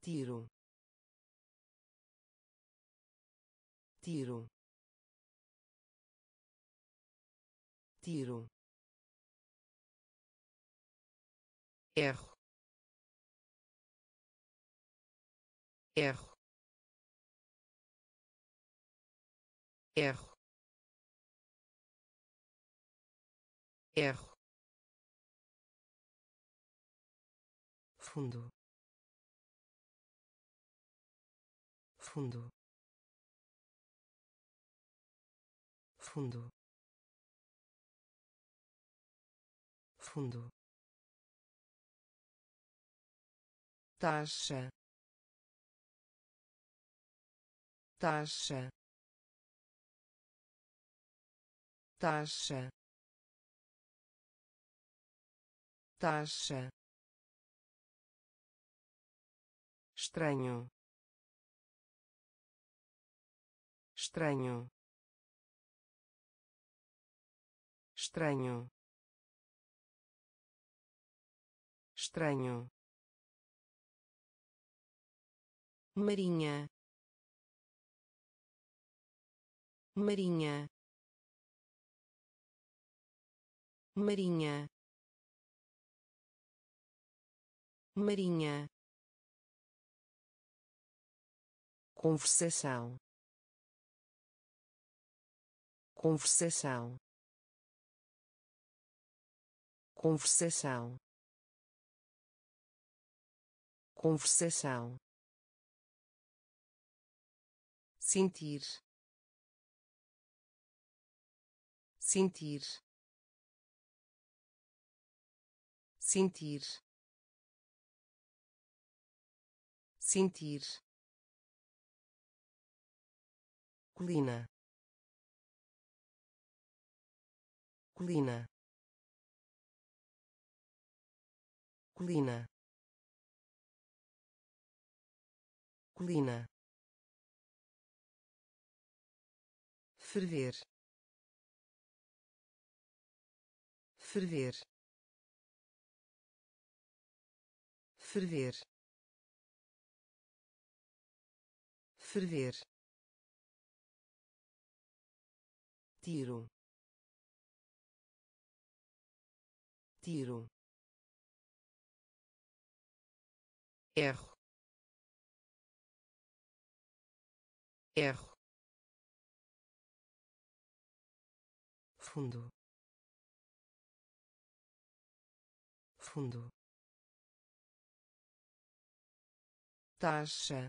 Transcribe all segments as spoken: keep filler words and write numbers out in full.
tiro, tiro, tiro, erro, erro, erro, erro, fundo, fundo, fundo, fundo, taxa, taxa, taxa, taxa, estranho, estranho, estranho, estranho, marinha, marinha, marinha, marinha, conversação, conversação, conversação, conversação, sentir, sentir, sentir, sentir, colina, colina, colina, colina, ferver, ferver, ferver, ferver, tiro, tiro, erro, erro, fundo, fundo, taxa,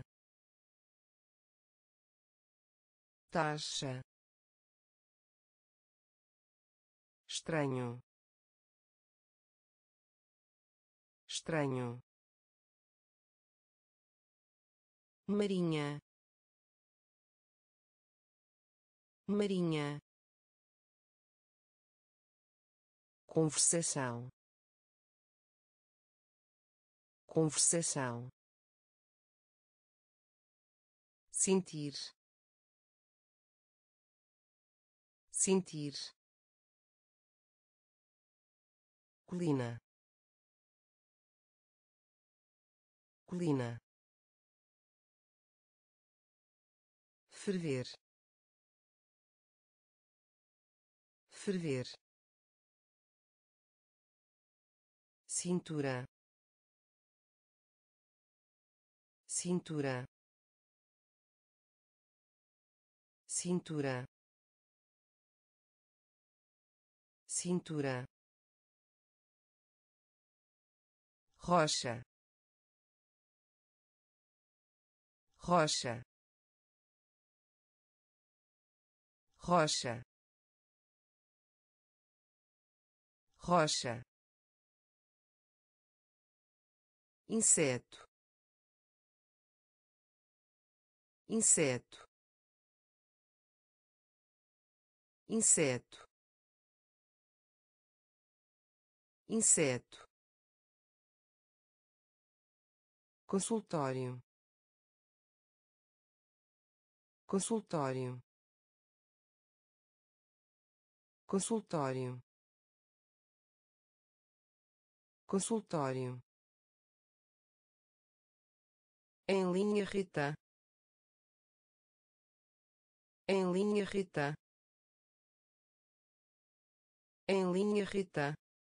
taxa, estranho, estranho, marinha, marinha, conversação, conversação, sentir, sentir, colina, colina, ferver, ferver, cintura, cintura, cintura, cintura, rocha, rocha, rocha, rocha, inseto, inseto, inseto, inseto, consultório, consultório, consultório, consultório, Em linha reta. Em linha reta. Em linha reta.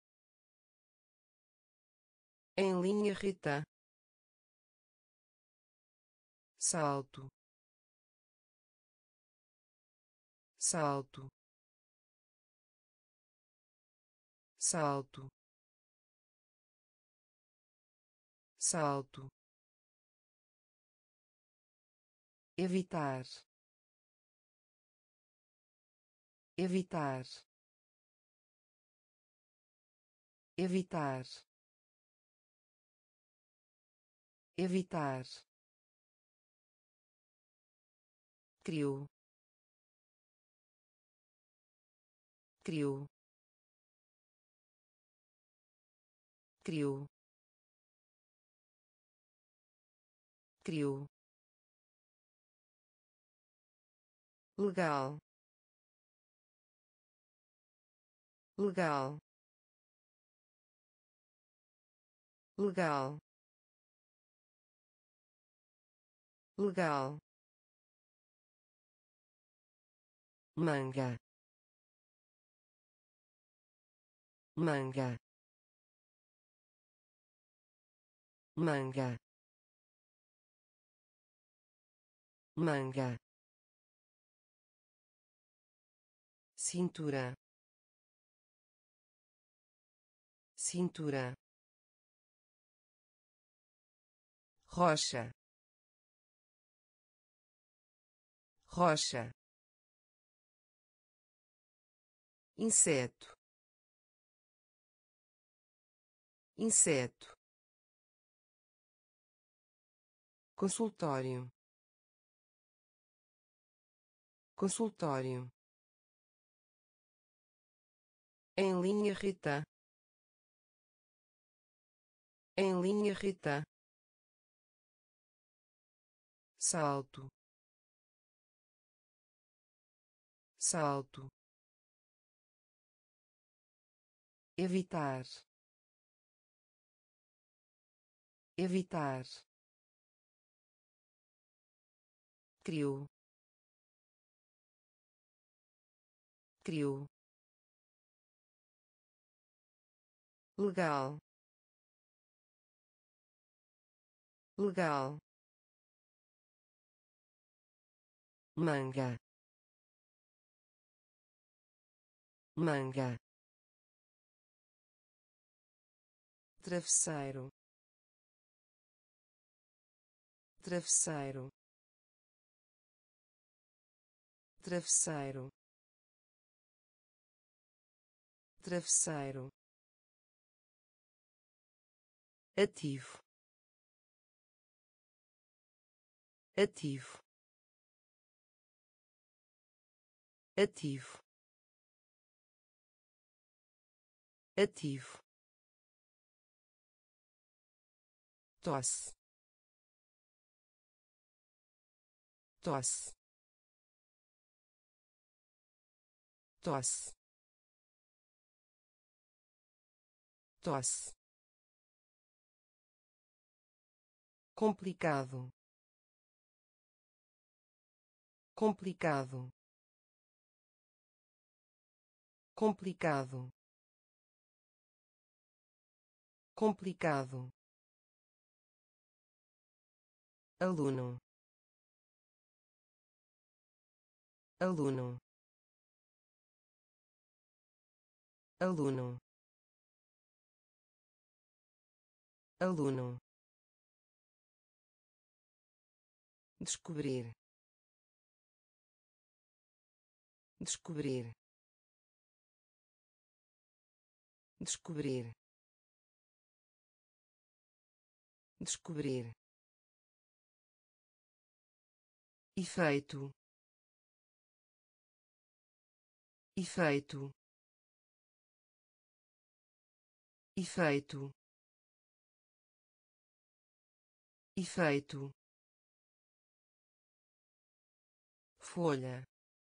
Em linha reta. Salto. Salto. Salto. Salto. Evitar. Evitar. Evitar. Evitar. Criou. Criou. Criou. Criou. Legal. Legal. Legal. Legal. Manga. Manga. Manga. Manga. Cintura. Cintura. Rocha. Rocha. Inseto. Inseto. Consultório. Consultório. Em linha reta. Em linha reta. Salto. Salto. Evitar. Evitar. Criou. Criou. Legal. Legal. Manga. Manga. Travesseiro. Travesseiro. Travesseiro. Travesseiro. Ativo. Ativo. Ativo. Ativo. Tosse. Tosse. Tosse. Tosse. Complicado. Complicado. Complicado. Complicado. Aluno. Aluno. Aluno. Aluno. Descobrir. Descobrir. Descobrir. Descobrir. Efeito. Efeito. Efeito. Efeito. Folha.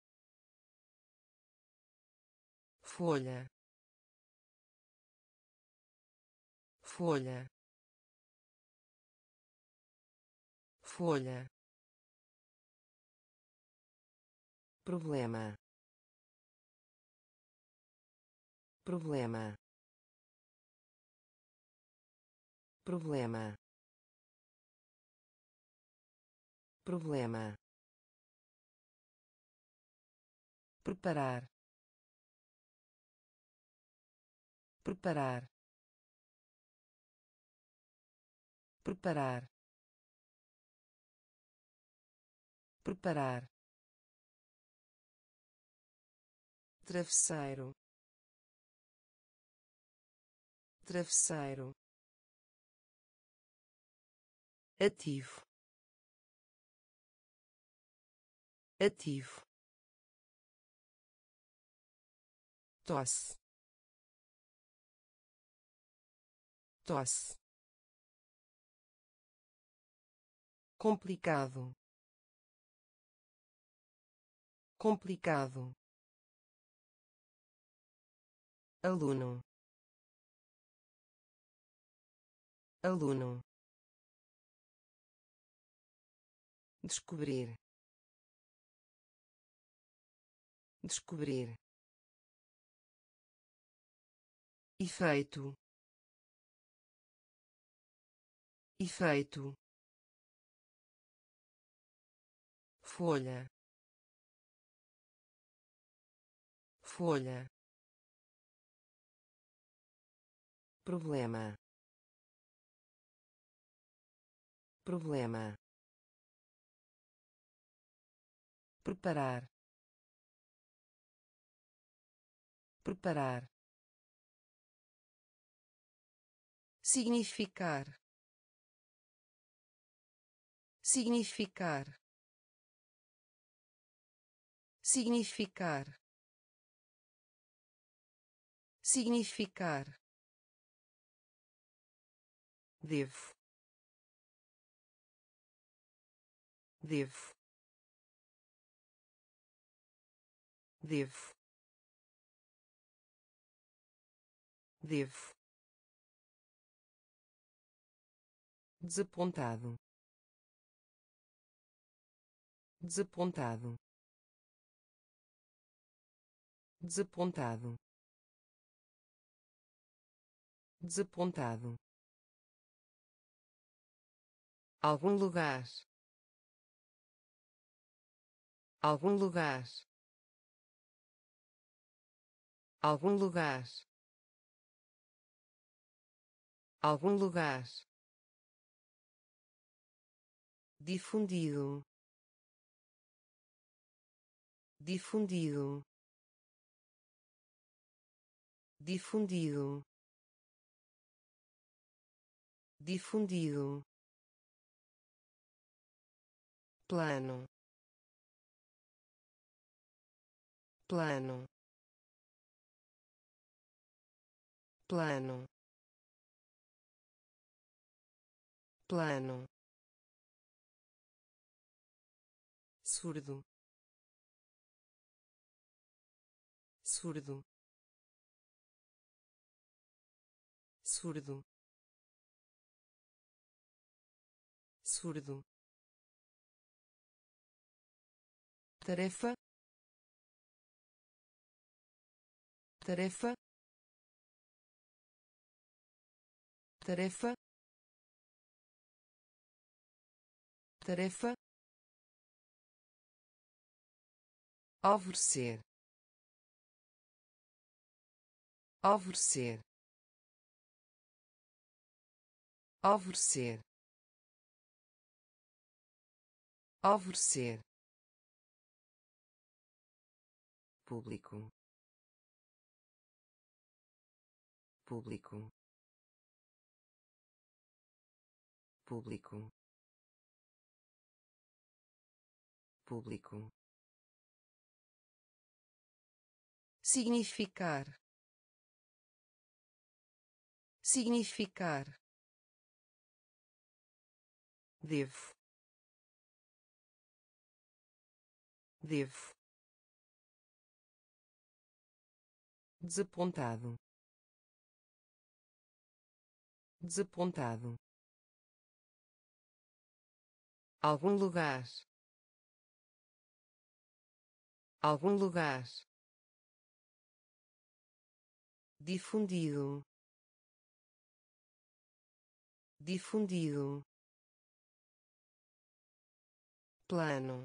Folha. Folha. folha, problema, problema, problema, problema, preparar, preparar, preparar, preparar, travesseiro, travesseiro, ativo, ativo, tosse, tosse, complicado, complicado, aluno, aluno, descobrir, descobrir, efeito, efeito, folha, folha, problema, problema, preparar, preparar, significar, significar, significar, significar, devo, devo, devo, devo, desapontado, desapontado, desapontado, desapontado, algum lugar, algum lugar, algum lugar, algum lugar, difundido, difundido, difundido, difundido, plano, plano, plano, plano, surdo, surdo, surdo, surdo, tarefa, tarefa, tarefa, tarefa, alvorecer, alvorecer, alvorecer, alvorecer, público, público, público, público, significar, significar, devo, devo, desapontado, desapontado, algum lugar, algum lugar, difundido, difundido, plano,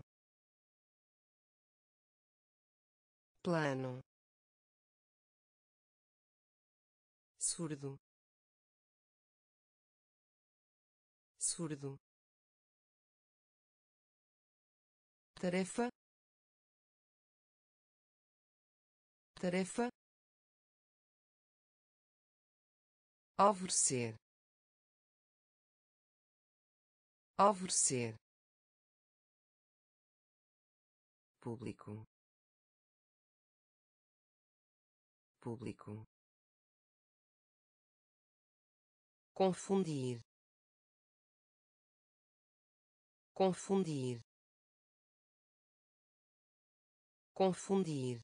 plano, surdo, surdo, tarefa, tarefa, alvorecer, alvorecer, público, público, confundir, confundir, confundir,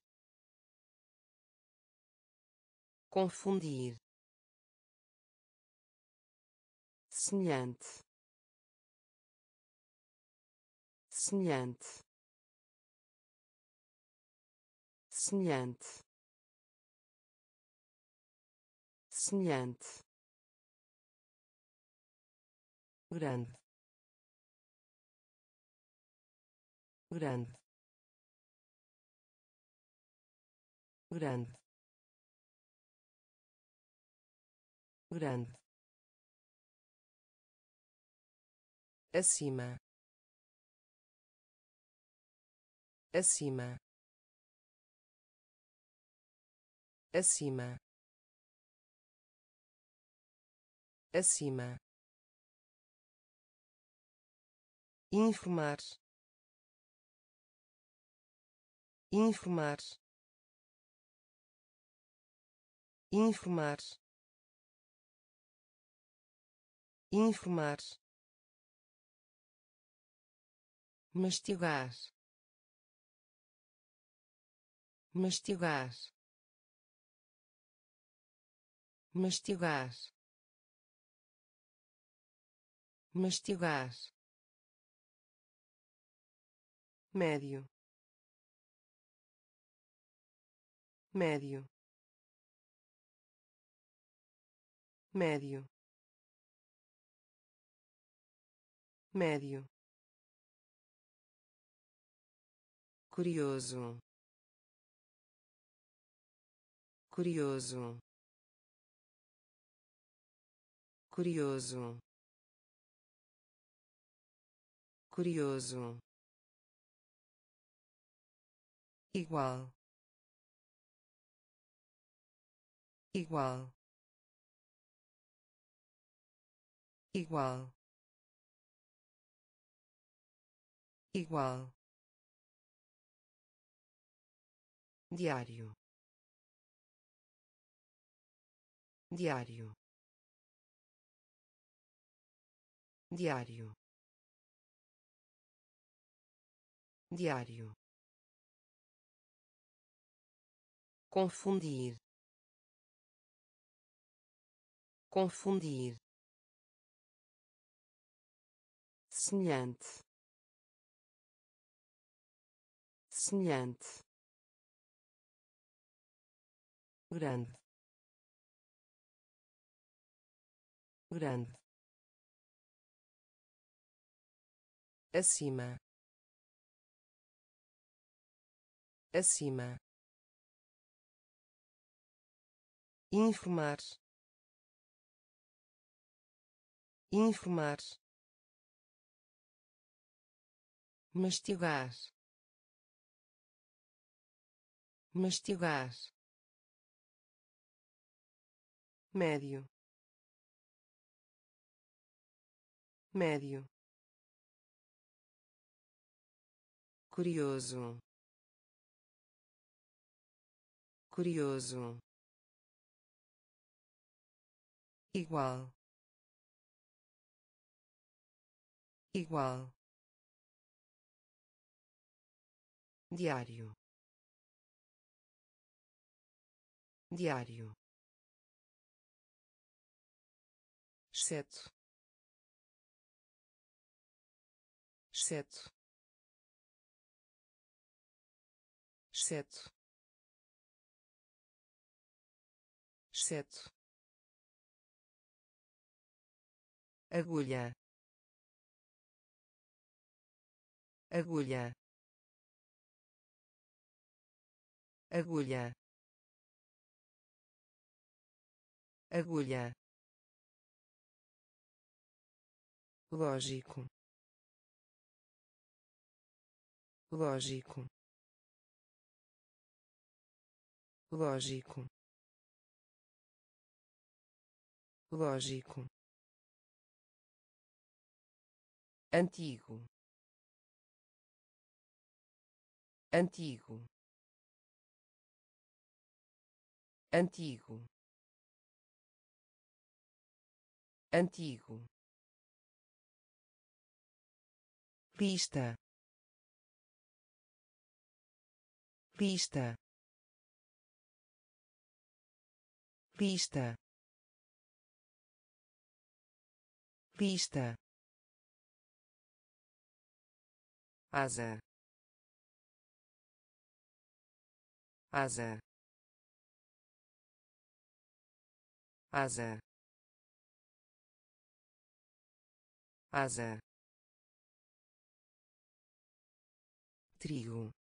confundir, semelhante, semelhante, semelhante, semelhante, grande, grande, grande, grande, acima, acima, acima, acima, informar, informar, informar, informar, mastigar, mastigar, mastigar, mastigar, médio, médio, médio, médio, curioso, curioso, curioso, curioso, igual, igual, igual, igual, diário, diário, diário, diário, confundir, confundir, semelhante, semelhante, grande, grande, acima, acima, informar, informar, mastigar, mastigar, médio, médio, curioso, curioso, igual, igual, diário, diário, exceto, exceto, exceto, exceto, agulha, agulha, agulha, agulha, lógico, lógico, lógico, lógico, antigo, antigo, antigo, antigo, lista, lista, lista, lista, asa, asa, asa, asa, trigo,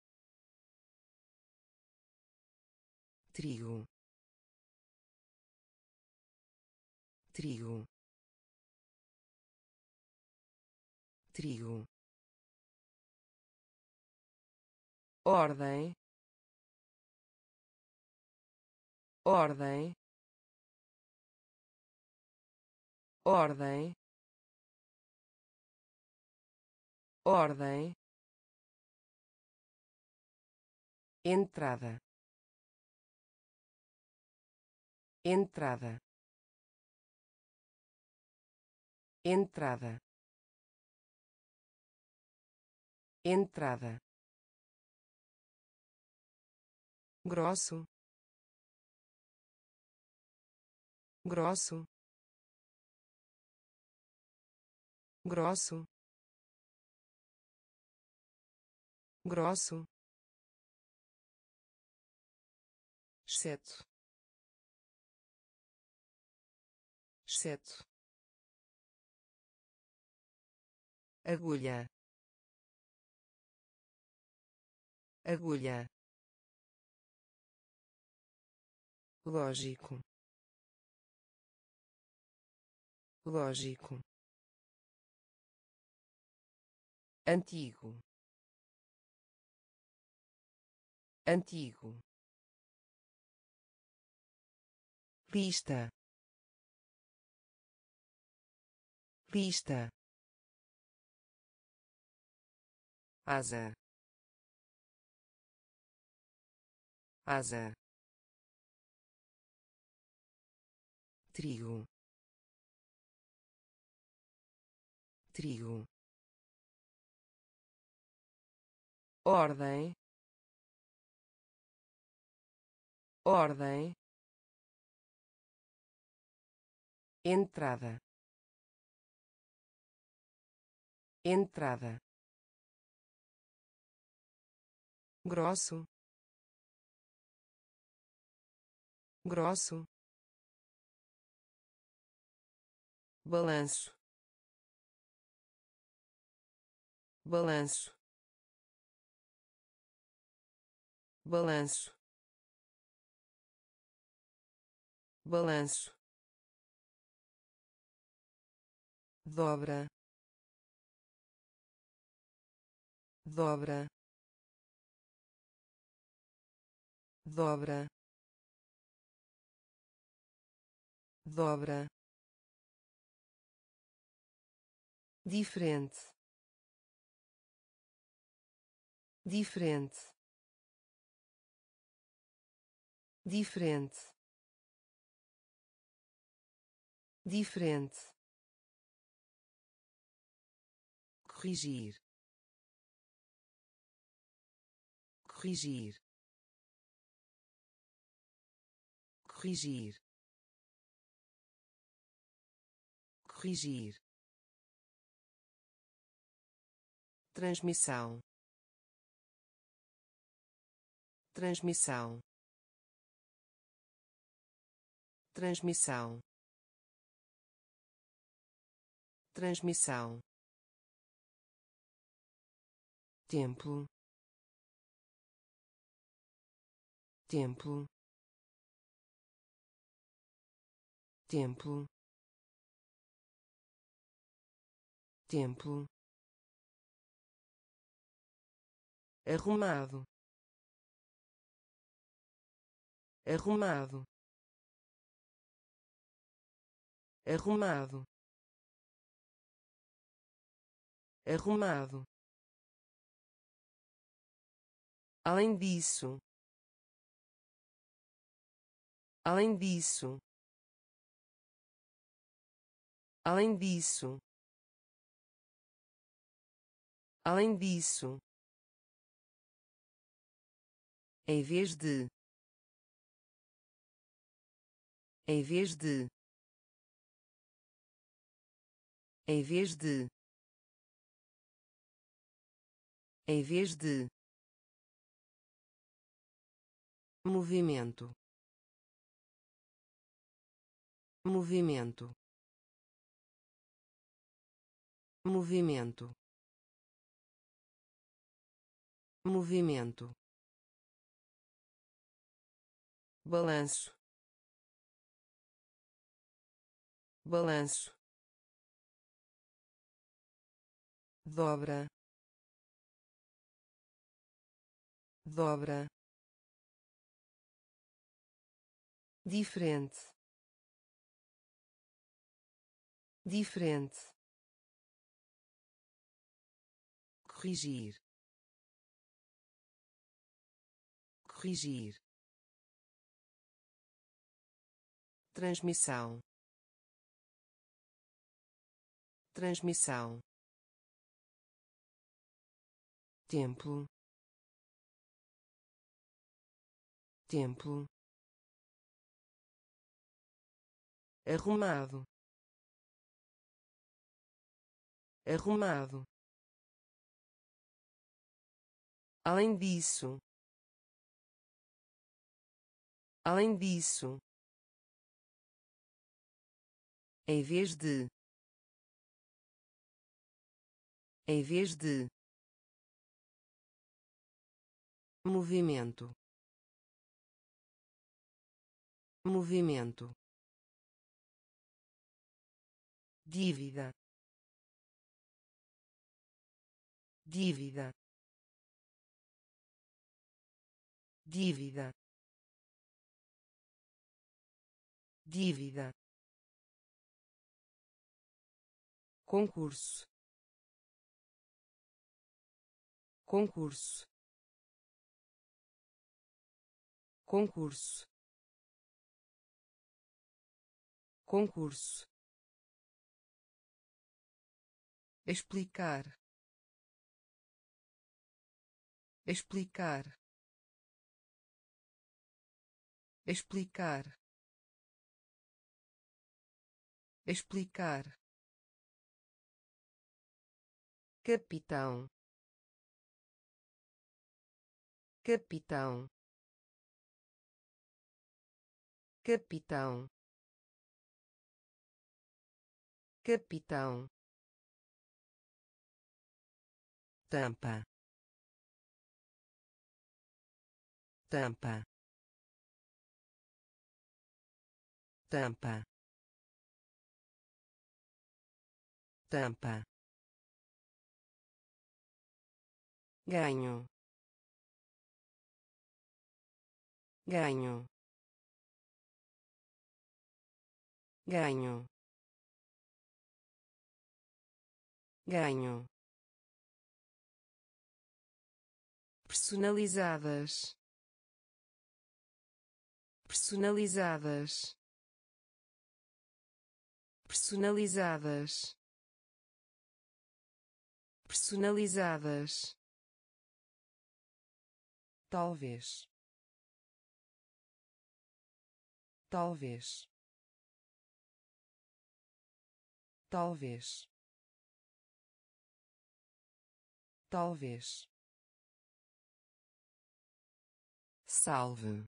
trigo, trigo, trigo, ordem, ordem, ordem, ordem, entrada, entrada, entrada, entrada, grosso, grosso, grosso, grosso, exceto, exceto, agulha, agulha, lógico, lógico, antigo, antigo, lista, lista, asa, asa, trigo, trigo, ordem, ordem, entrada, entrada, grosso, grosso, balanço, balanço, balanço, balanço, dobra, dobra, dobra, dobra, diferente, diferente, diferente, diferente, corrigir, corrigir, corrigir, corrigir, transmissão, transmissão, transmissão, transmissão, templo, templo, templo, templo, arrumado, arrumado, arrumado, arrumado. Além disso, além disso, além disso, além disso, em vez de, em vez de, em vez de, em vez de, movimento, movimento, movimento, movimento, balanço, balanço, dobra, dobra, diferente, diferente, corrigir, corrigir, transmissão, transmissão, templo, templo, arrumado, arrumado. Além disso, além disso, em vez de, em vez de, movimento, movimento, dívida, dívida, dívida, dívida, concurso, concurso, concurso, concurso, explicar, explicar, explicar, explicar, capitão, capitão, capitão, capitão, tampa, tampa, tampa, tampa, ganho, ganho, ganho, ganho, personalizadas, personalizadas, personalizadas, personalizadas, talvez, talvez, talvez, talvez, salve,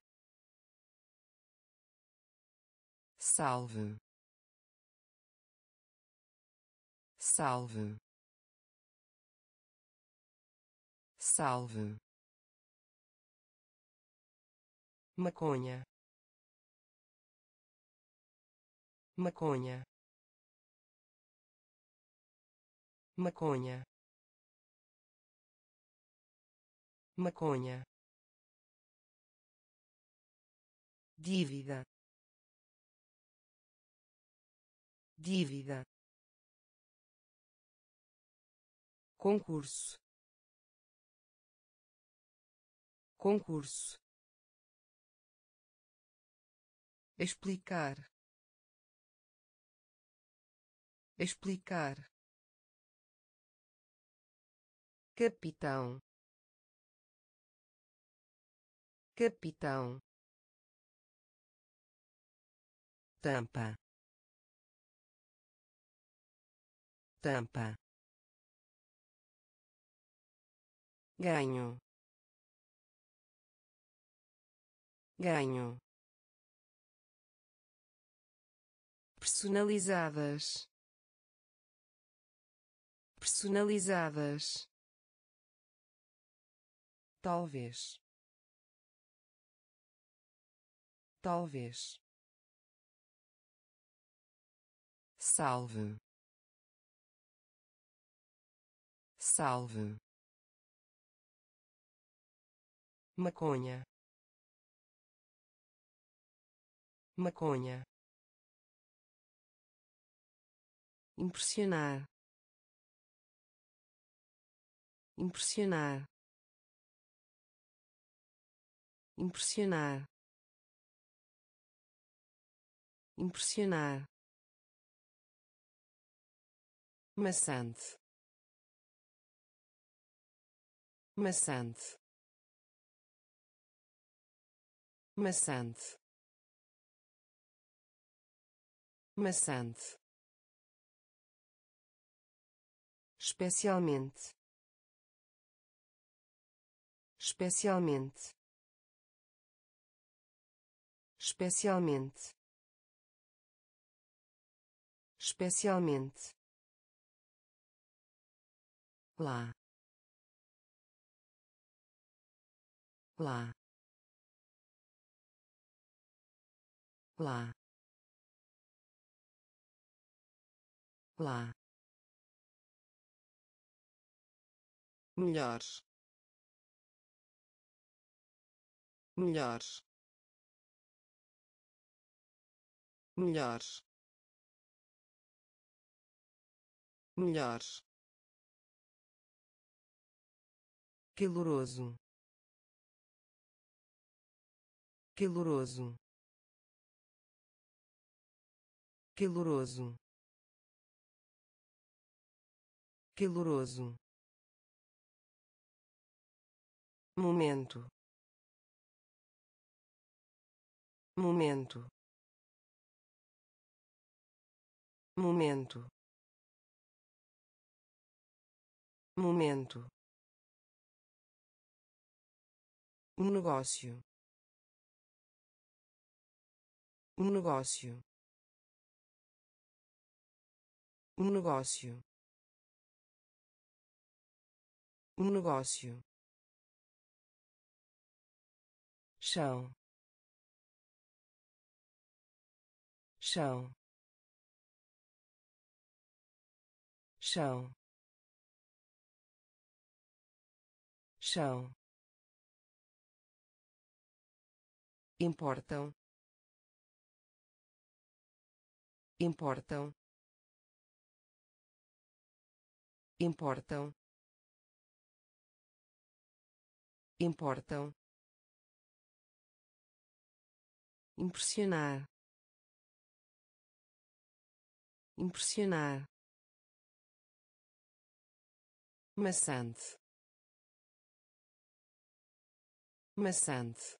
salve, salve, salve, maconha, maconha, maconha, maconha, dívida, dívida, concurso, concurso, explicar, explicar, capitão, capitão, tampa, tampa, ganho, ganho, personalizadas, personalizadas, talvez, talvez, salve, salve, maconha, maconha, impressionar, impressionar, impressionar, impressionar, maçante, maçante, maçante, maçante, especialmente, especialmente, especialmente, especialmente, lá, lá, lá, lá, melhores, melhores, melhores, melhores, caloroso, caloroso, caloroso, caloroso, momento, momento, momento, momento, um negócio, um negócio, um negócio, um negócio, chão, chão, chão, chão, importam, importam, importam, importam, impressionar, impressionar, maçante, maçante,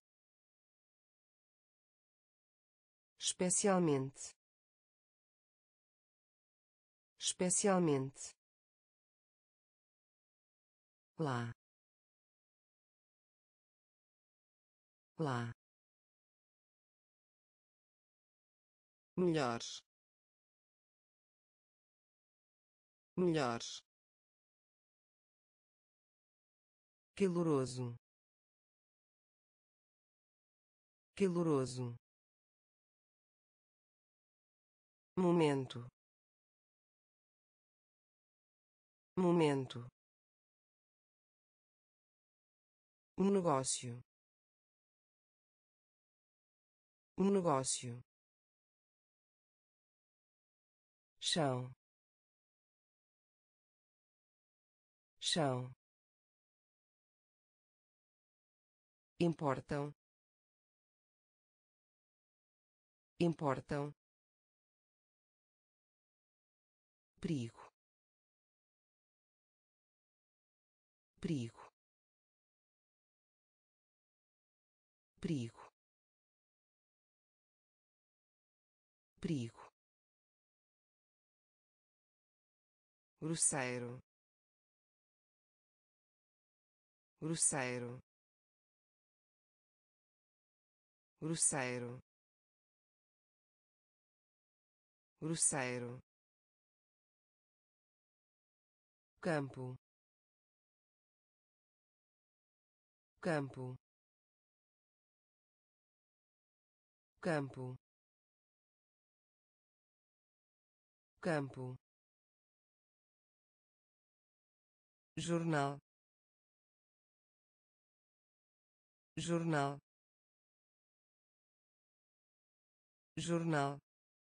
especialmente, especialmente, lá, lá, melhores, melhores, caloroso, caloroso, momento, momento, um negócio, um negócio, chão, chão, importam, importam, perigo, perigo, perigo, perigo, grosseiro, grosseiro, grosseiro, grosseiro, campo, campo, campo, campo, jornal, jornal, jornal,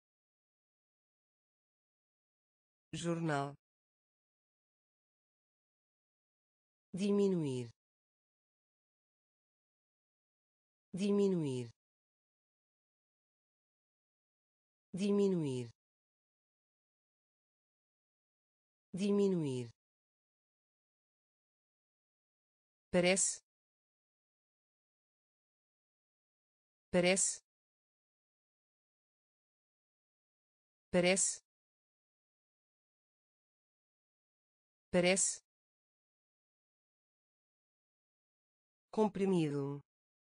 jornal, diminuir, diminuir, diminuir, diminuir, parece, parece, parece, parece, comprimido,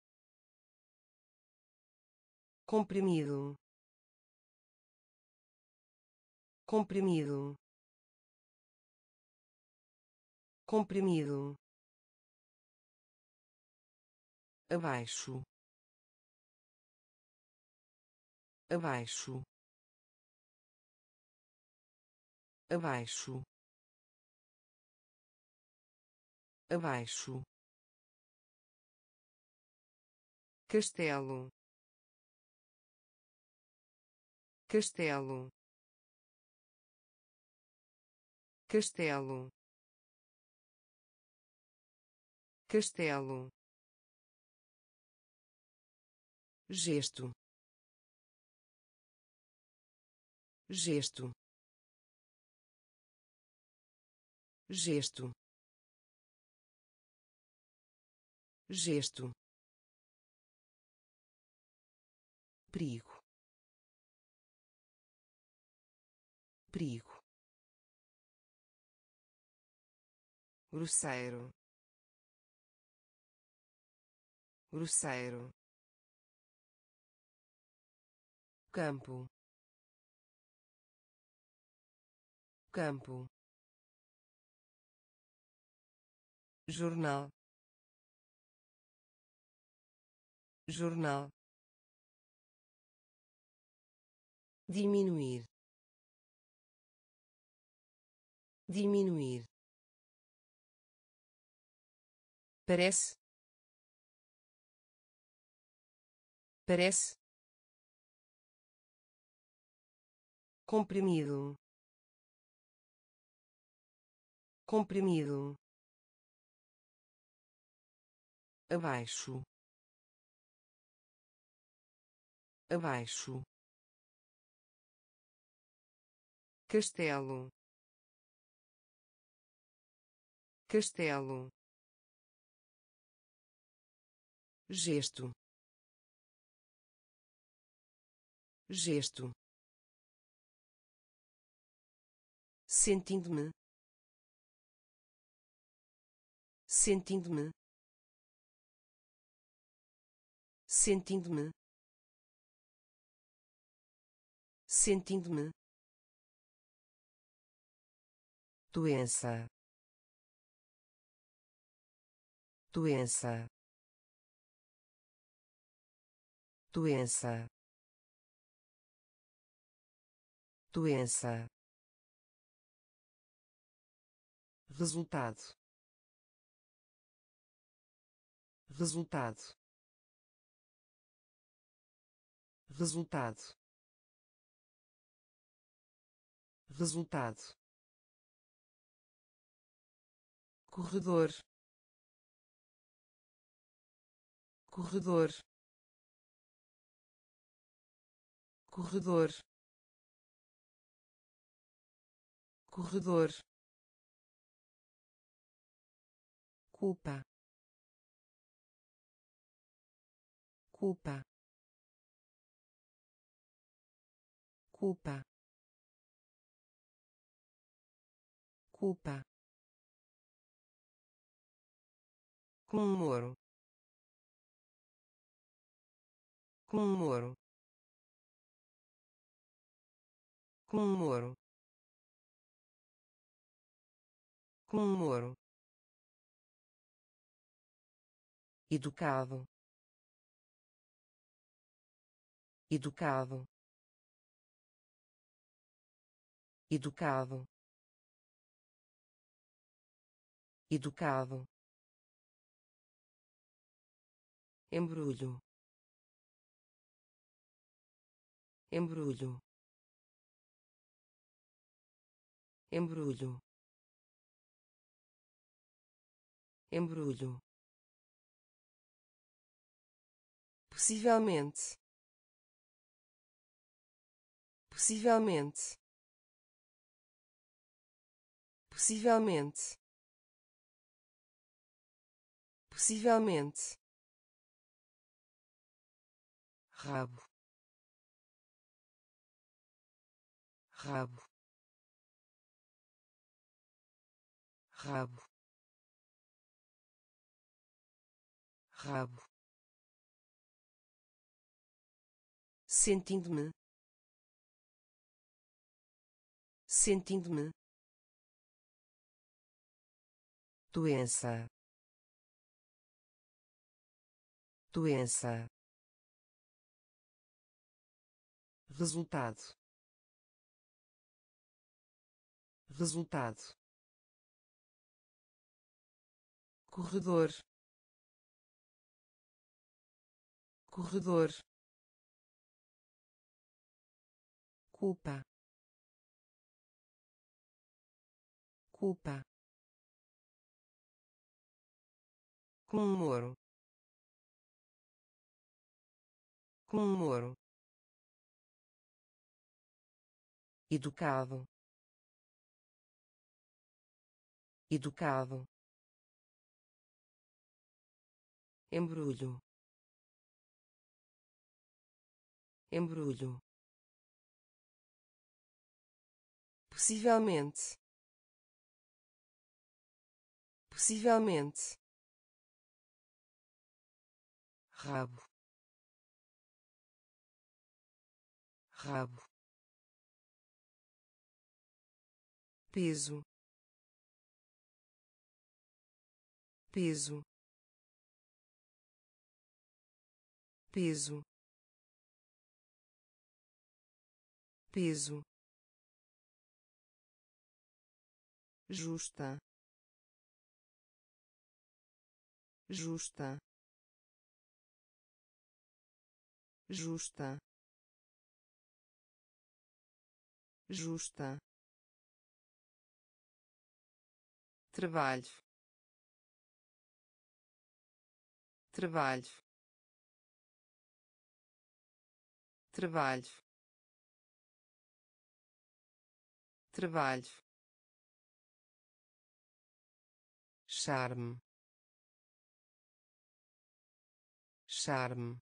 comprimido, comprimido, comprimido, abaixo, abaixo, abaixo, abaixo, castelo, castelo, castelo, castelo, gesto, gesto, gesto, gesto, perigo, perigo, grosseiro, grosseiro, campo, campo, jornal, jornal, diminuir, diminuir, parece, parece, comprimido, comprimido, abaixo, abaixo, castelo, castelo, gesto, gesto, sentindo-me, sentindo-me, sentindo-me, sentindo-me, doença, doença, doença, doença, resultado, resultado, resultado, resultado, corredor, corredor, corredor, corredor, culpa, culpa, culpa, culpa, comemoro, comemoro, comemoro, comemoro, educado, educado, educado, educado, embrulho, embrulho, embrulho, embrulho, possivelmente, possivelmente, possivelmente, possivelmente, rabo, rabo, rabo, rabo, sentindo-me, sentindo-me, doença, doença, resultado, resultado, corredor, corredor, culpa, culpa, comemoro, comemoro, educado, educado, embrulho, embrulho, possivelmente, possivelmente, rabo, rabo, peso, peso, peso, peso, justa, justa, justa, justa, trabalho, trabalho, trabalho, trabalho, charme, charme,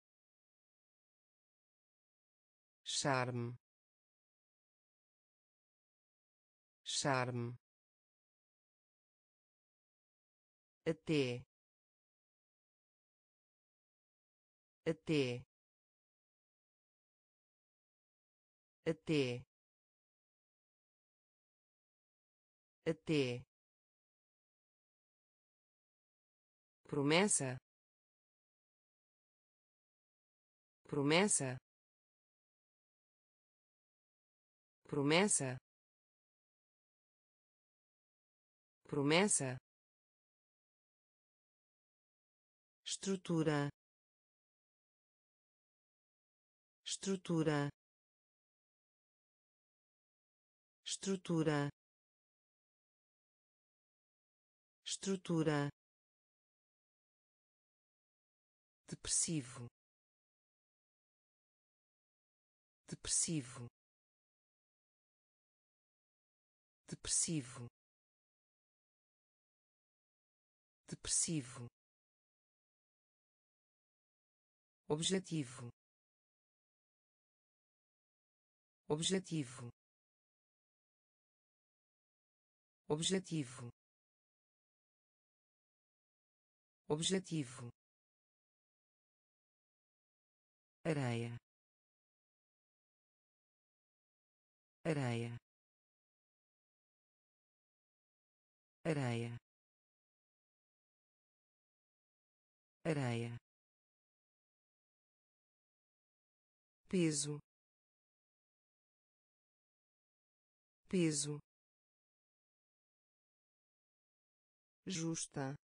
charme, charme, até até até até promessa promessa promessa promessa estrutura estrutura estrutura estrutura depressivo depressivo depressivo depressivo objetivo objetivo objetivo objetivo areia areia areia areia peso peso justa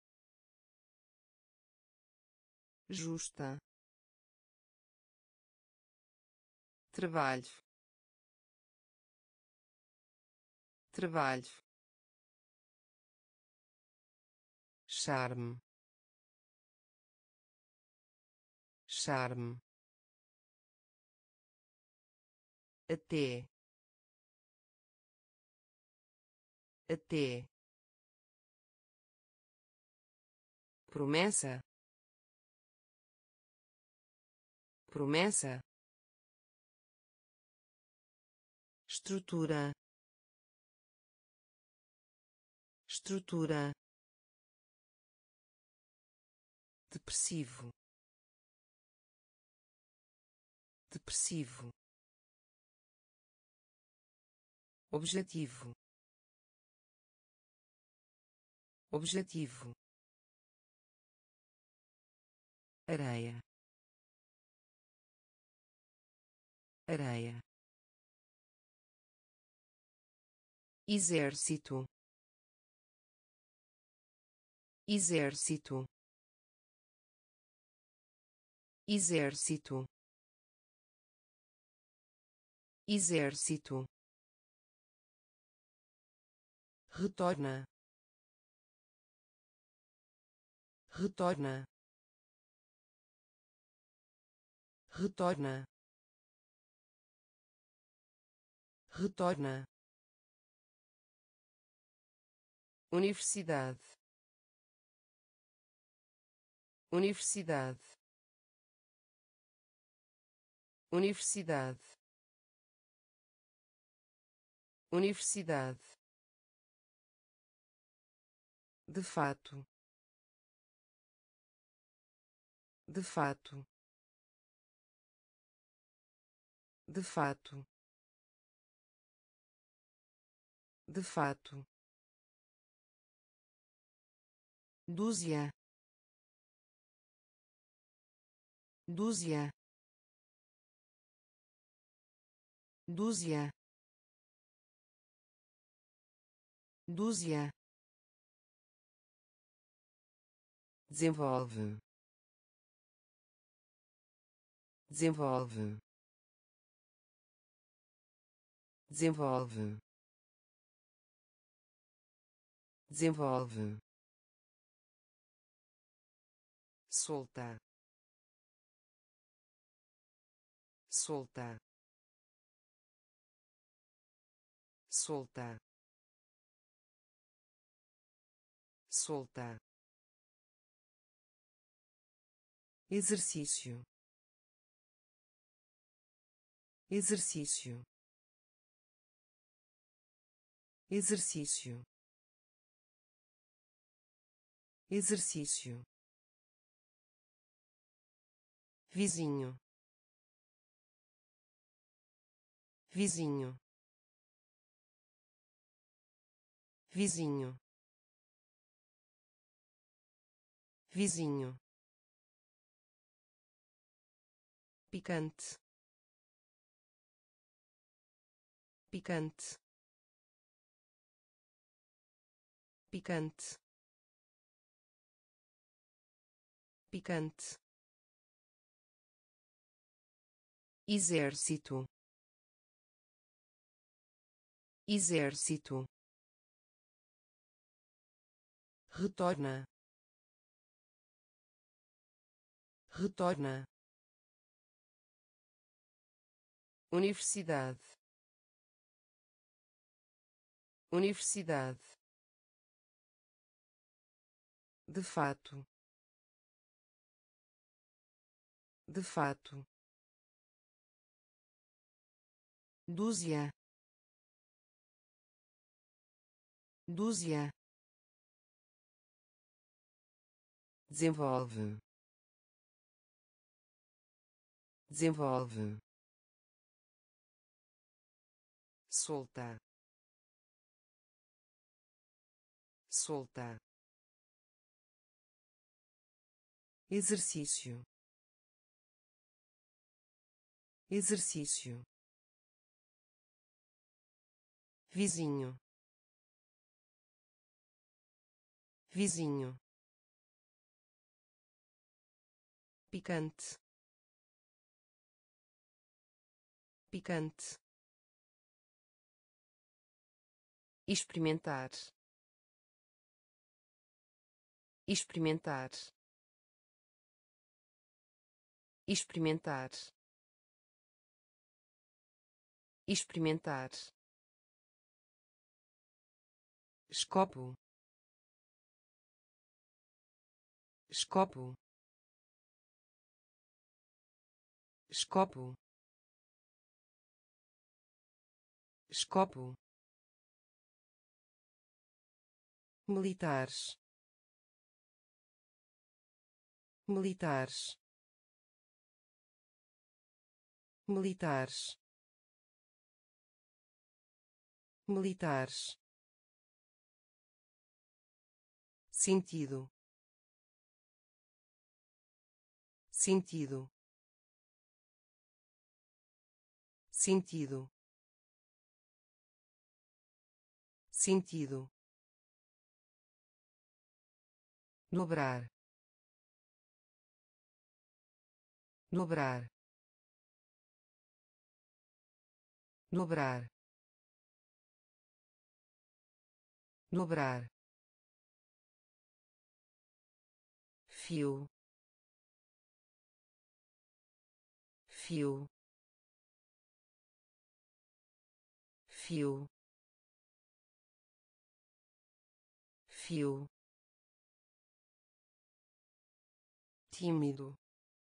justa trabalho trabalho charme charme até até promessa promessa estrutura estrutura depressivo depressivo objetivo objetivo areia areia exército exército exército exército retorna retorna retorna retorna universidade universidade universidade universidade de fato de fato de fato de fato dúzia dúzia dúzia dúzia desenvolve desenvolve desenvolve desenvolve soltar soltar soltar soltar exercício exercício exercício exercício, vizinho, vizinho, vizinho, vizinho, picante, picante, picante, picante, exército, exército, retorna, retorna, universidade, universidade, de fato, de fato, dúzia, dúzia, desenvolve, desenvolve, solta, solta, exercício, exercício, vizinho, vizinho, picante, picante, experimentar, experimentar, experimentar, experimentar, escopo, escopo, escopo, escopo, militares, militares, militares, militares, sentido, sentido, sentido, sentido, dobrar, dobrar, dobrar, dobrar, fio, fio, fio, fio, tímido,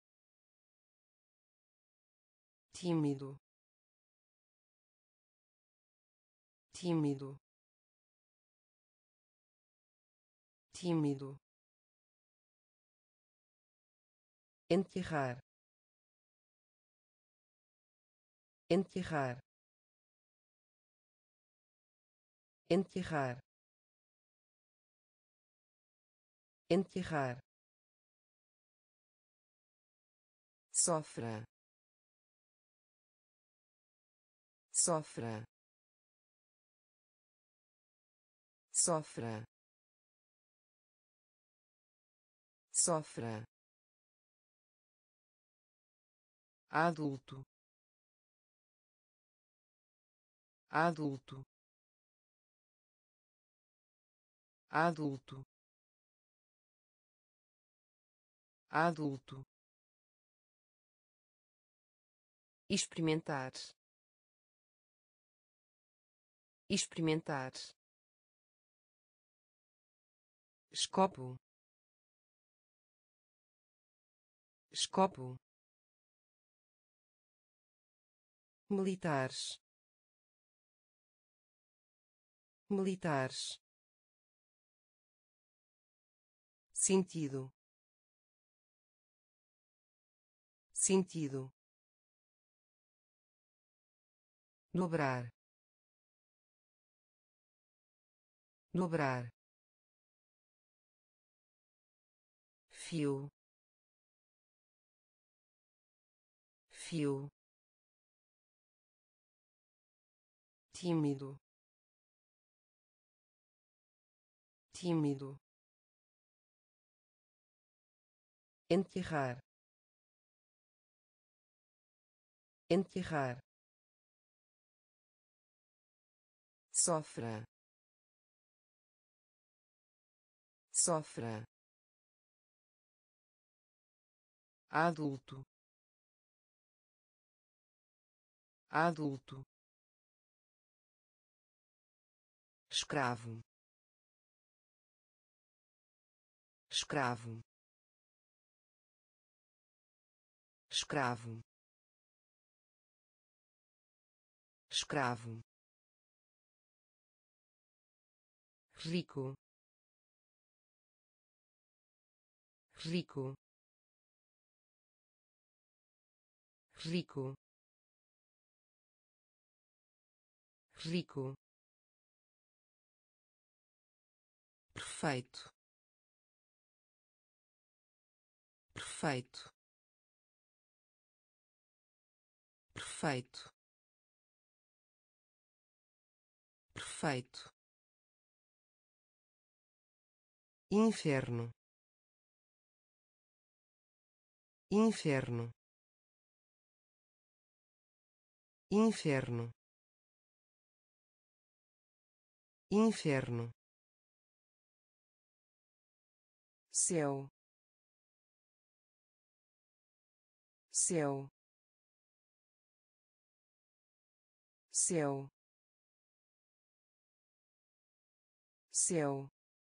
tímido, tímido, tímido, enterrar, enterrar, enterrar, enterrar, sofra, sofra, sofra, sofra, adulto, adulto, adulto, adulto, experimentar, experimentar, escopo, escopo, militares, militares, sentido, sentido, dobrar, dobrar, fio, fio, tímido, tímido, enterrar, enterrar, sofra, sofra, adulto, adulto, escravo, escravo, escravo, escravo, rico, rico, rico, rico, perfeito, perfeito, perfeito, perfeito, inferno, inferno, inferno, inferno, céu, céu, céu, céu,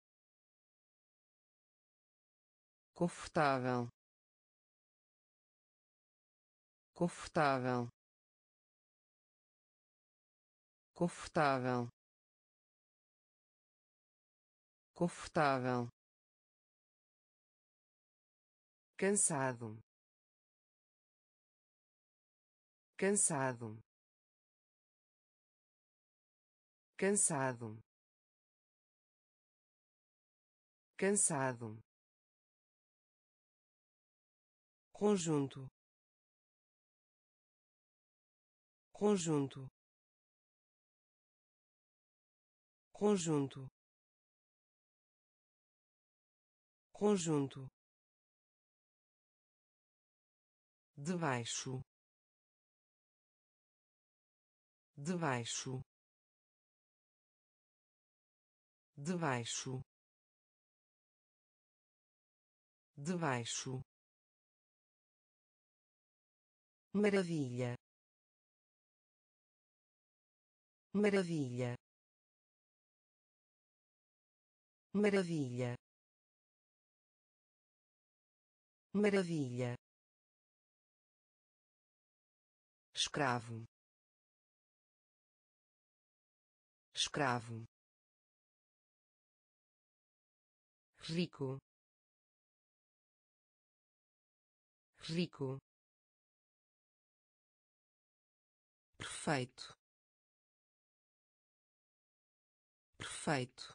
confortável, confortável, confortável, confortável, cansado, cansado, cansado, cansado, conjunto, conjunto, conjunto, conjunto, debaixo, debaixo, debaixo, debaixo, maravilha, maravilha, maravilha, maravilha, escravo, escravo, rico, rico, perfeito, perfeito,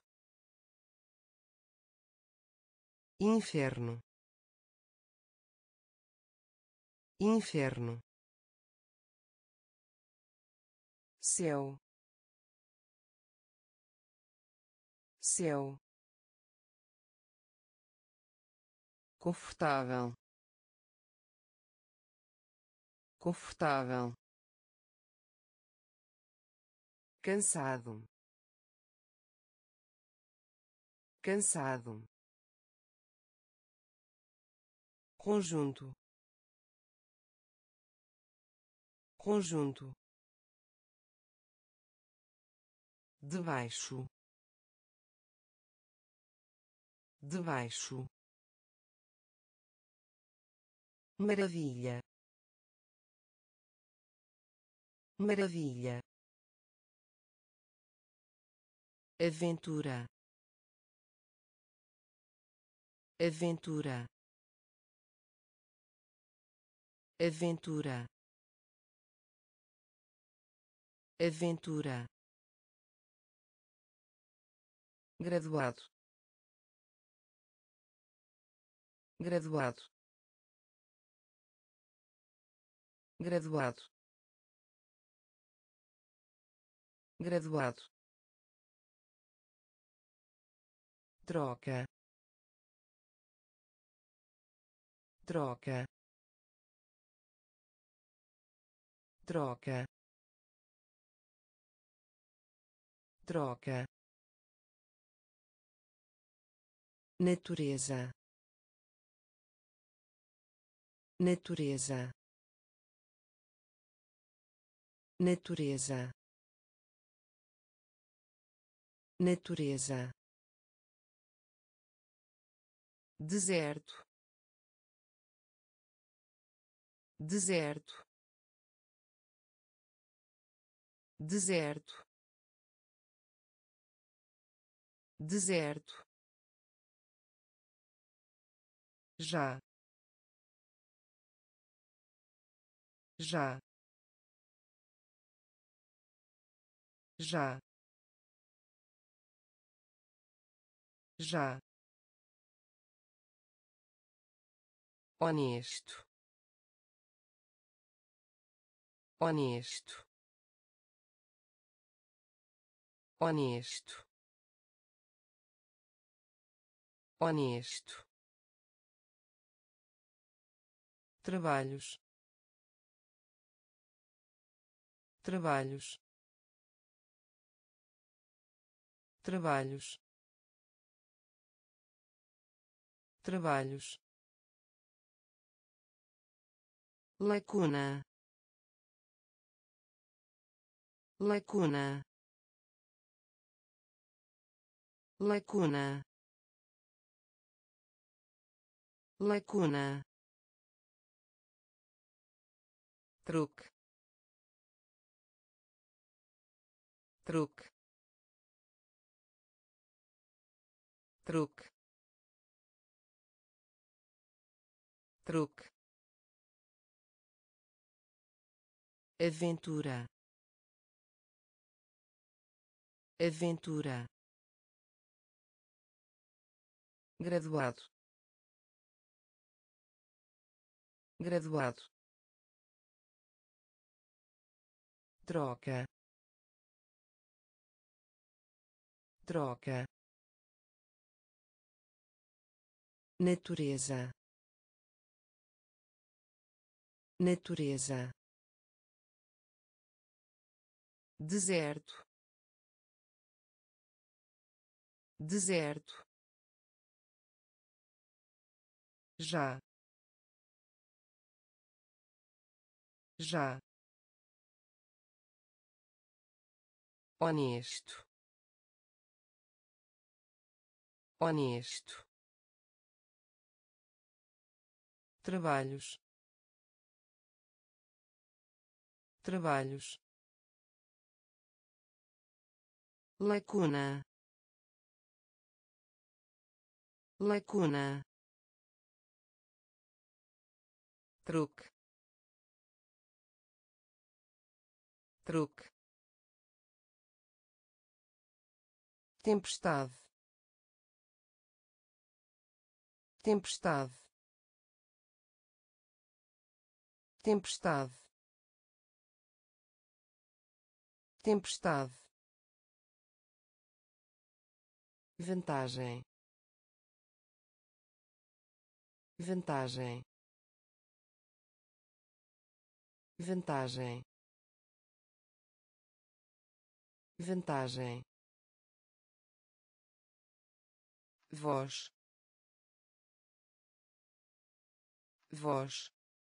inferno, inferno, céu, céu, confortável, confortável, cansado, cansado, conjunto, conjunto, debaixo, debaixo, maravilha, maravilha, aventura, aventura, aventura, aventura, graduado, graduado, graduado, graduado, troca, troca, troca, troca, natureza, natureza, natureza, natureza, deserto, deserto, deserto, deserto, já, já, já, já, honesto, honesto, honesto, honesto, trabalhos, trabalhos, trabalhos, trabalhos, lacuna, lacuna, lacuna, lacuna, truque, truque, truque, truque, aventura, aventura, graduado, graduado, troca, troca, natureza, natureza, deserto, deserto, já, já, honesto, honesto, trabalhos, trabalhos, lacuna, lacuna, truque, truque, tempestade, tempestade, tempestade, tempestade, vantagem, vantagem, vantagem, vantagem, voz, voz,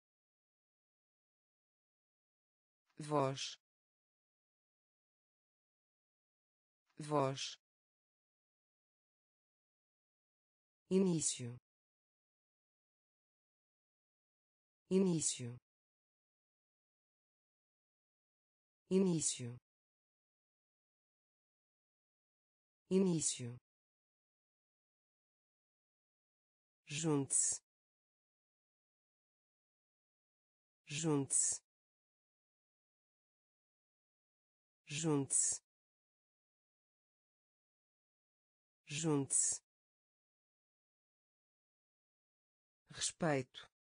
voz, voz, início, início, início, início, junte-se, junte-se, junte-se, junte-se, respeito,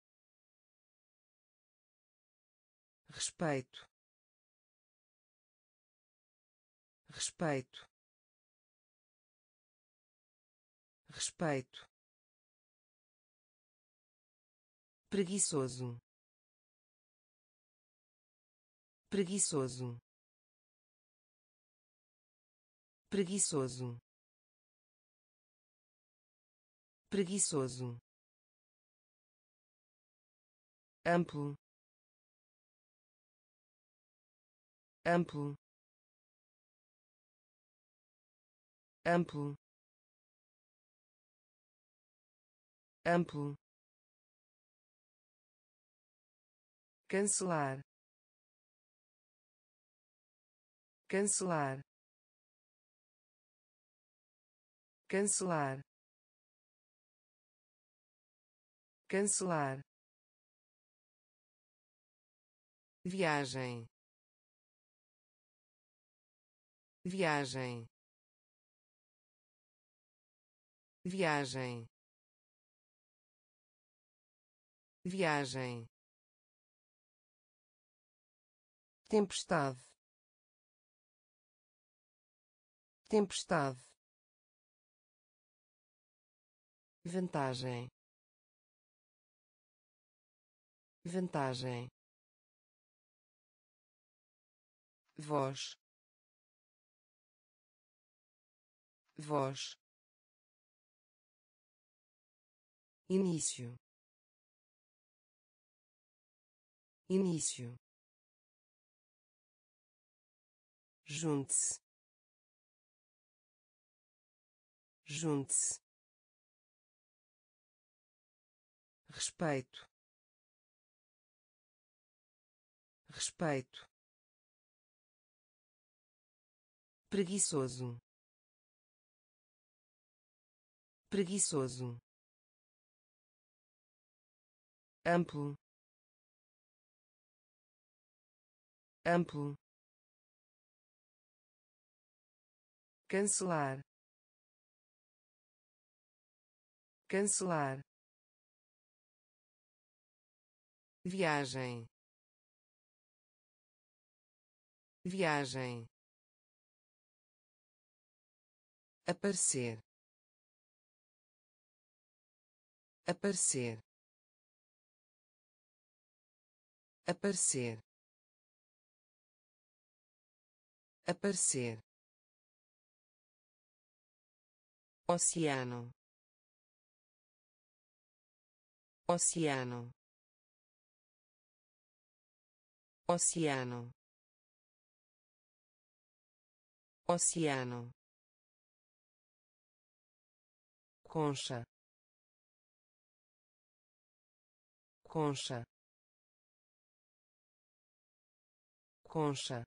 respeito, respeito, respeito, preguiçoso, preguiçoso, preguiçoso, preguiçoso, amplo, amplo, amplo, amplo, cancelar, cancelar, cancelar, cancelar, viagem, viagem, viagem, viagem, tempestade, tempestade, vantagem, vantagem, voz, voz, início, início, junte-se, junte-se, respeito, respeito, preguiçoso, preguiçoso, amplo, amplo, cancelar, cancelar, viagem, viagem, aparecer, aparecer, aparecer, aparecer, oceano, oceano, oceano, oceano, concha, concha, concha,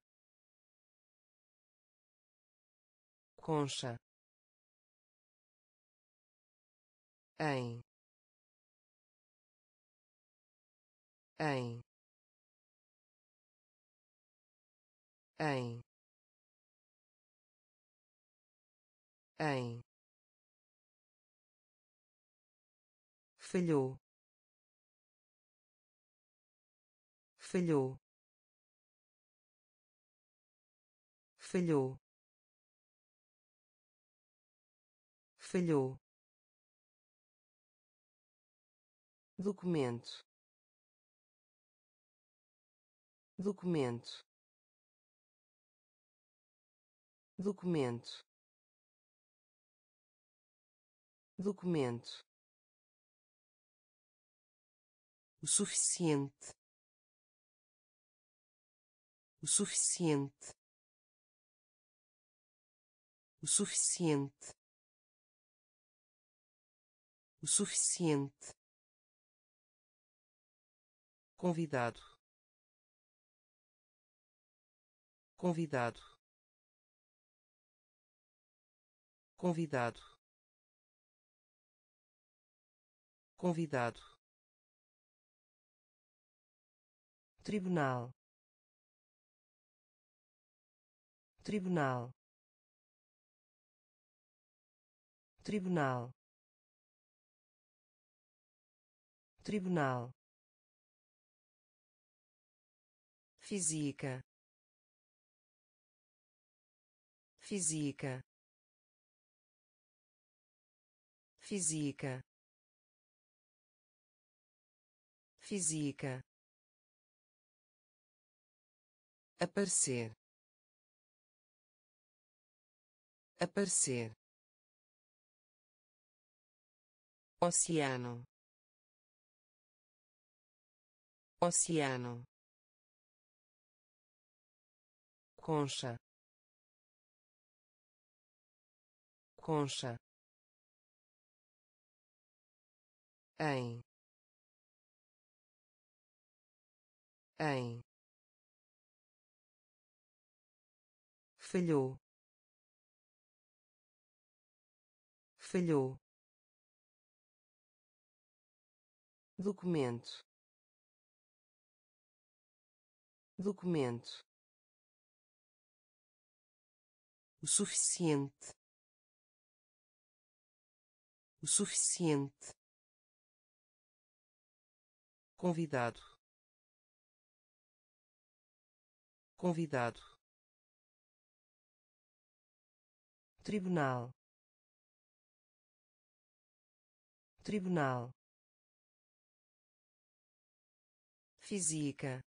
concha, em, em, em, em, falhou, falhou, falhou, falhou, documento, documento, documento, documento, o suficiente, o suficiente, o suficiente, o suficiente, convidado, convidado, convidado, convidado, tribunal, tribunal, tribunal, tribunal, física, física, física, física, aparecer, aparecer, oceano, oceano, concha, concha, em, em, falhou, falhou, documento, documento, o suficiente, o suficiente, convidado, convidado, tribunal, tribunal, física,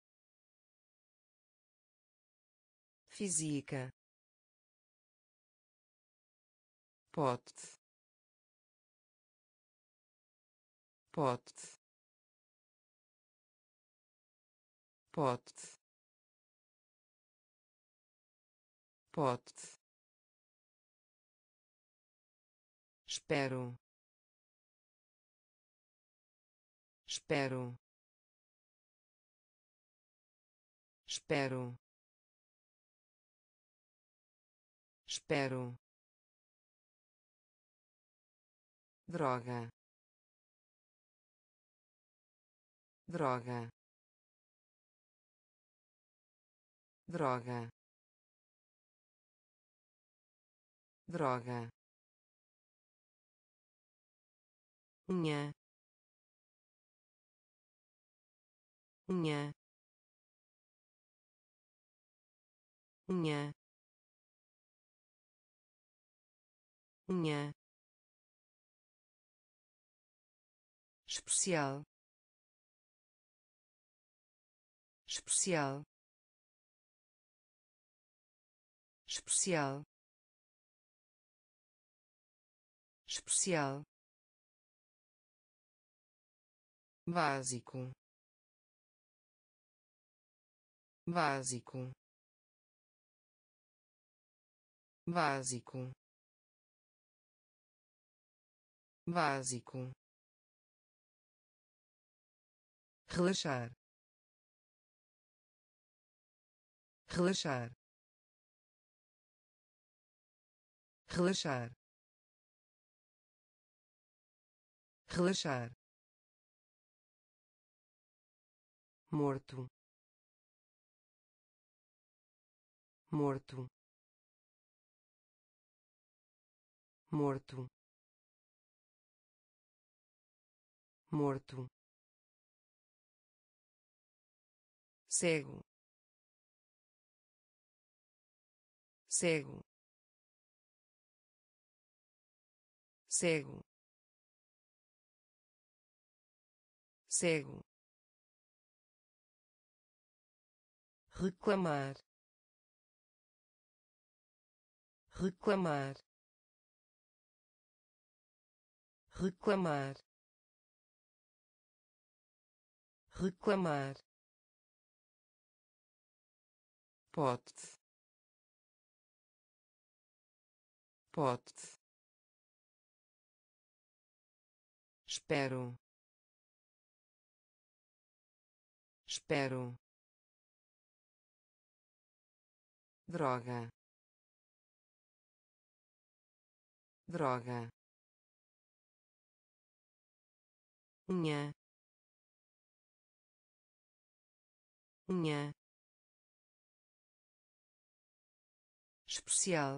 física, pote, pote, pote, pote, espero, espero, espero, espero, droga, droga, droga, droga, unha, unha, unha, unha, especial, especial, especial, especial, básico, básico, básico, básico, relaxar, relaxar, relaxar, relaxar, morto, morto, morto, morto, cego, cego, cego, cego, reclamar, reclamar, reclamar, reclamar, pote, pote, espero, espero, droga, droga, unha, unha, especial,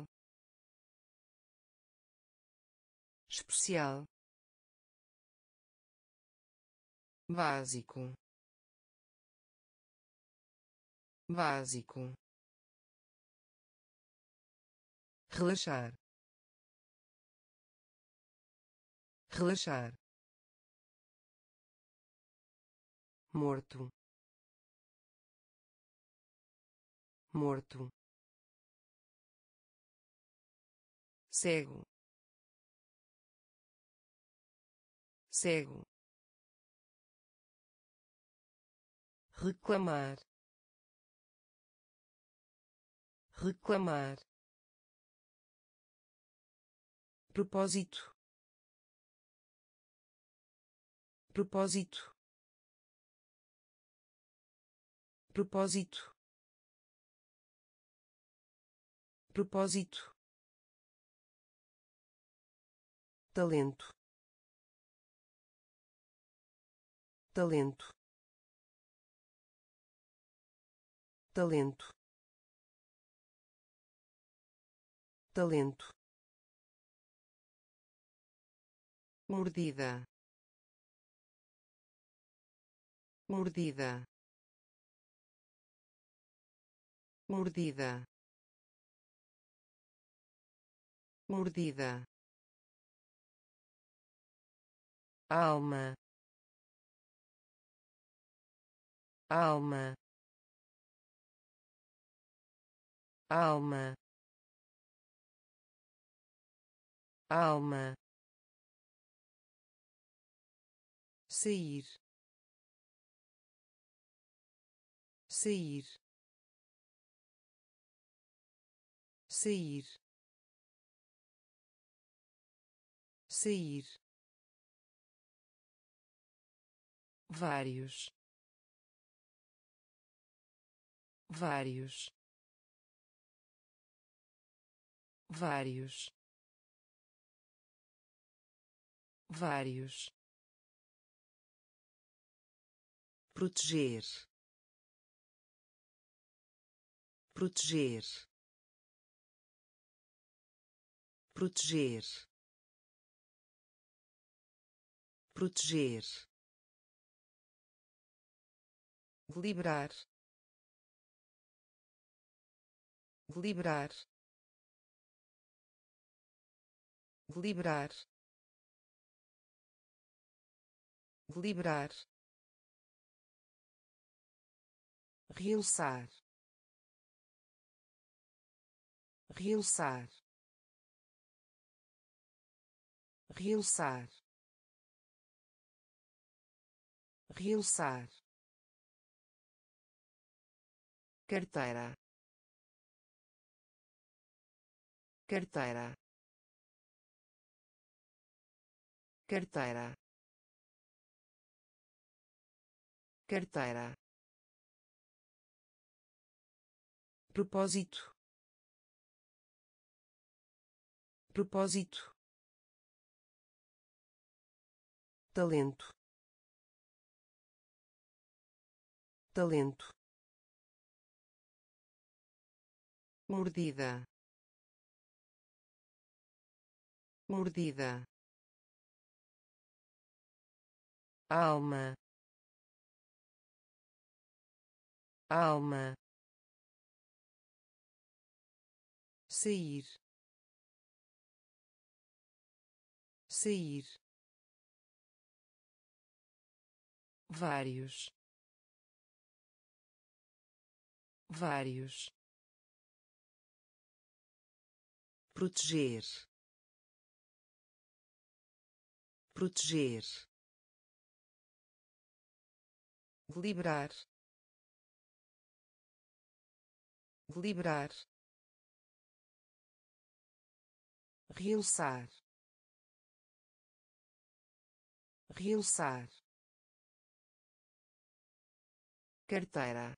especial, básico, básico, relaxar, relaxar, morto, morto, cego, cego, reclamar, reclamar, propósito, propósito, propósito, propósito, talento, talento, talento, talento, mordida, mordida, mordida, mordida, alma, alma, alma, alma, sair, sair, sair, sair, vários, vários, vários, vários, proteger, proteger, proteger, proteger, deliberar, deliberar, deliberar, deliberar, realçar, realçar, realçar, realçar, carteira, carteira, carteira, carteira, propósito, propósito, talento, talento, mordida, mordida, alma, alma, sair, sair, vários, vários, proteger, proteger, deliberar, deliberar, realçar, realçar, carteira,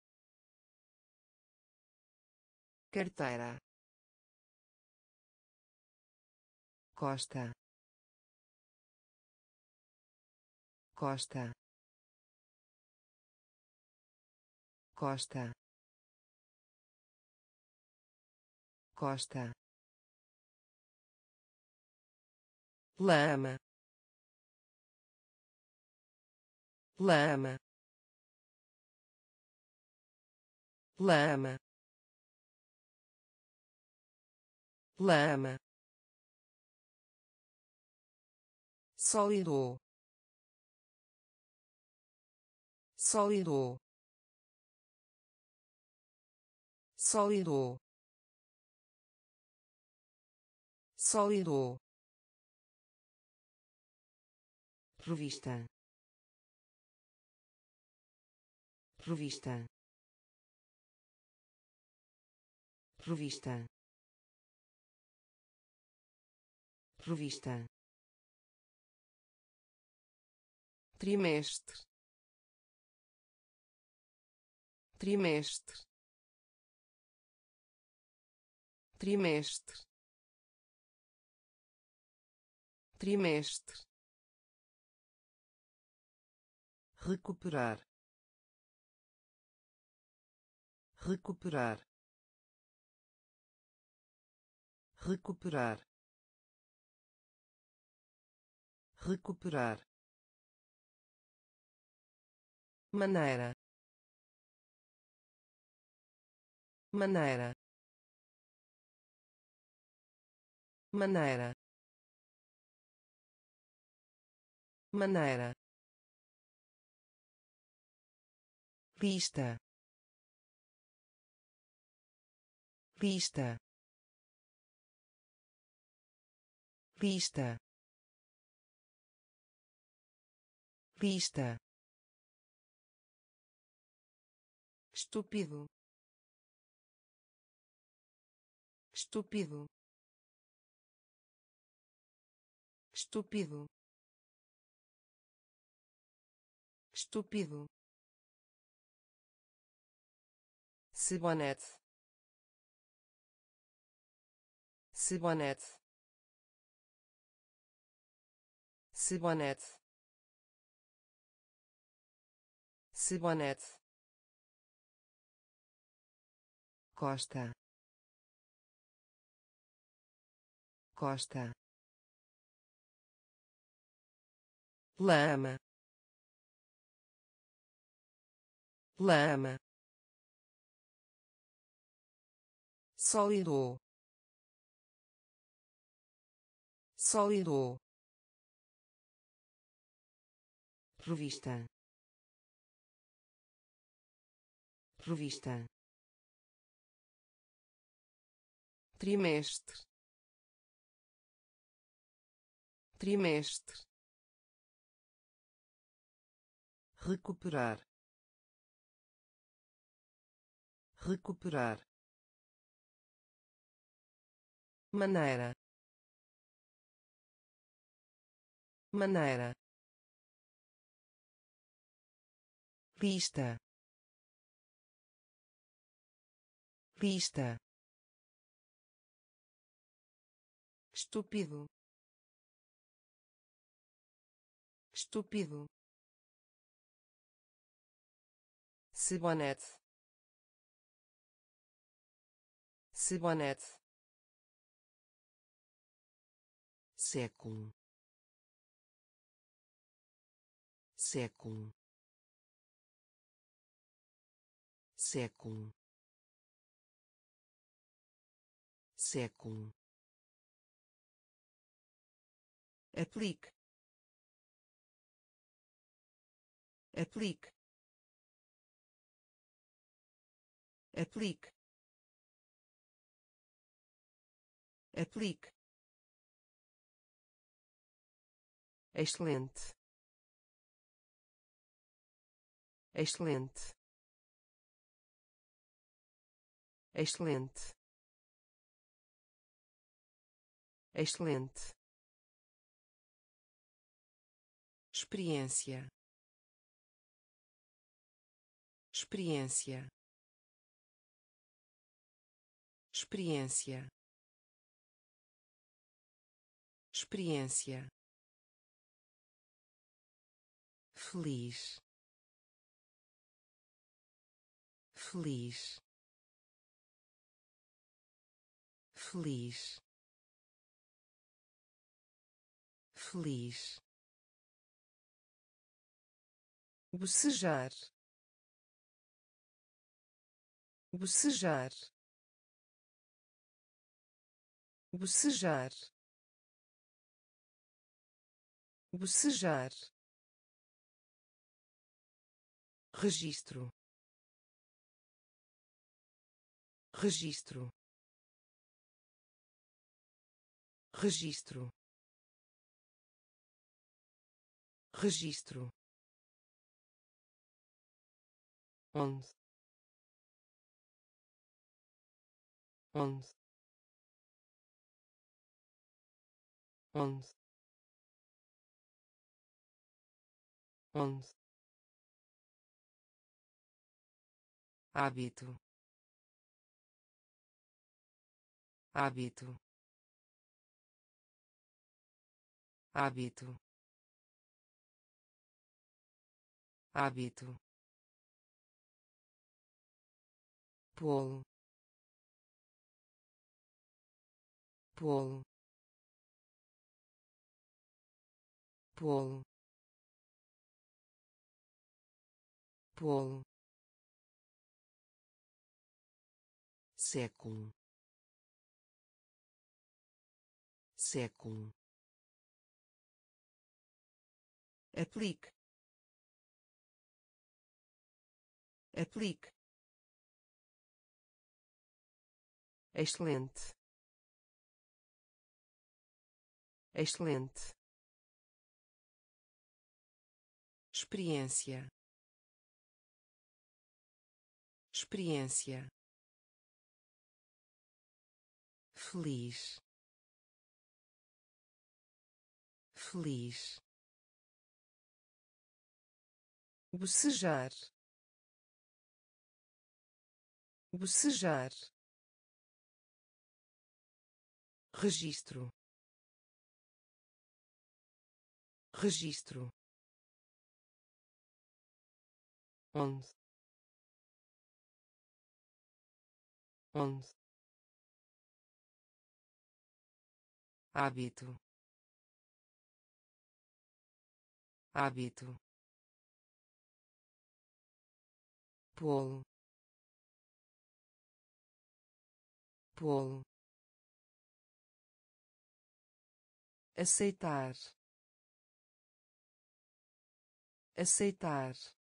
carteira, costa, Costa, Costa, Costa, lama, lama, lama, lama, sólido, sólido, sólido, sólido, revista, revista, revista, revista, trimestre, trimestre, trimestre, trimestre, recuperar, recuperar, recuperar, recuperar, maneira, maneira, maneira, maneira, lista, lista, lista, lista, estúpido, estúpido, estúpido, estúpido, cibonete, cibonete, cibonete, cibonete, Costa, Costa, lama, lama, sólido, sólido, revista, revista, trimestre, trimestre, recuperar, recuperar, maneira, maneira, lista, lista, estúpido, estúpido, cibonete, cibonete, século, século, século, século, aplique, aplique, aplique, aplique, excelente, excelente, excelente, excelente, experiência, experiência, experiência, experiência, feliz, feliz, feliz, feliz, bocejar, bocejar, bocejar, bocejar, registro, registro, registro, registro, onde, onde, onde, onde, hábito, hábito, hábito, hábito, polo, polo, polo, polo, século, século, aplique, aplique, excelente, excelente, experiência, experiência, feliz, feliz, bocejar, bocejar, registro, registro, onde, onde, hábito, hábito, polo, polo, aceitar, aceitar,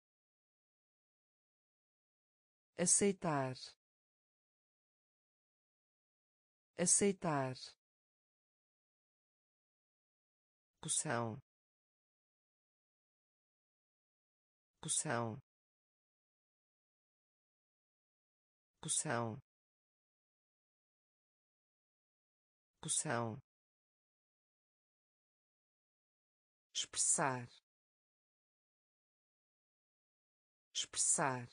aceitar, aceitar, poção, poção, poção, poção, expressar, expressar,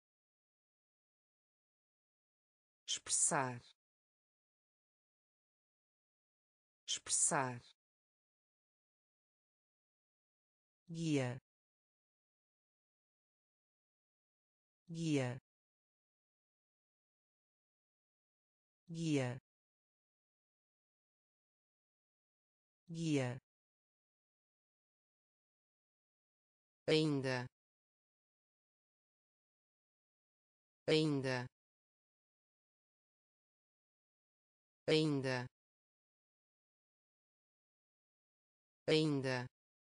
expressar, expressar, guia, guia, guia, guia, ainda, ainda, ainda, ainda,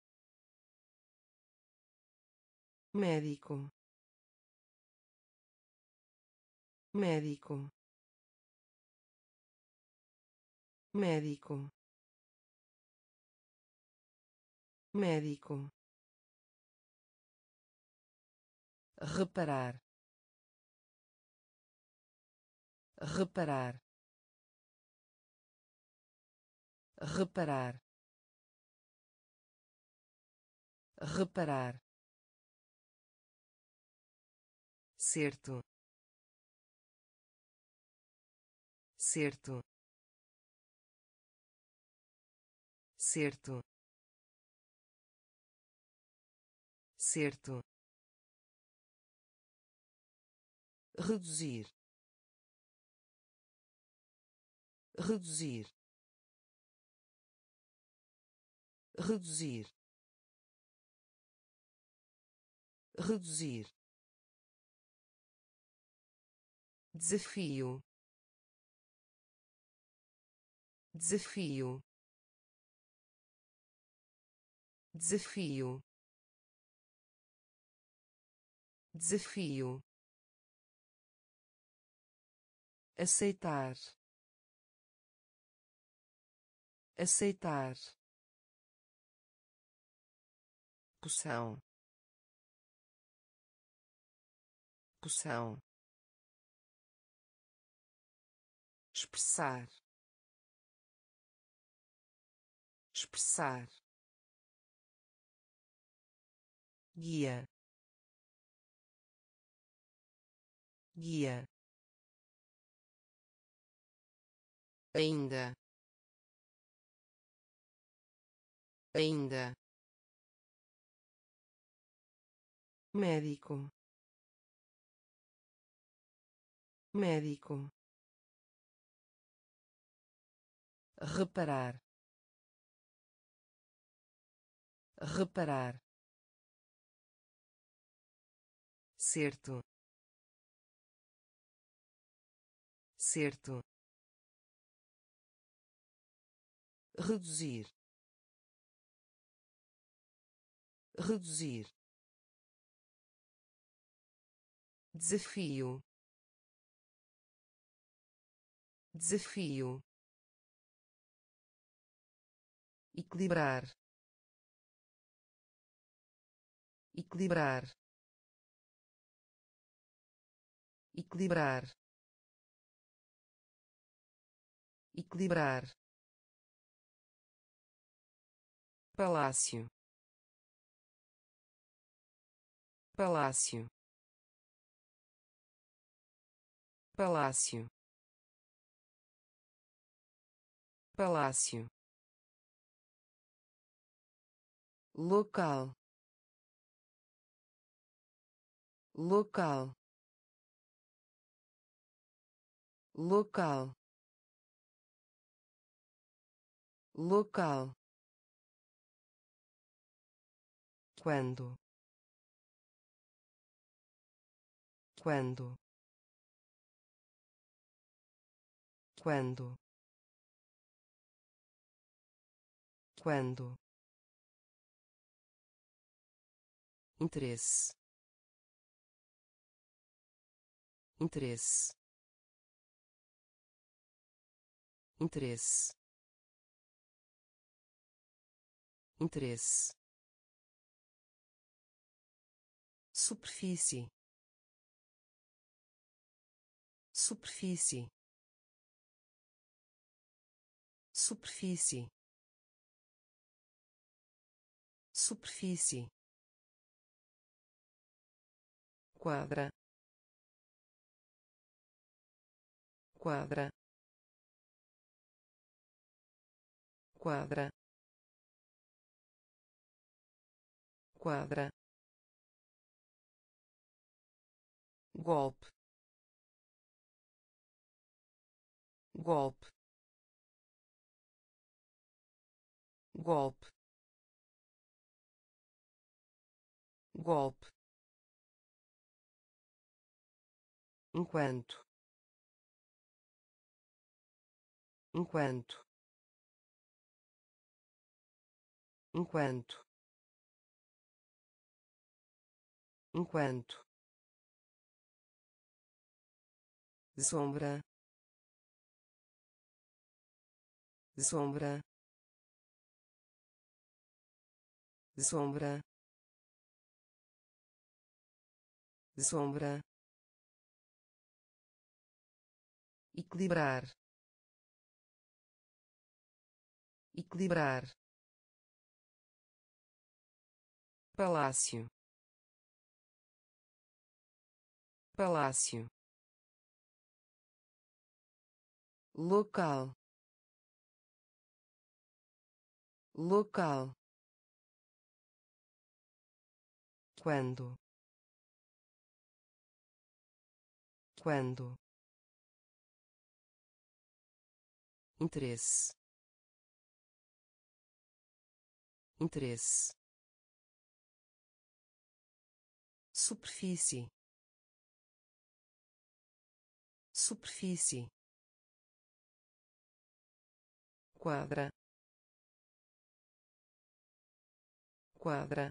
médico, médico, médico, médico, reparar, reparar, reparar, reparar, certo, certo, certo, certo, reduzir, reduzir, reduzir, reduzir, desafio, desafio, desafio, desafio, aceitar, aceitar, poção, poção, expressar, expressar, guia, guia, ainda, ainda, médico, médico, reparar, reparar, certo, certo, reduzir, reduzir, desafio, desafio, equilibrar, equilibrar, equilibrar, equilibrar, palácio, palácio, palácio, palácio, local, local, local, local, quando, quando, quando, quando, interesse, interesse, interesse, interesse, superfície, superfície, superfície, superfície, quadra, quadra, quadra, quadra, golpe, golpe, golpe, golpe, enquanto, enquanto, enquanto, enquanto, sombra, sombra, sombra, sombra, equilibrar, equilibrar, palácio, palácio, local, local, quando, quando, interesse, interesse, superfície, superfície, quadra, quadra,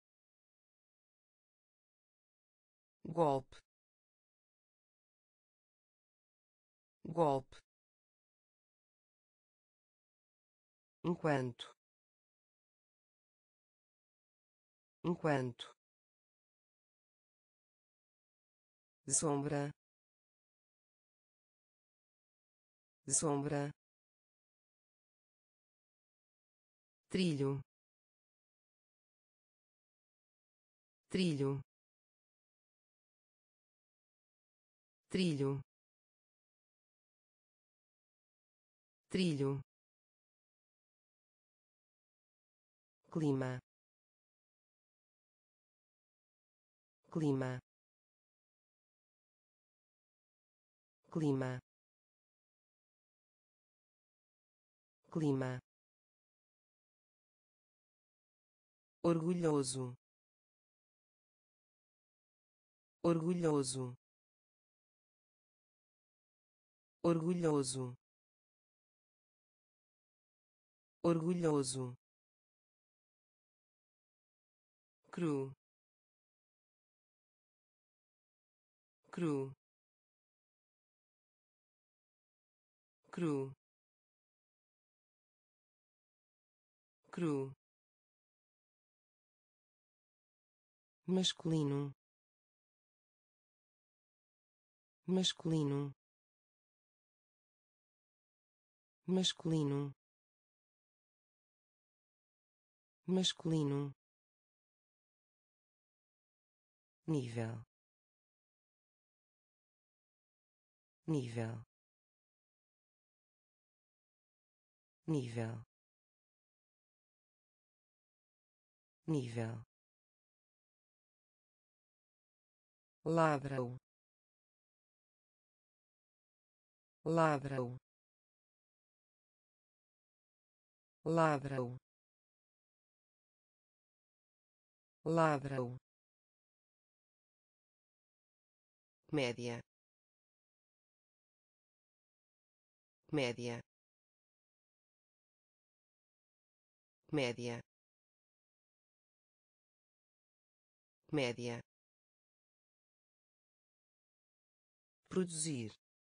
golpe, golpe, enquanto, enquanto, sombra, sombra, trilho, trilho, trilho, trilho, clima, clima, clima, clima, orgulhoso, orgulhoso, orgulhoso, orgulhoso, cru, cru, cru, cru, masculino, masculino, masculino, masculino, nível, nível, nível, nível, ladrão, ladrão, ladrão, ladrão, média, média, média, média, produzir,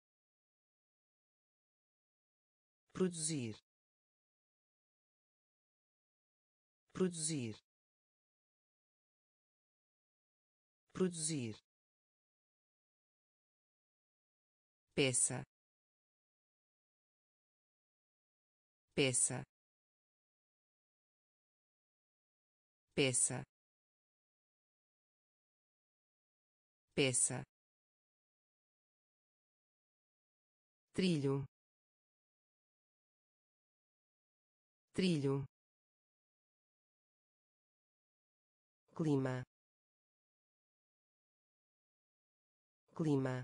produzir, produzir, produzir, peça, peça, peça, peça, trilho, trilho, clima, clima,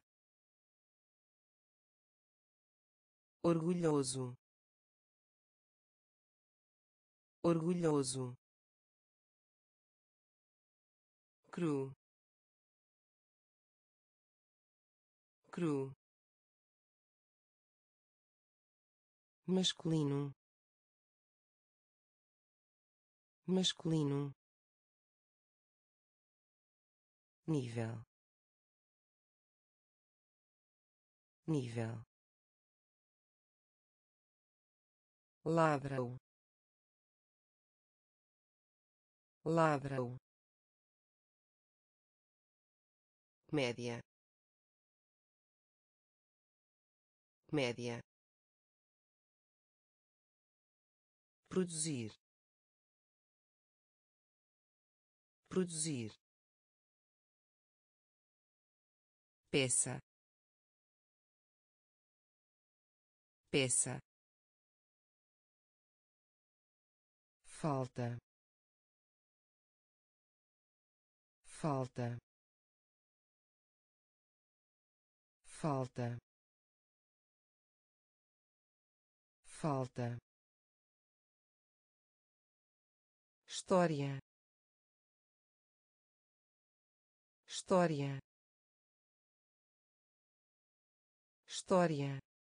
orgulhoso, orgulhoso, cru, cru, masculino, masculino, nível, nível, ladrão, ladrão, média, média, produzir, produzir, peça, peça, falta, falta, falta, falta, história, história, história,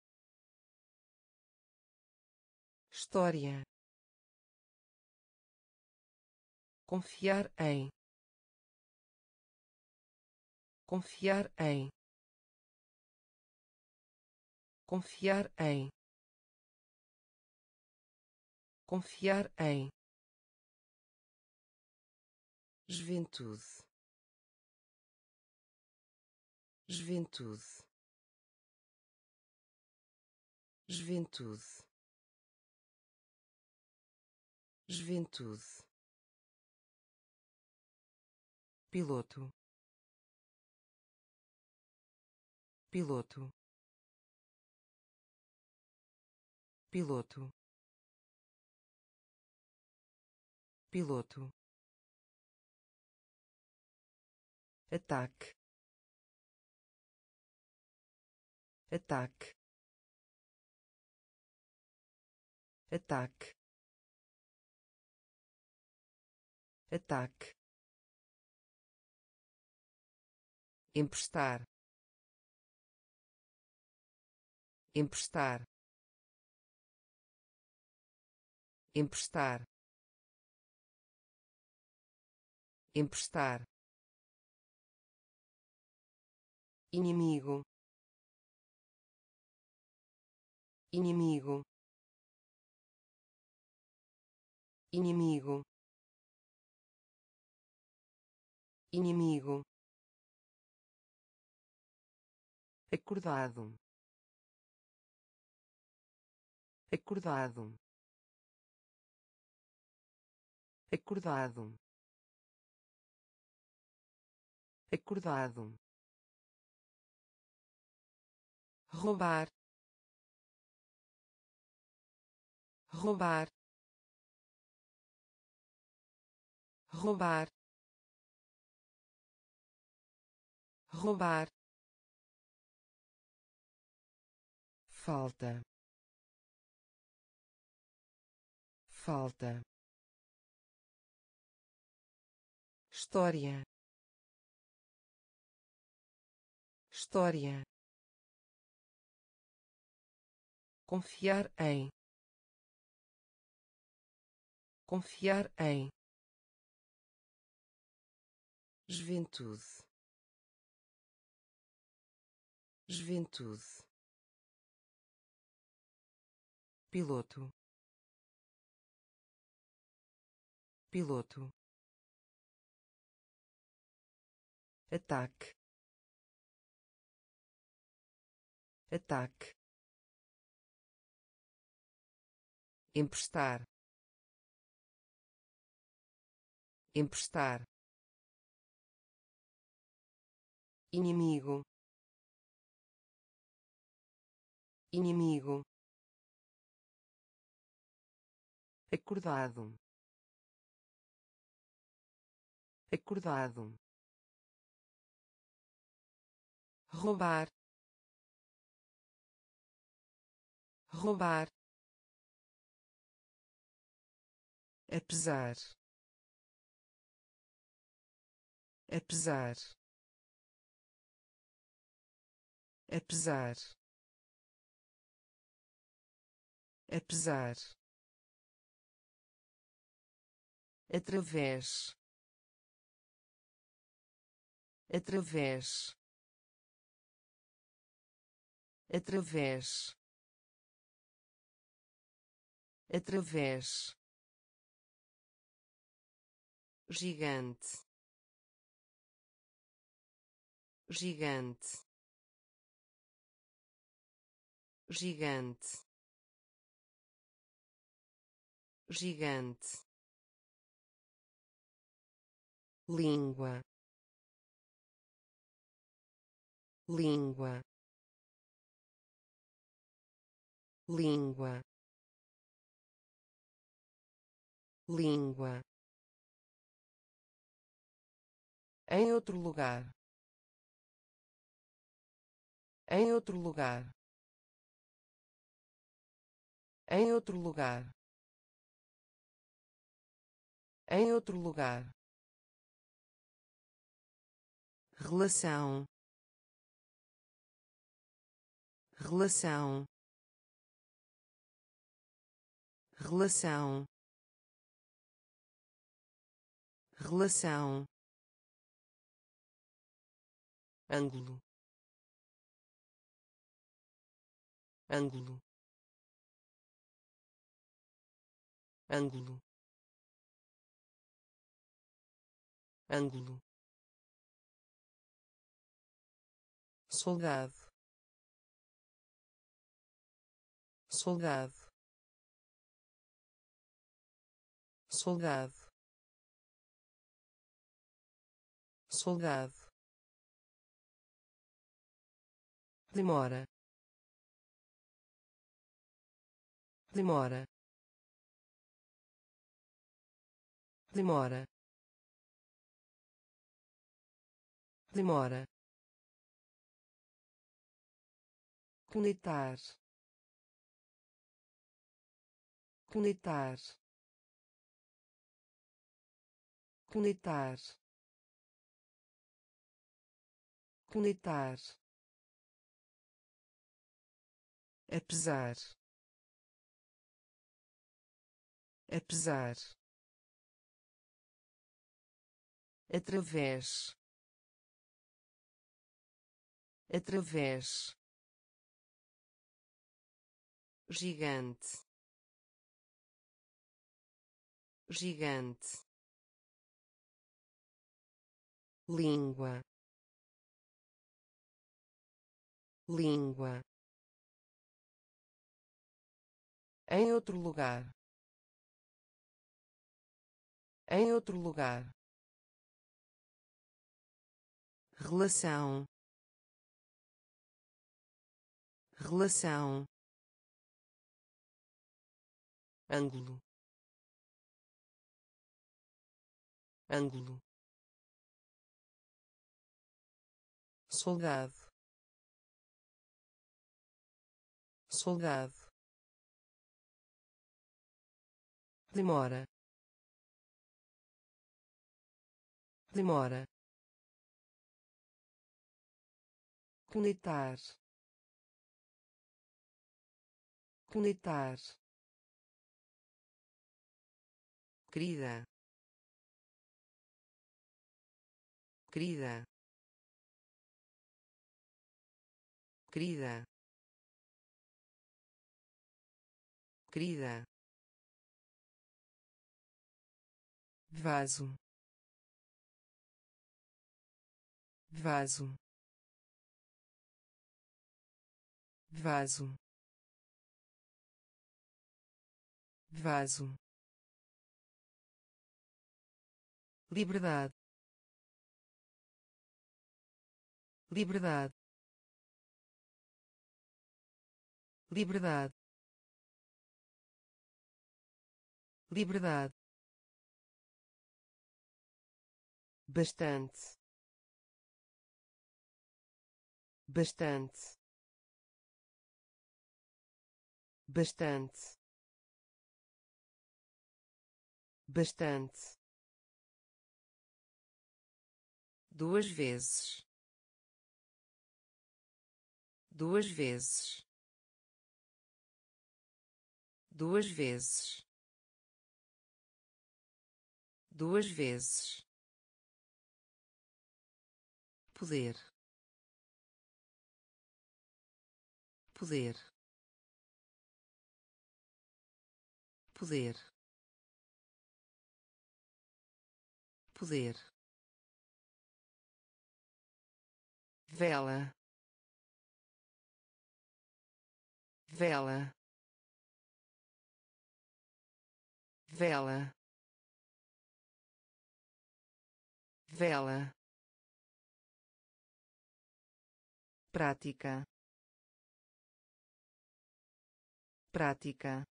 história, confiar em, confiar em, confiar em, confiar em, juventude, juventude, juventude, juventude, piloto, piloto, piloto, piloto, ataque, ataque, ataque, ataque, emprestar, emprestar, emprestar, emprestar, inimigo, inimigo, inimigo, inimigo, acordado, acordado, acordado, acordado, roubar, roubar, roubar, roubar, falta, falta, história, história, confiar em, confiar em, juventude, juventude, piloto, piloto, ataque, ataque, emprestar, emprestar, inimigo, inimigo, acordado, acordado, roubar, roubar, apesar, apesar, apesar, apesar, através, através, através, através, gigante, gigante, gigante, gigante, língua, língua, língua, língua, em outro lugar, em outro lugar, em outro lugar, em outro lugar, relação, relação, relação, relação, ângulo, ângulo, ângulo, ângulo, soldado, soldado, soldado, soldado, demora, demora, demora, demora, conectar, conectar, conectar, conectar, apesar, apesar, através, através, gigante, gigante, língua, língua, em outro lugar, em outro lugar, relação, relação, ângulo, ângulo, soldado, soldado, demora, demora, conectar, conectar, querida, querida, querida, querida, vaso, vaso, vaso, vaso, liberdade, liberdade, liberdade, liberdade, bastante, bastante, bastante, bastante, duas vezes, duas vezes, duas vezes, duas vezes, poder, poder, poder, poder, vela, vela, vela, vela, prática, prática,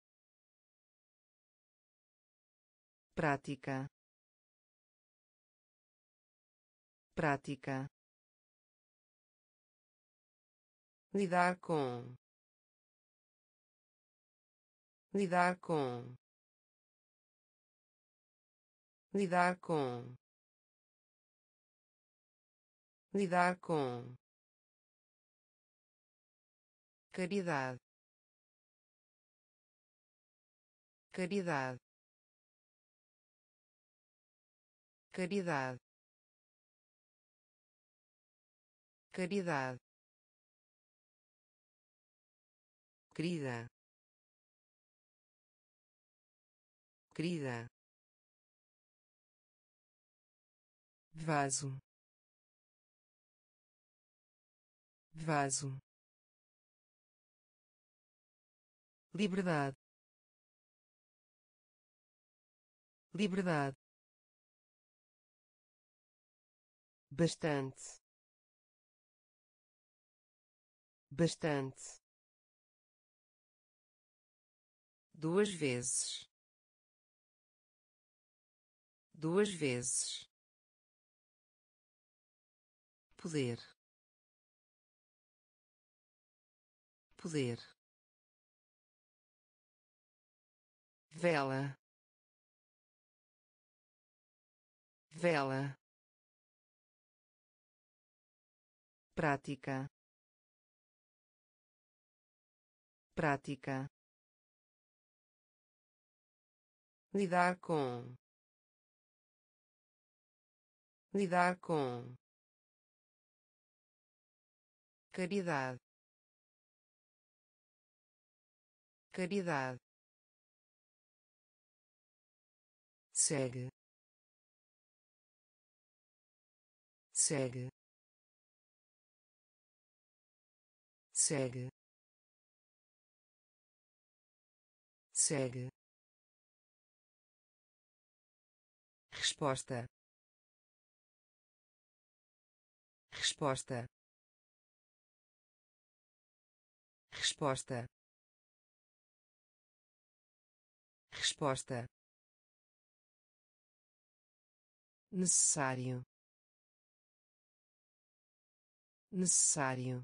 prática, prática, lidar com, lidar com, lidar com, lidar com, caridade, caridade, caridade, caridade, querida, querida, vaso, vaso, liberdade, liberdade, bastante, bastante, duas vezes, duas vezes, poder, poder, vela, vela, prática, prática, lidar com, lidar com, caridade, caridade, segue, segue, segue, segue, resposta, resposta, resposta, resposta, necessário, necessário,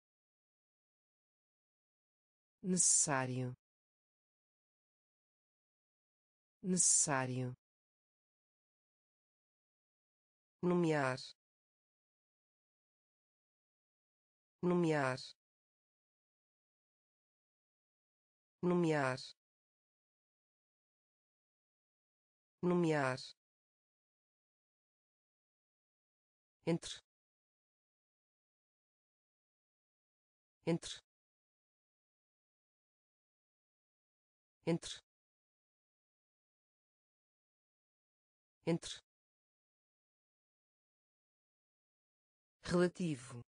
necessário, necessário, nomear, nomear, nomear, nomear, entre, entre, entre, entre, relativo,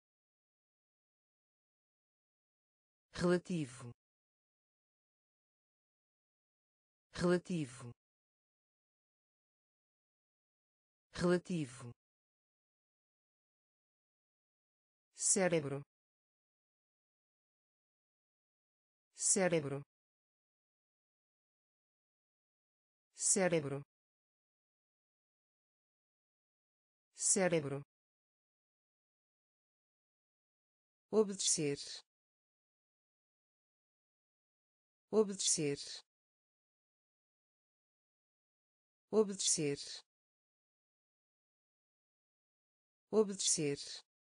relativo, relativo, relativo, cérebro, cérebro, cérebro, cérebro, obedecer, obedecer, obedecer, obedecer,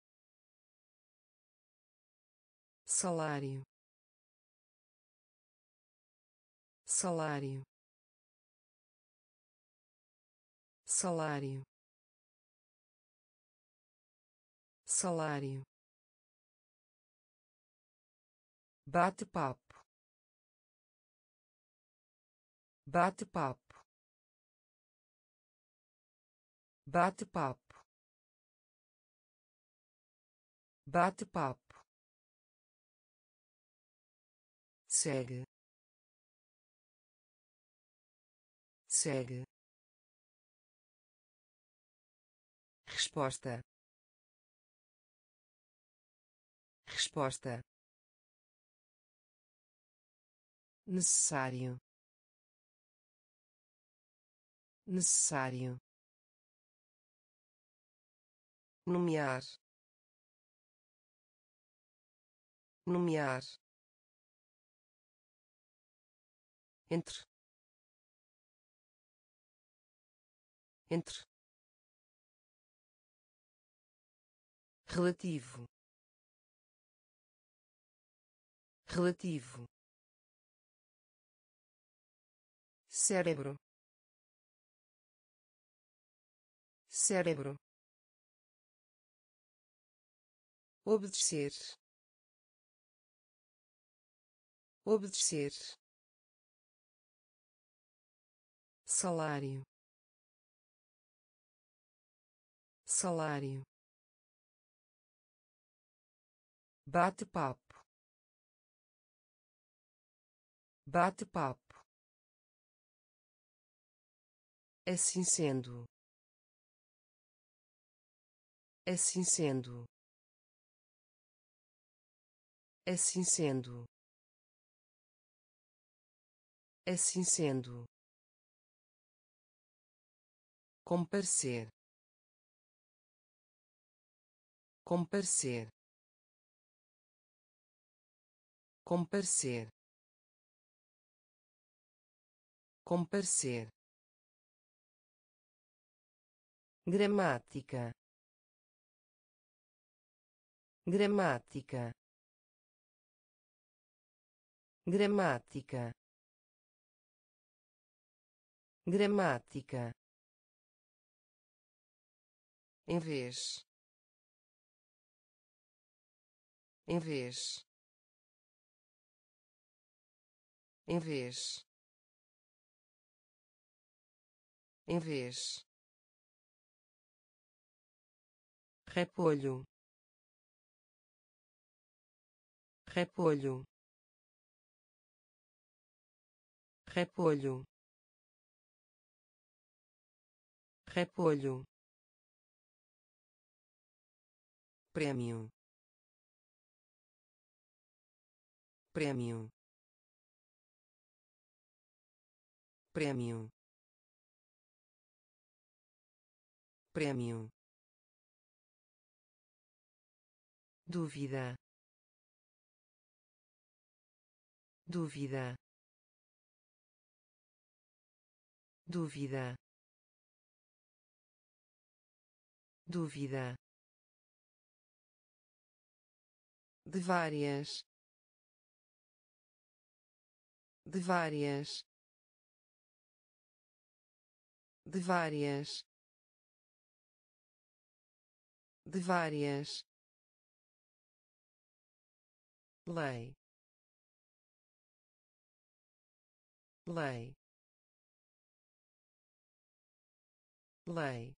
salário, salário, salário, salário, bate-papo, bate-papo, bate-papo, bate-papo, segue, segue, resposta, resposta, necessário, necessário, nomear, nomear, entre, entre, relativo, relativo, cérebro, cérebro, obedecer, obedecer, salário, salário, bate-papo, bate-papo, assim sendo, assim sendo, assim sendo, assim sendo, comparecer, comparecer, comparecer, comparecer, gramática, gramática, gramática, gramática, em vez, em vez, em vez, em vez, repolho, repolho, repolho, repolho, prêmio, prêmio, prêmio, prêmio, dúvida, dúvida, dúvida, dúvida, de várias, de várias, de várias, de várias, lei, lei, lei,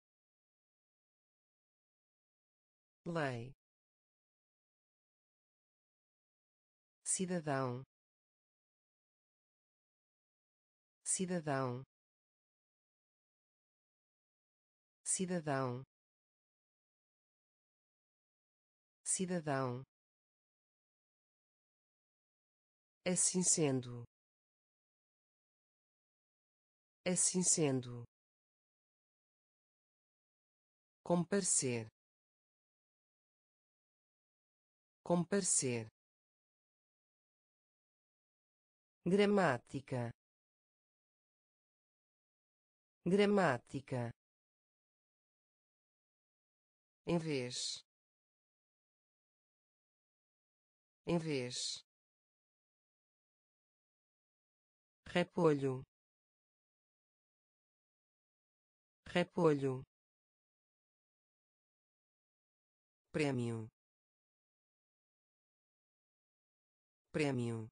lei, cidadão, cidadão, cidadão, cidadão, assim sendo, assim sendo, comparecer, comparecer, gramática, gramática, em vez, em vez, repolho, repolho, prêmio, prêmio,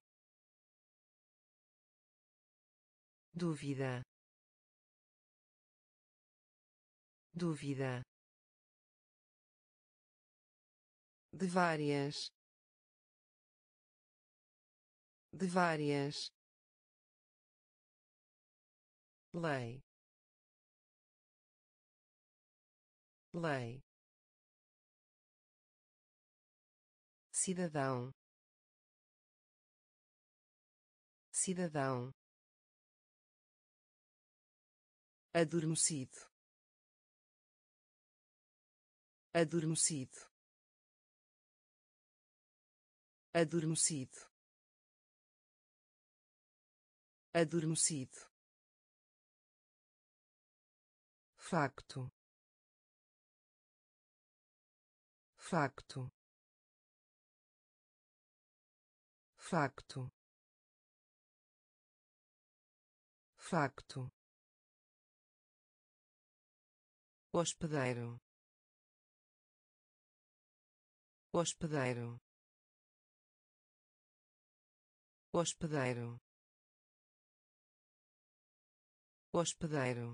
dúvida, dúvida, de várias, de várias, lei, lei, cidadão, cidadão, adormecido, adormecido, adormecido, adormecido, facto, facto, facto, facto, hospedeiro, hospedeiro, hospedeiro, hospedeiro,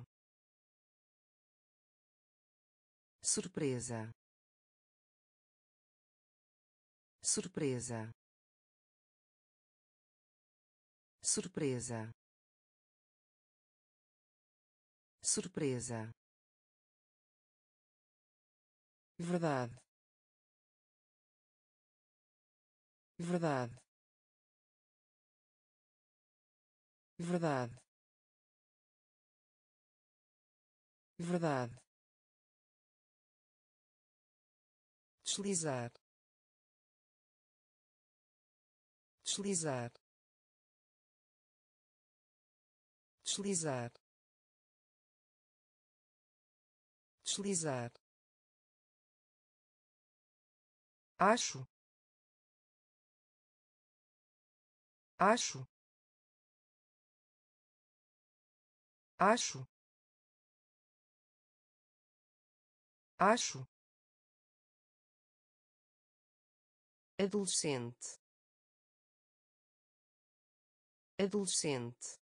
surpresa, surpresa, surpresa, surpresa, verdade, verdade, verdade, verdade, deslizar, deslizar, deslizar, deslizar, acho, acho, acho, acho, adolescente, adolescente,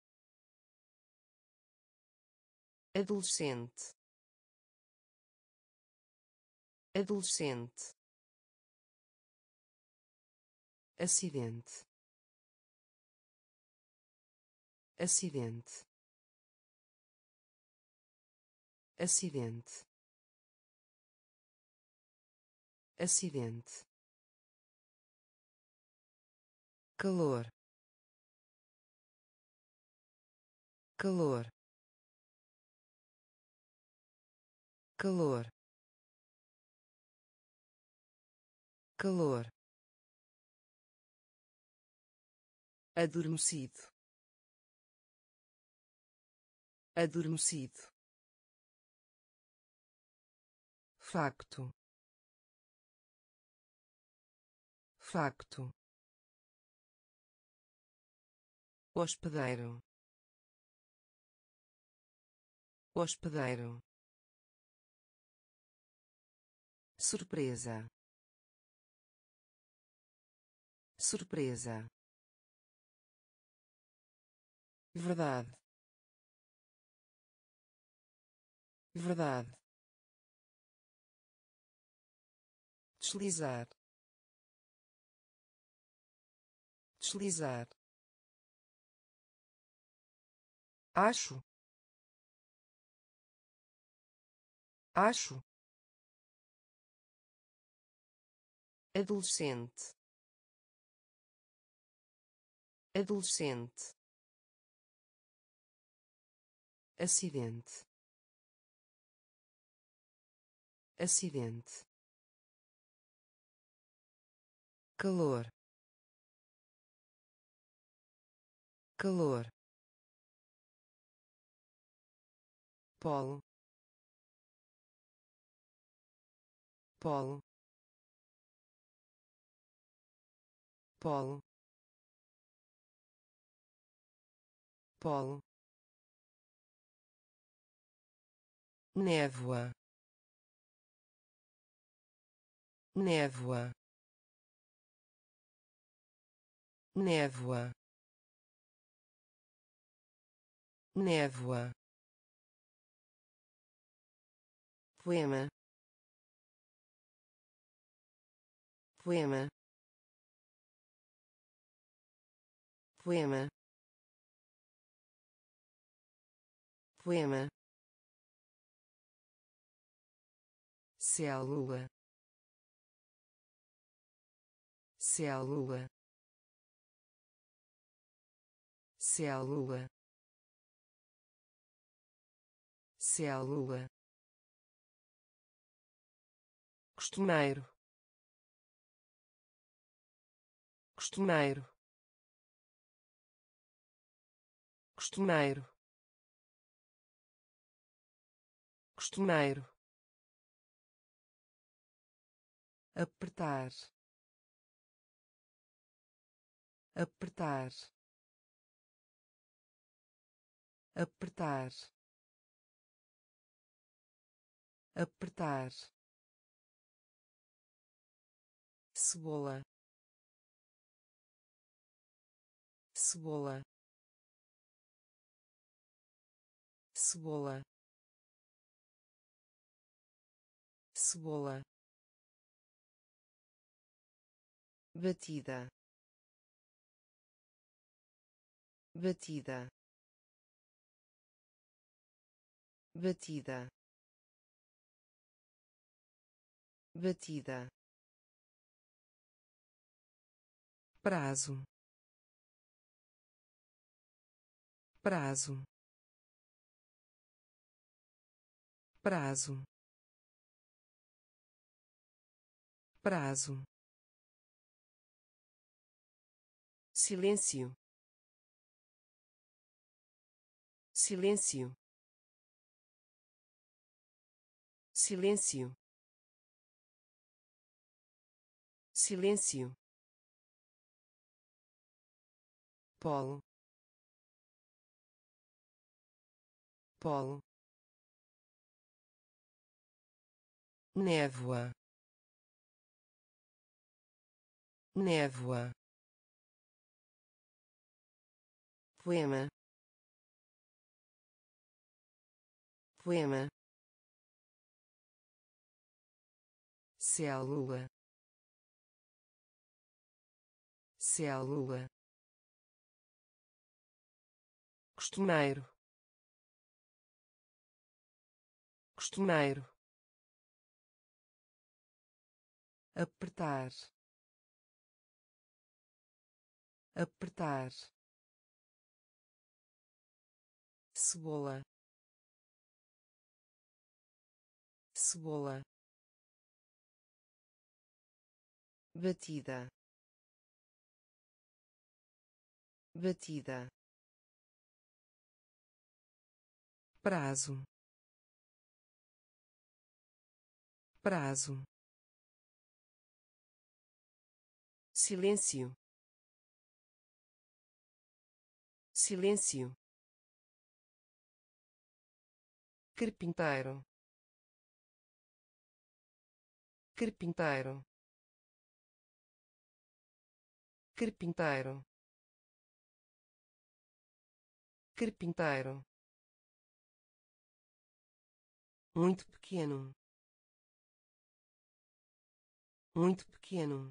adolescente, adolescente, acidente, acidente, acidente, acidente, calor, calor, calor, calor, adormecido, adormecido, facto, facto, hospedeiro, hospedeiro, surpresa, surpresa, verdade, verdade, deslizar, deslizar, acho, acho, adolescente, adolescente, acidente, acidente, calor, calor, polo, polo, polo, polo, névoa, névoa, névoa, névoa, poema, poema, poema, poema, célula, célula, célula, célula, costumeiro, costumeiro, costumeiro, costumeiro, apertar, apertar, apertar, apertar, cebola, cebola, cebola, cebola, batida, batida, batida, batida, prazo, prazo, prazo, prazo, silêncio, silêncio, silêncio, silêncio, polo, polo, névoa, névoa, poema, poema, célula, célula, costumeiro, costumeiro, apertar, apertar, cebola, cebola, batida, batida, prazo, prazo, silêncio, silêncio, carpinteiro, carpinteiro, carpinteiro, carpinteiro, muito pequeno, muito pequeno,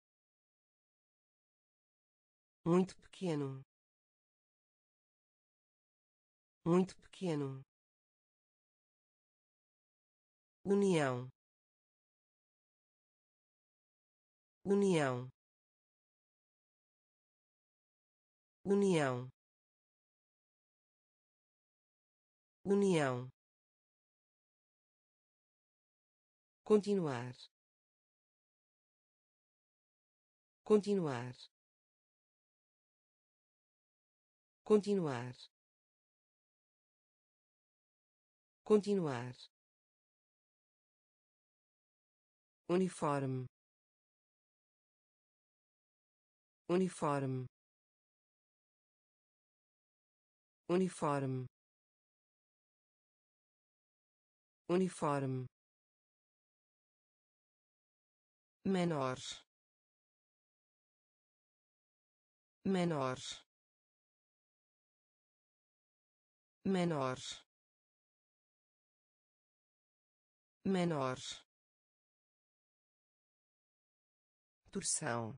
muito pequeno, muito pequeno, união, união, união, união, continuar, continuar, continuar, continuar, uniforme, uniforme, uniforme, uniforme, menor, menor, menor, menor, torção,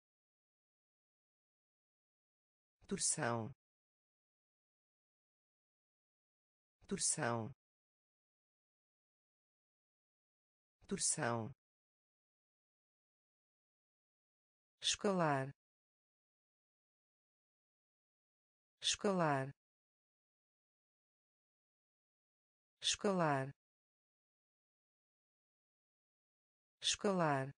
torção, torção, torção, escalar, escalar, escalar, escalar,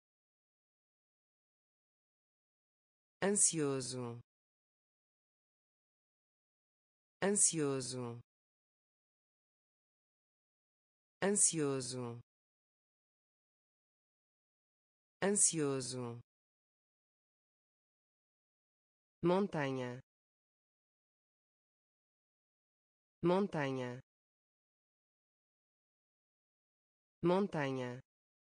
ansioso, ansioso, ansioso, ansioso, montanha, montanha, montanha,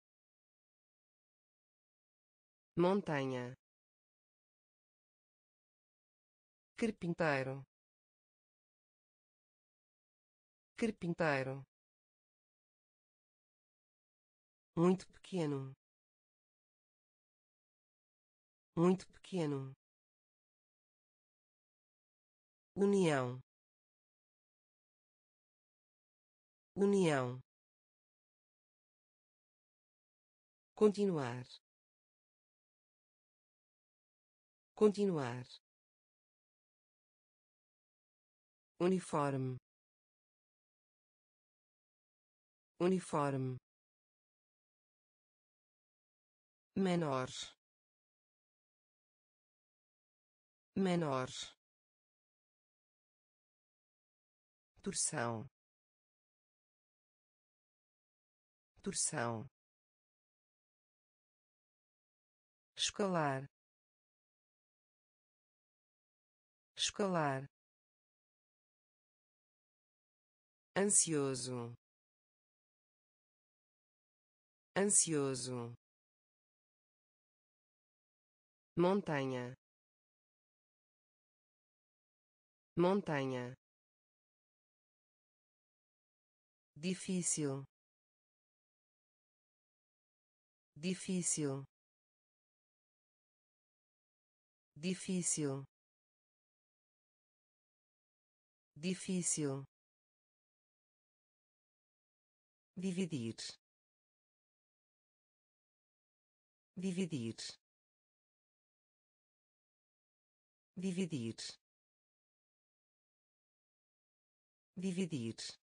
montanha, carpinteiro, carpinteiro, muito pequeno, muito pequeno, união, união, continuar, continuar, uniforme, uniforme, menor, menor, torção, torção, escalar, escalar, ansioso, ansioso, montanha, montanha, difícil, difícil, difícil, difícil, dividir, dividir, dividir, dividir,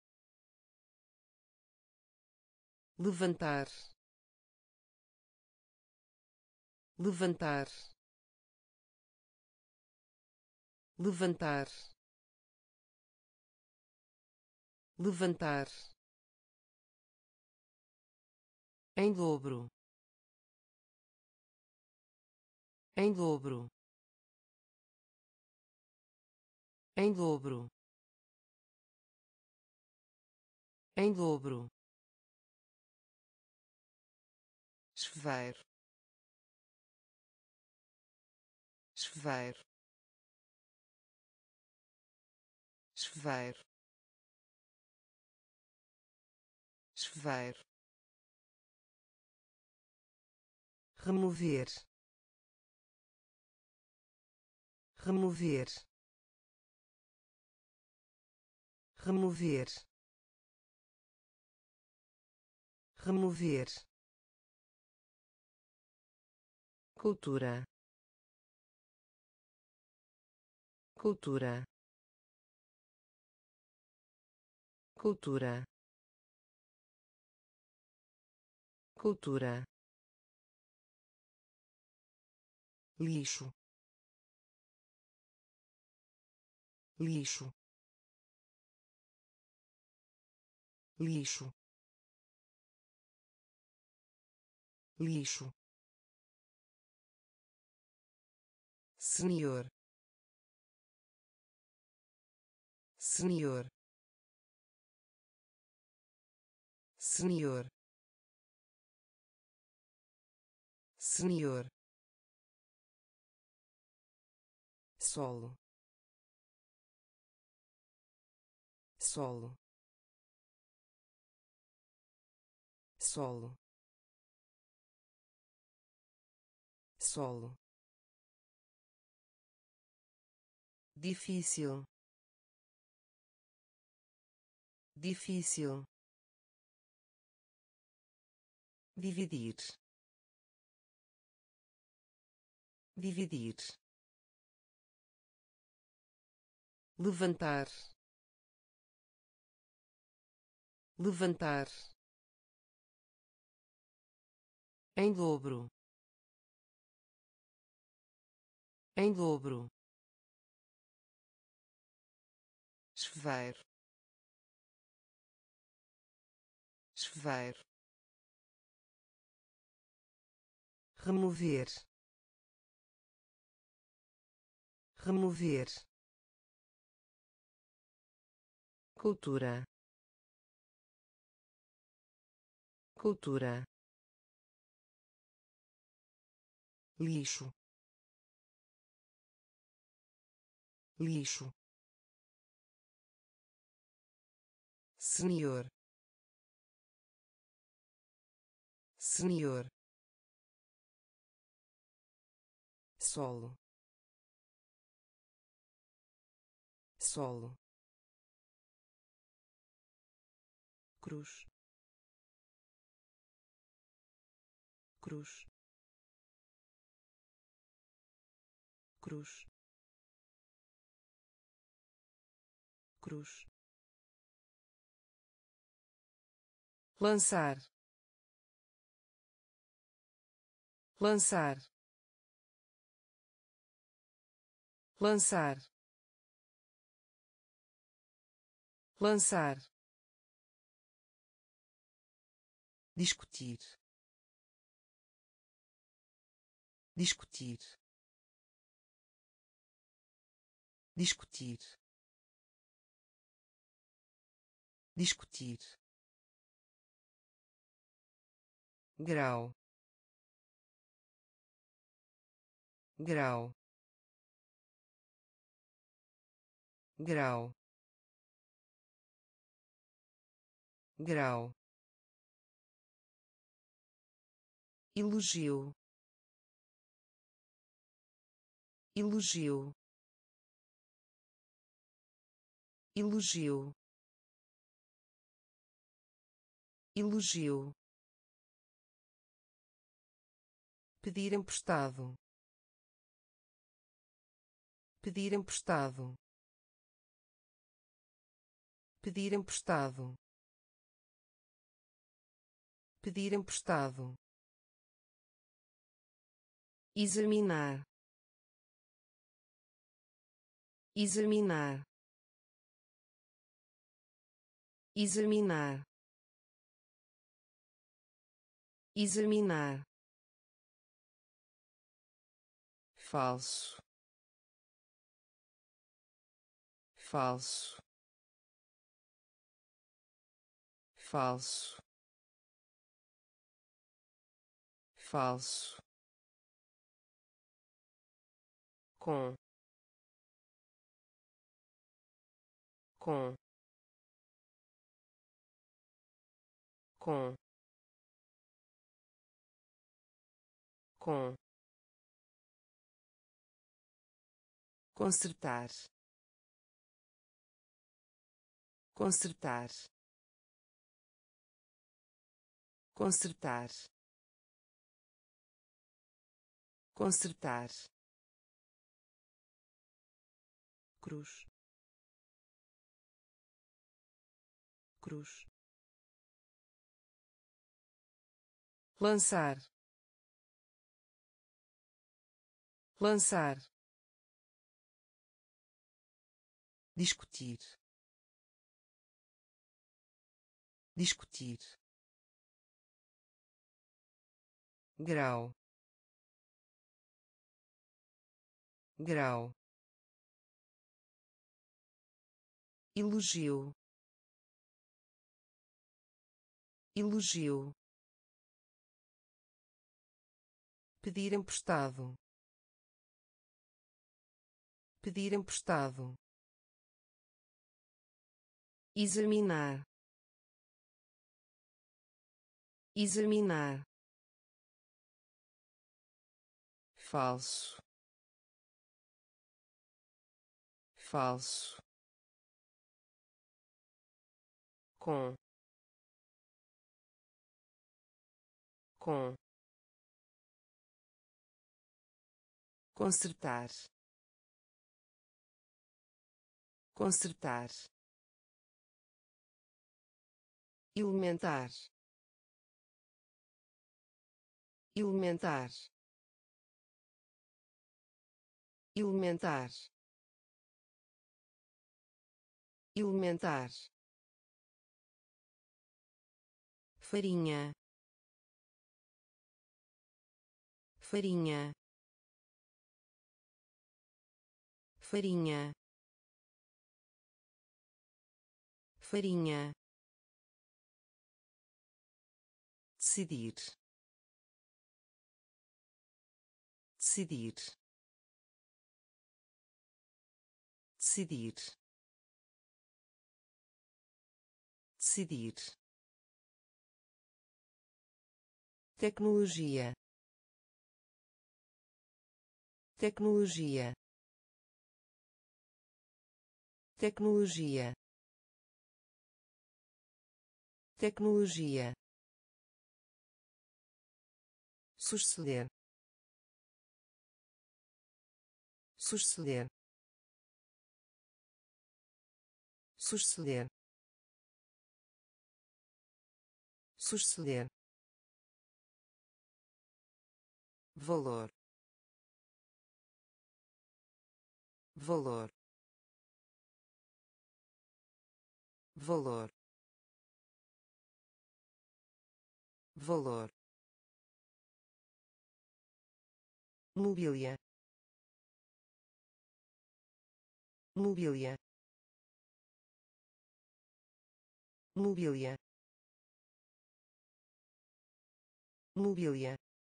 levantar, levantar, levantar, levantar, em dobro, em dobro, em dobro, em dobro, chuveiro, chuveiro, chuveiro, chuveiro, remover, remover, remover, remover, cultura, cultura, cultura, cultura, lixo, lixo, lixo, lixo, senhor, senhor, senhor, senhor, solo, solo, solo, solo, difícil, difícil, dividir, dividir, levantar, levantar, em dobro, em dobro, chuveiro, chuveiro, remover, remover, cultura, cultura, lixo, lixo, senhor, senhor, solo, solo, cruz, cruz, cruz, cruz, lançar, lançar, lançar, lançar, discutir, discutir, discutir, discutir, grau, grau, grau, grau, elogio, elogio, elogio, elogio, pedir emprestado, pedir emprestado, pedir emprestado, pedir emprestado, examinar, examinar, examinar, examinar, falso, falso, falso, falso, com, com, com, com, consertar, consertar, consertar, consertar, cruz, cruz, lançar, lançar, discutir, discutir, grau, grau, elogio, elogio, pedir emprestado, pedir emprestado, examinar, examinar, falso, falso, com, com, consertar, consertar, elementar, elementar, elementar, elementar, farinha, farinha, farinha, farinha, decidir, decidir, decidir, decidir, tecnologia, tecnologia, tecnologia, tecnologia, suceder, suceder, suceder, suceder, valor, valor, valor, valor, mobília, mobília, mobília, mobília,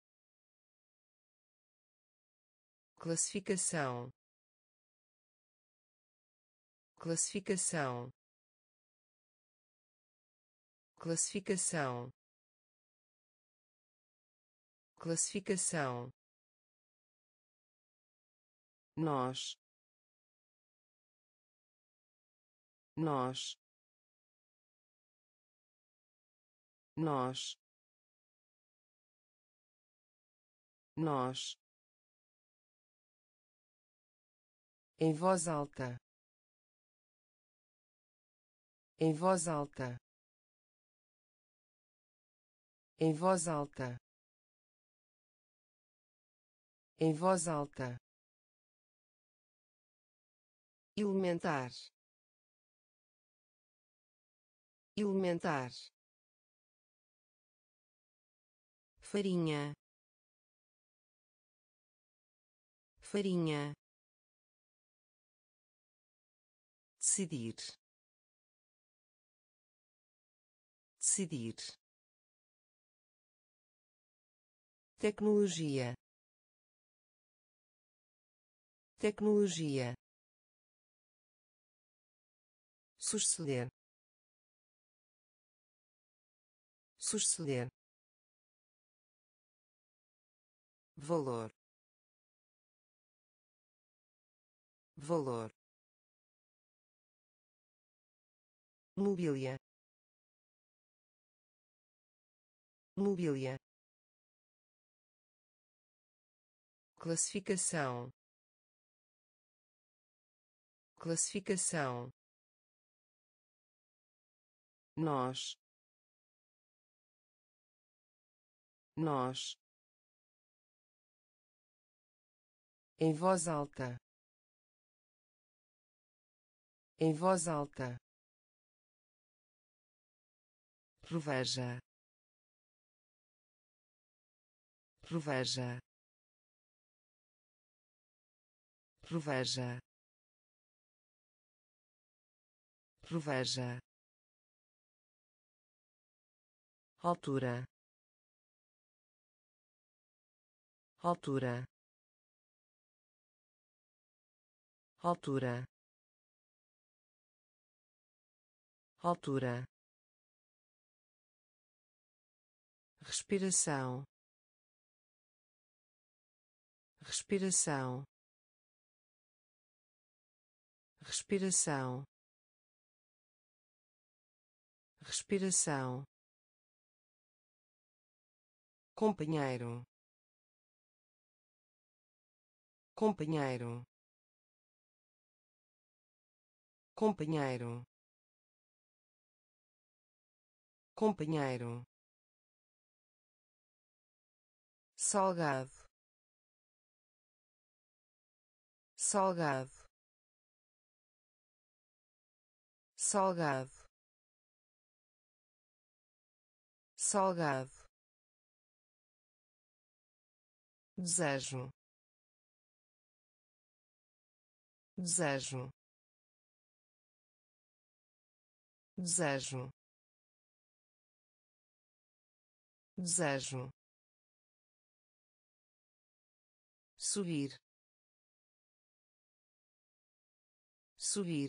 classificação, classificação, classificação, classificação, nós, nós, nós, nós, em voz alta, em voz alta, em voz alta, em voz alta, elementar, elementar, farinha, farinha, decidir, decidir, tecnologia, tecnologia, suceder, suceder, valor, valor, mobília, mobília, classificação, classificação, nós, nós, em voz alta, em voz alta, proveja, proveja, proveja, proveja, altura, altura, altura, altura, respiração, respiração, respiração, respiração, companheiro, companheiro, companheiro, companheiro, salgado, salgado, salgado, salgado, desejo, desejo, desejo, desejo, subir, subir,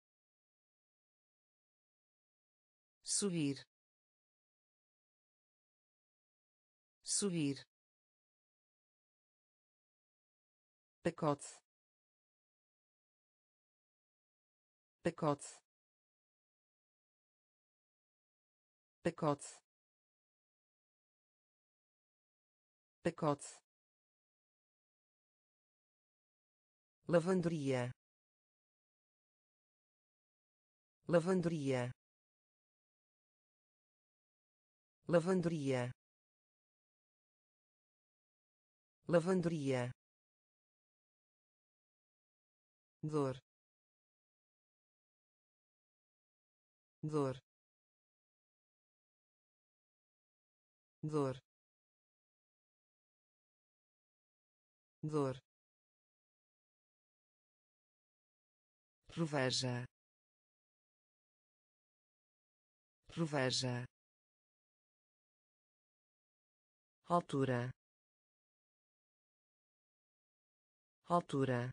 subir, subir, pacote, pacote, pacote, pacote, lavanderia, lavanderia, lavanderia, lavanderia, dor, dor, dor, dor, proveja, proveja, altura, altura,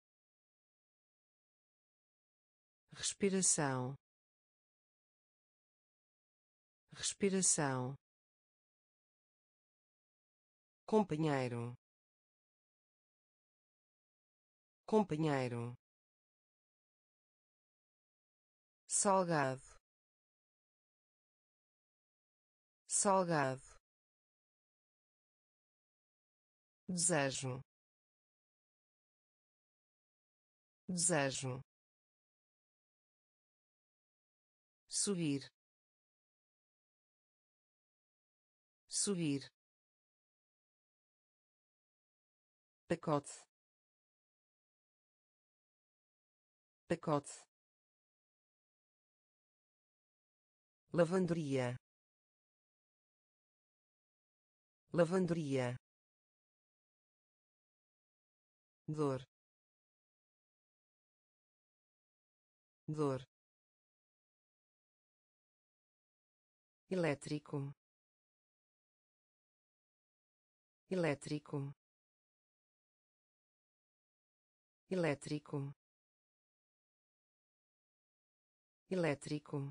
respiração, respiração, companheiro, companheiro, salgado, salgado, desejo, desejo, subir, subir, pacote, pacote, lavanderia, lavanderia, dor, dor, elétrico, elétrico, elétrico, elétrico,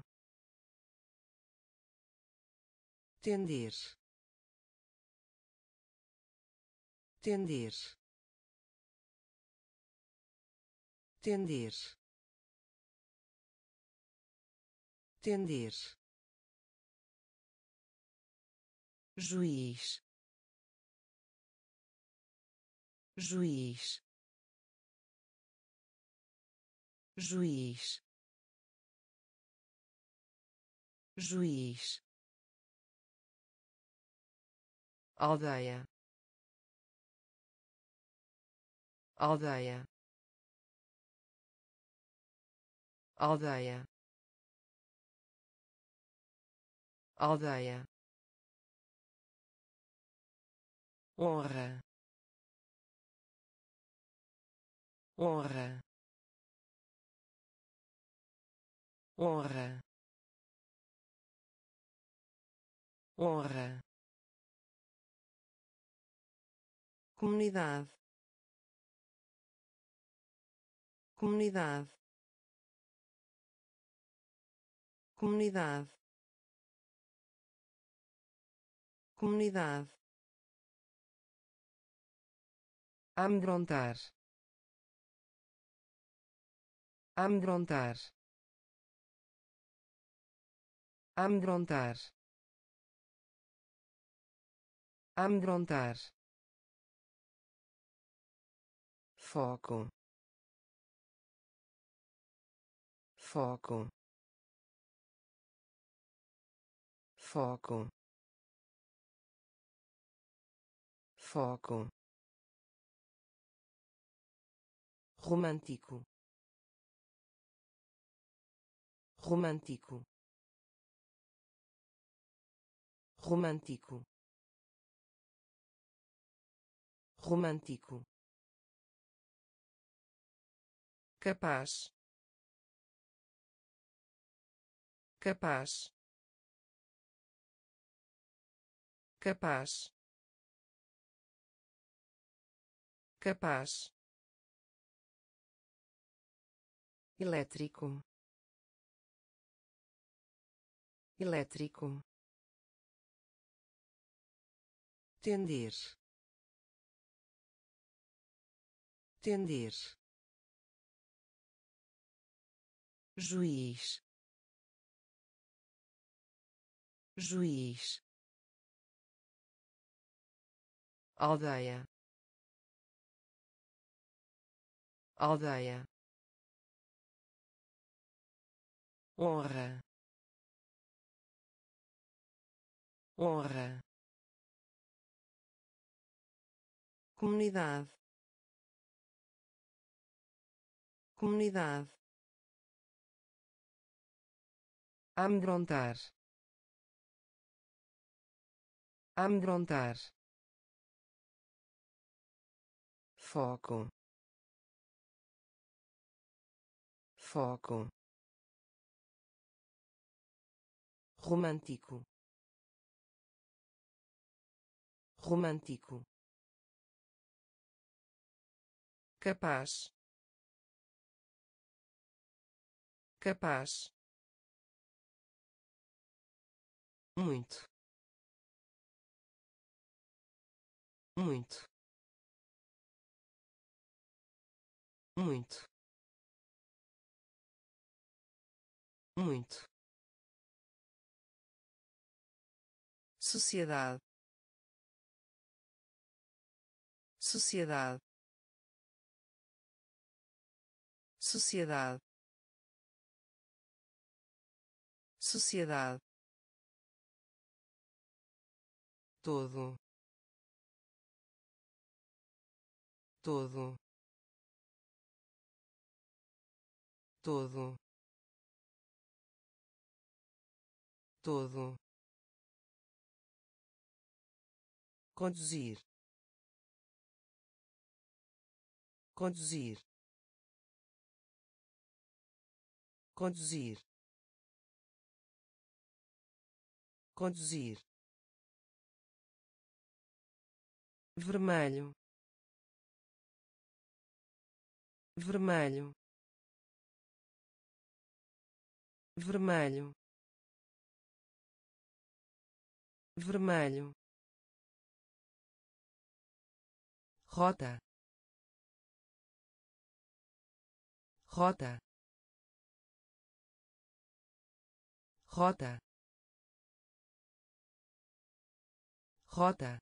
tender, tender, tender, tender, juiz, juiz, juiz, juiz, aldeia, aldeia, aldeia, aldeia, honra, honra, honra, honra, comunidade, comunidade, comunidade, comunidade, amedrontar, amedrontar, amedrontar, amedrontar, foco, foco, foco, foco, romântico, romântico, romântico, romântico, capaz, capaz, capaz, capaz, elétrico, elétrico, tender, tender, juiz, juiz, aldeia, aldeia, honra, honra, comunidade, comunidade, amedrontar, amedrontar, foco, foco, romântico, romântico, capaz, capaz, muito, muito, muito, muito, sociedade, sociedade, sociedade, sociedade, todo, todo, todo, todo, conduzir, conduzir, conduzir, conduzir, vermelho, vermelho, vermelho, vermelho, rota, rota, rota, rota,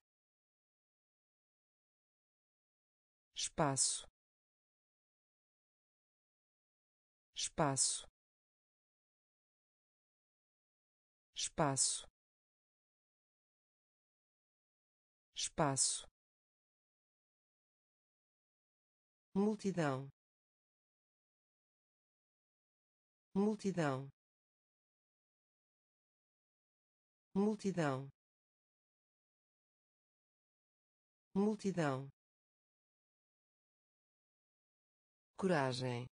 espaço, espaço, espaço, espaço, multidão, multidão, multidão, multidão, coragem,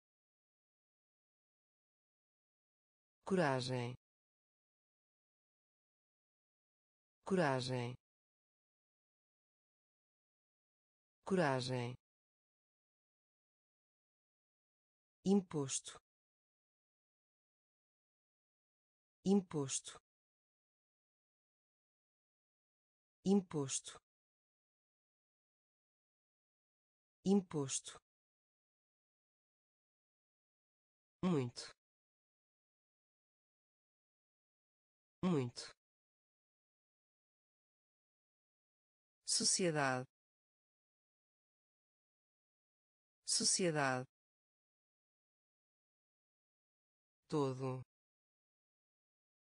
coragem, coragem, coragem, imposto, imposto, imposto, imposto, muito, muito, sociedade, sociedade, todo,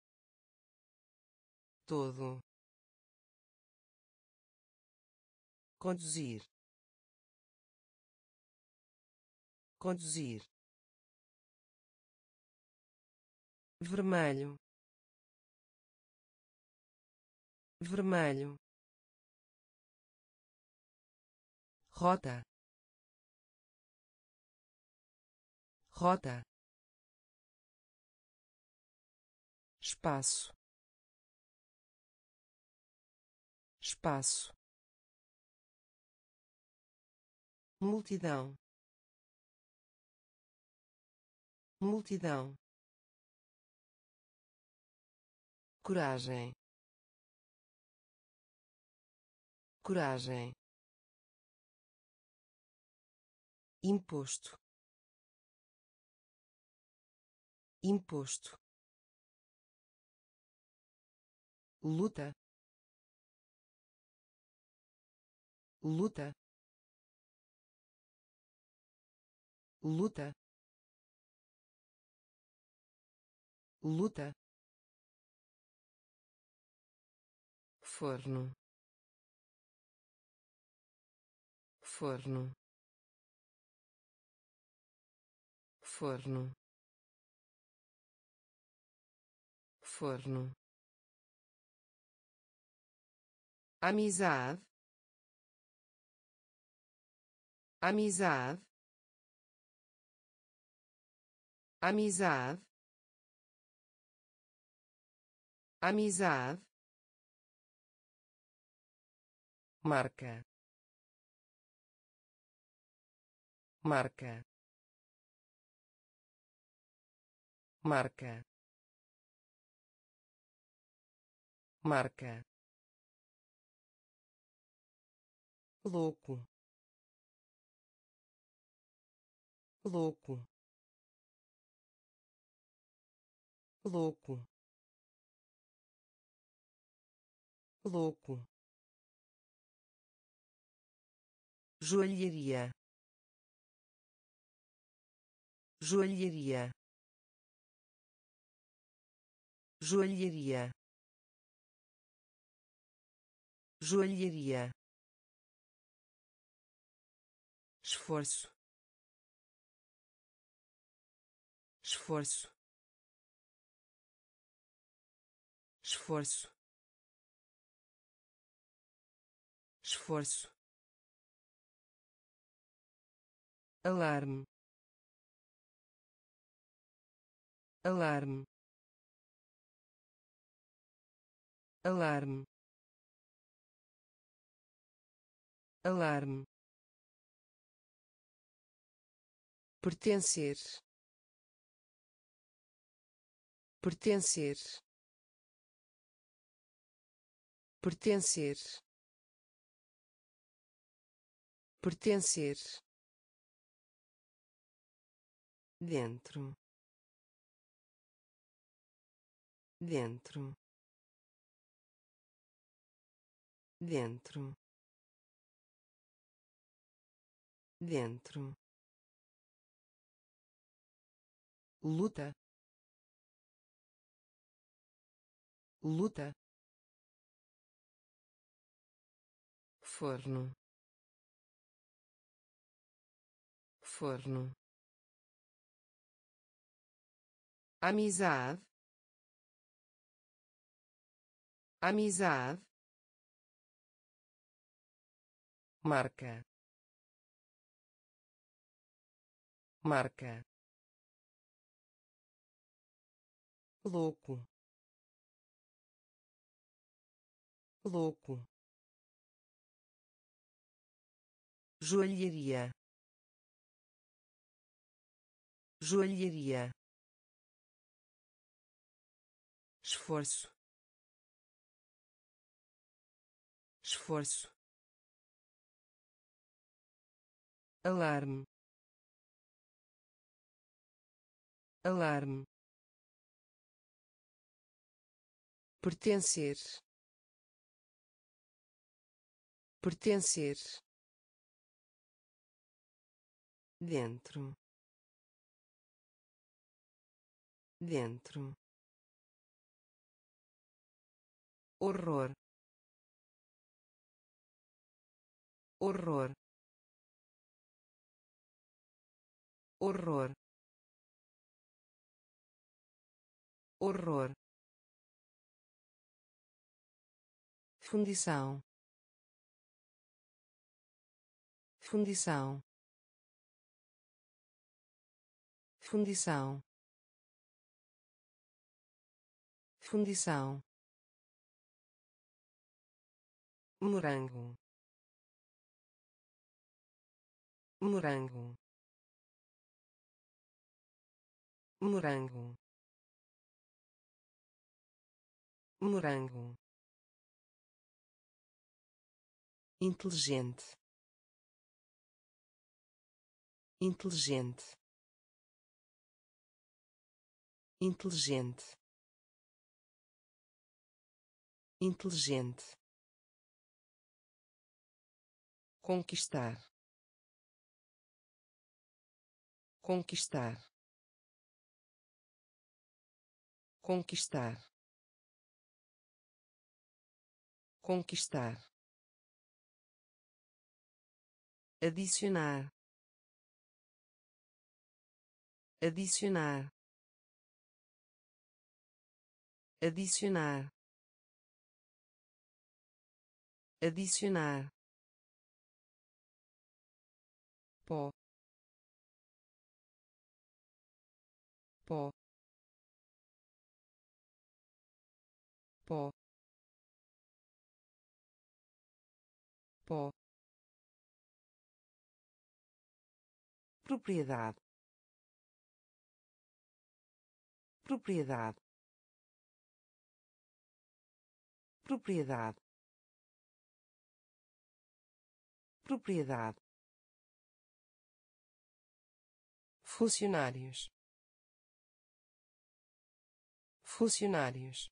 todo, conduzir, conduzir, vermelho, vermelho, rota, rota, espaço, espaço, multidão, multidão, coragem, coragem, imposto, imposto, luta, luta, luta, luta, forno, forno, forno, forno, amizade, amizade, amizade, amizade, marca, marca, marca, marca, louco, louco, louco, louco, joalheria, joalheria, joalheria, joalheria, esforço, esforço, esforço, esforço, alarme, alarme, alarme, alarme, pertencer, pertencer, pertencer, pertencer, dentro, dentro, dentro, dentro, luta, luta, forno, forno, amizade, amizade, marca, marca, louco, louco, joalheria, joalheria, esforço, esforço, alarme, alarme, pertencer, pertencer, dentro, dentro, horror, horror, horror, horror, fundição, fundição, fundição, fundição, morango, morango, morango, morango, inteligente, inteligente, inteligente, inteligente, conquistar, conquistar, conquistar, conquistar, adicionar, adicionar, adicionar, adicionar, pó, pó, pó, pó, propriedade, propriedade, propriedade, propriedade, funcionários, funcionários,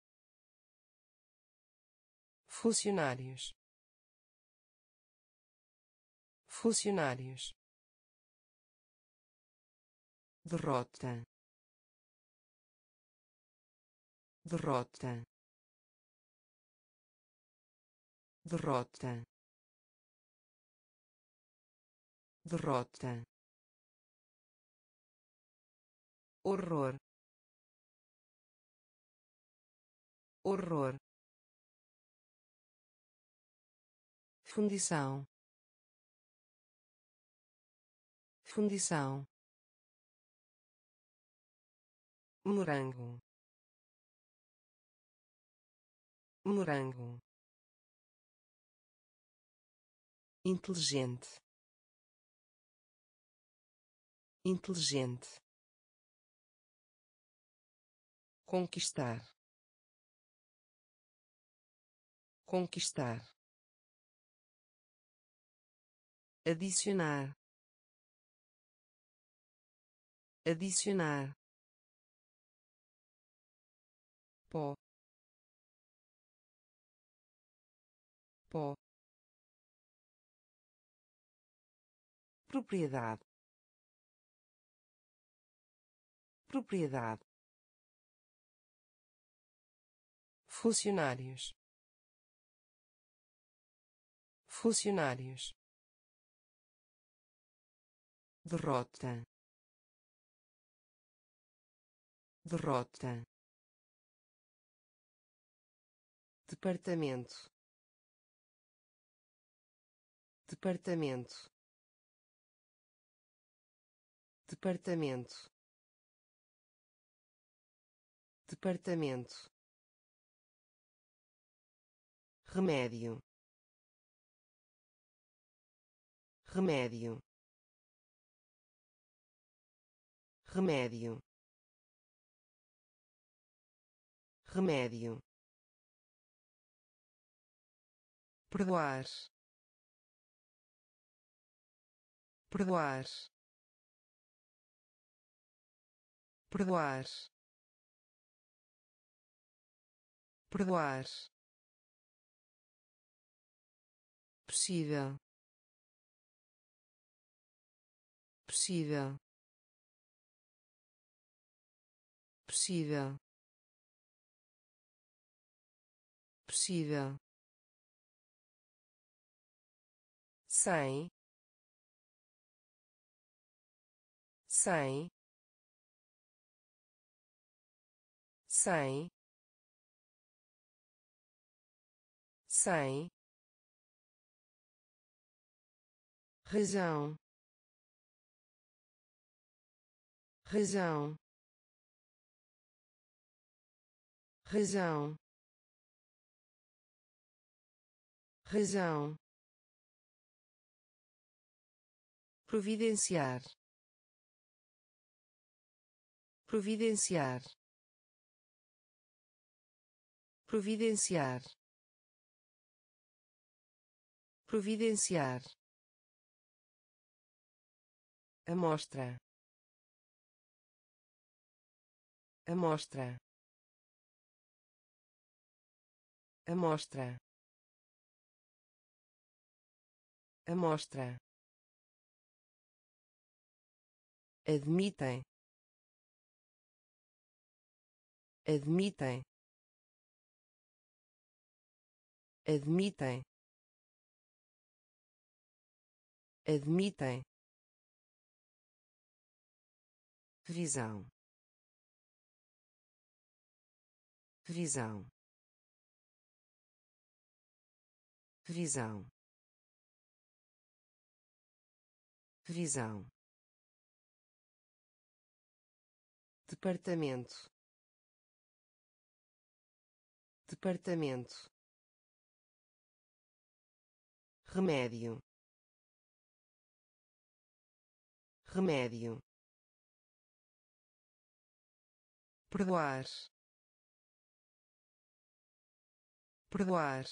funcionários, funcionários, derrota, derrota, derrota, derrota, horror, horror, fundição, fundição, morango, morango, inteligente, inteligente, conquistar, conquistar, adicionar, adicionar, pó, pó, propriedade, propriedade, funcionários, funcionários, derrota, derrota, departamento, departamento, departamento, departamento, remédio, remédio, remédio, remédio, perdoar, perdoar, perdoar, perdoar, possível, possível, possível, possível, cem, cem, cem, cem, razão, razão, razão, razão, providenciar, providenciar, providenciar, providenciar, amostra, amostra, amostra, amostra, admitem, admitem, admitem, admitem, visão, visão, visão, visão, departamento, departamento, remédio, remédio, perdoar, perdoar,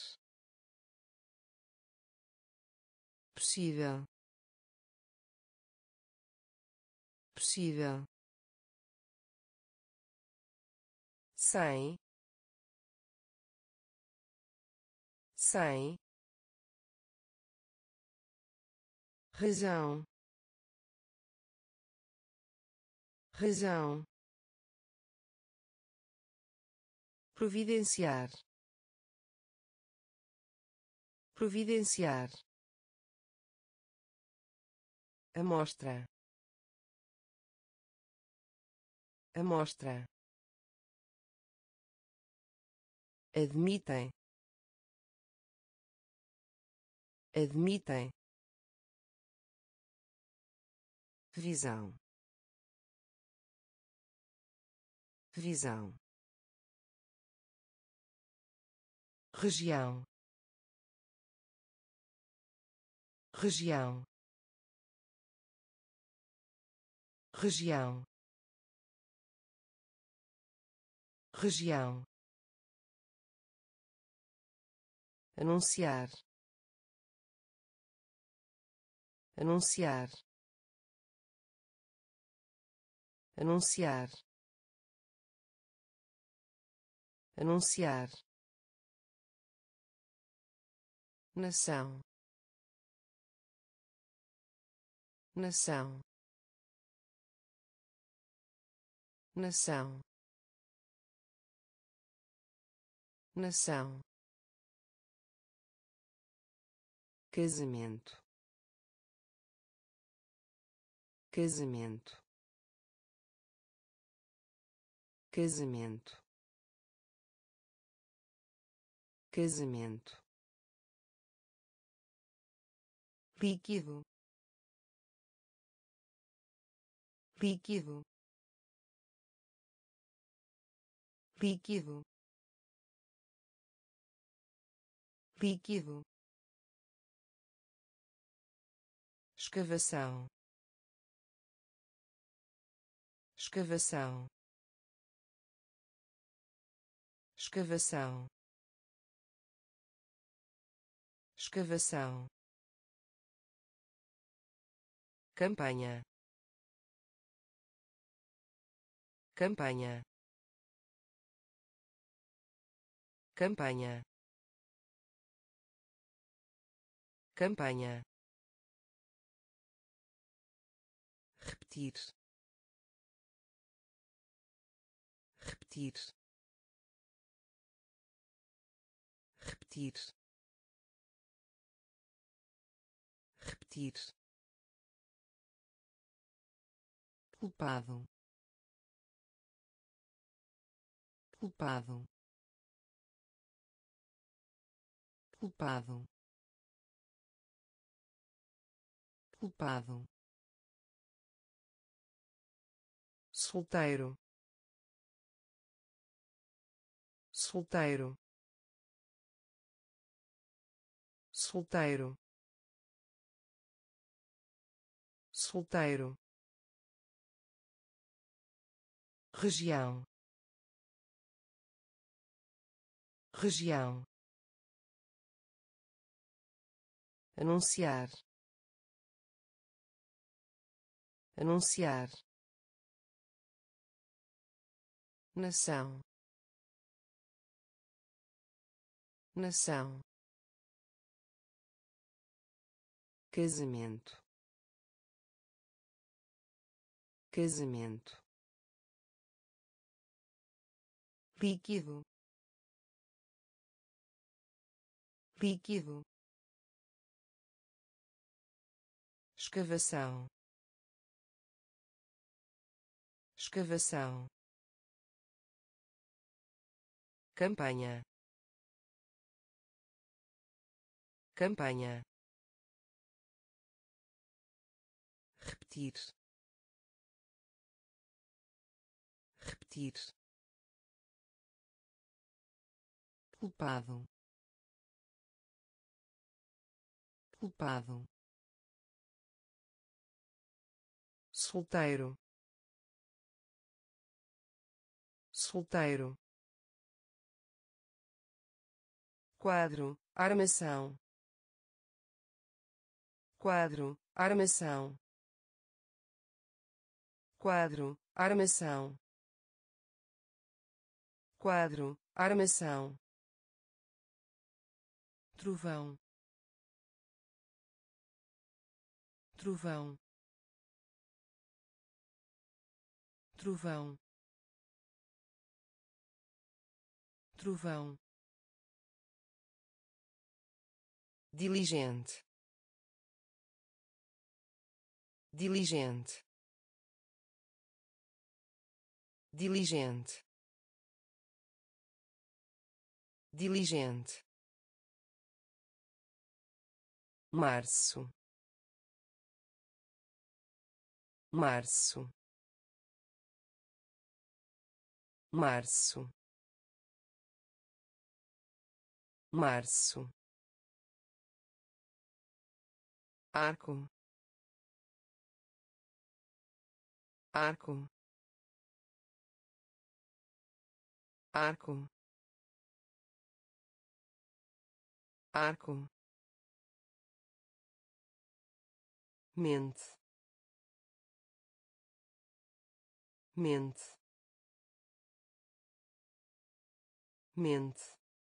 possível, possível, cem, cem, razão, razão, providenciar, providenciar, amostra, amostra, admitem, admitem, visão, visão, região, região, região, região, anunciar, anunciar, anunciar, anunciar, nação, nação, nação, nação, casamento, casamento, casamento, casamento, líquido, líquido, líquido, líquido, escavação, escavação, escavação, escavação, campanha, campanha, campanha, campanha, repetir, repetir, repetir, repetir, culpado, culpado, culpado, culpado, solteiro, solteiro, solteiro, solteiro, região, região, anunciar, anunciar, nação, nação, casamento, casamento, líquido, líquido, escavação, escavação, campanha, campanha, repetir, repetir, culpado, culpado, solteiro, solteiro, quadro, armação, quadro, armação, quadro, armação, quadro, armação, trovão, trovão, trovão, trovão, diligente, diligente, diligente, diligente, março, março, março, março, arco, arco, arco, arco, mente, mente, mente,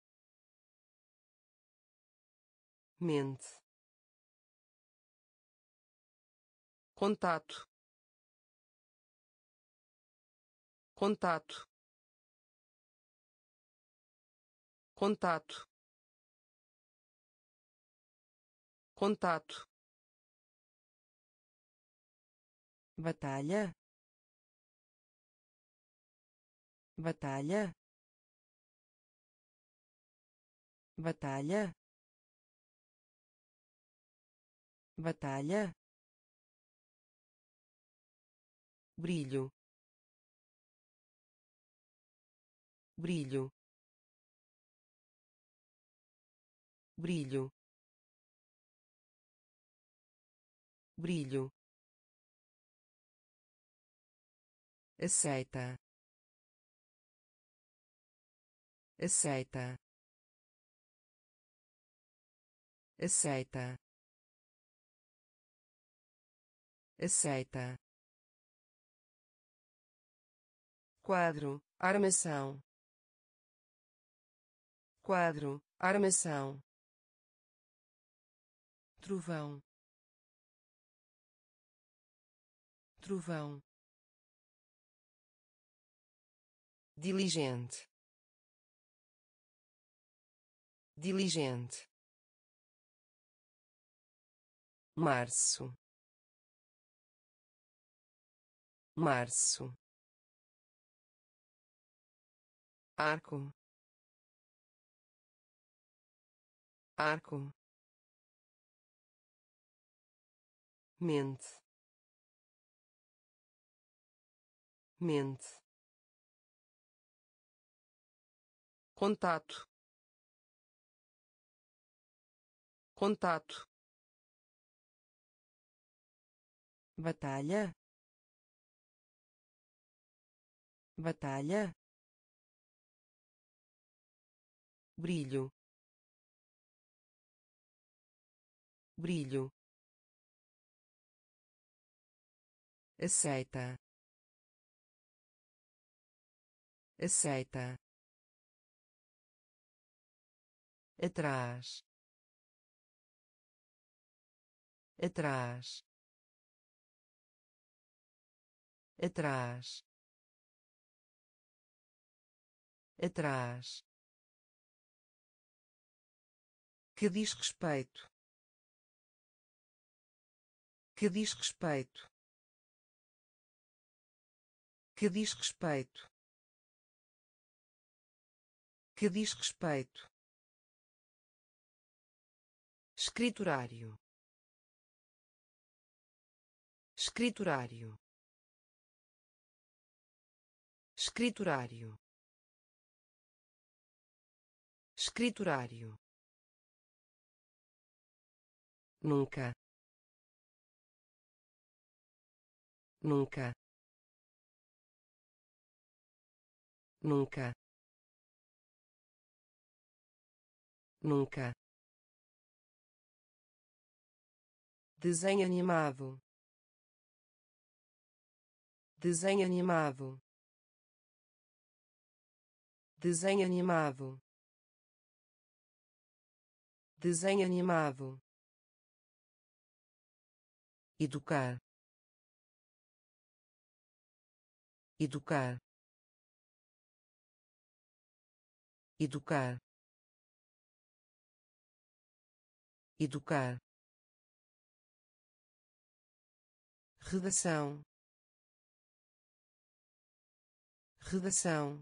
mente, contato, contato, contato, contato, batalha, batalha, batalha, batalha, brilho, brilho, brilho, brilho, aceita, aceita, aceita, aceita, quadro, armação, quadro, armação, trovão, trovão, diligente, diligente, março, março, arco, arco, mente, mente, contato, contato, batalha, batalha, brilho, brilho, aceita, aceita, atrás, atrás, atrás, atrás, que diz respeito, que diz respeito, que diz respeito, que diz respeito, escriturário, escriturário, escriturário, escriturário, nunca, nunca, nunca, nunca, desenho animado, desenho animado, desenho animado, desenho animado, educar, educar, educar, educar, redação, redação,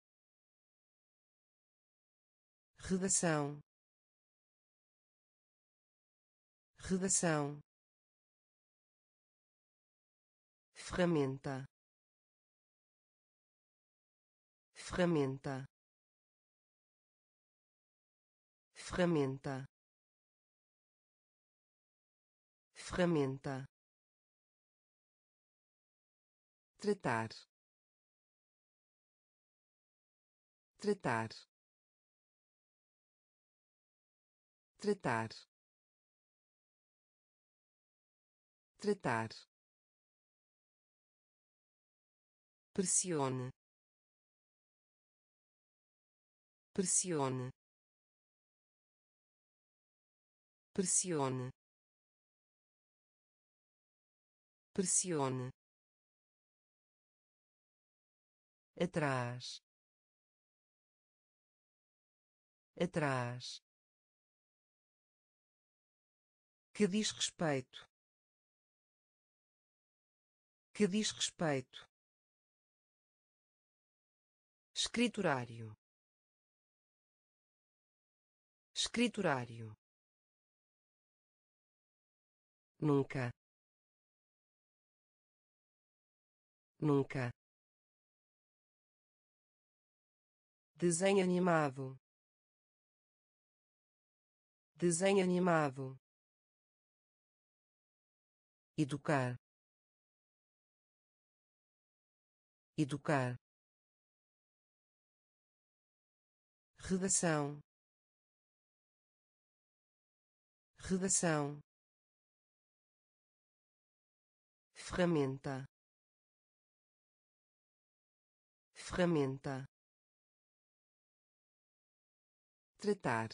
redação, redação, ferramenta, ferramenta, ferramenta, ferramenta, tratar, tratar, tratar, tratar, pressione, pressione, pressione, pressione, atrás, atrás, que diz respeito, que diz respeito, escriturário, escriturário, nunca, nunca, desenho animado, desenho animado, educar, educar, redação, redação, ferramenta, ferramenta, tratar,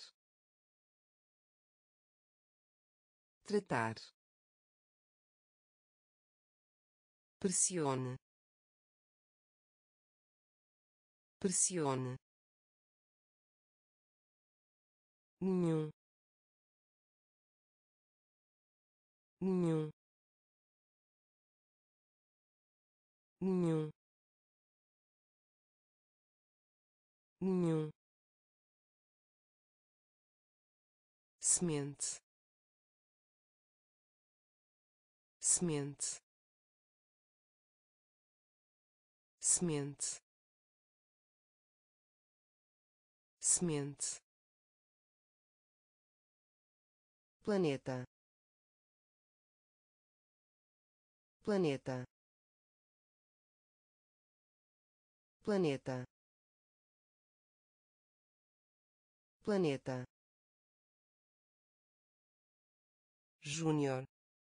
tratar, pressione, pressione, nenhum, nenhum, nenhum, nenhum, semente, semente, semente, semente, planeta, planeta, planeta, planeta, júnior,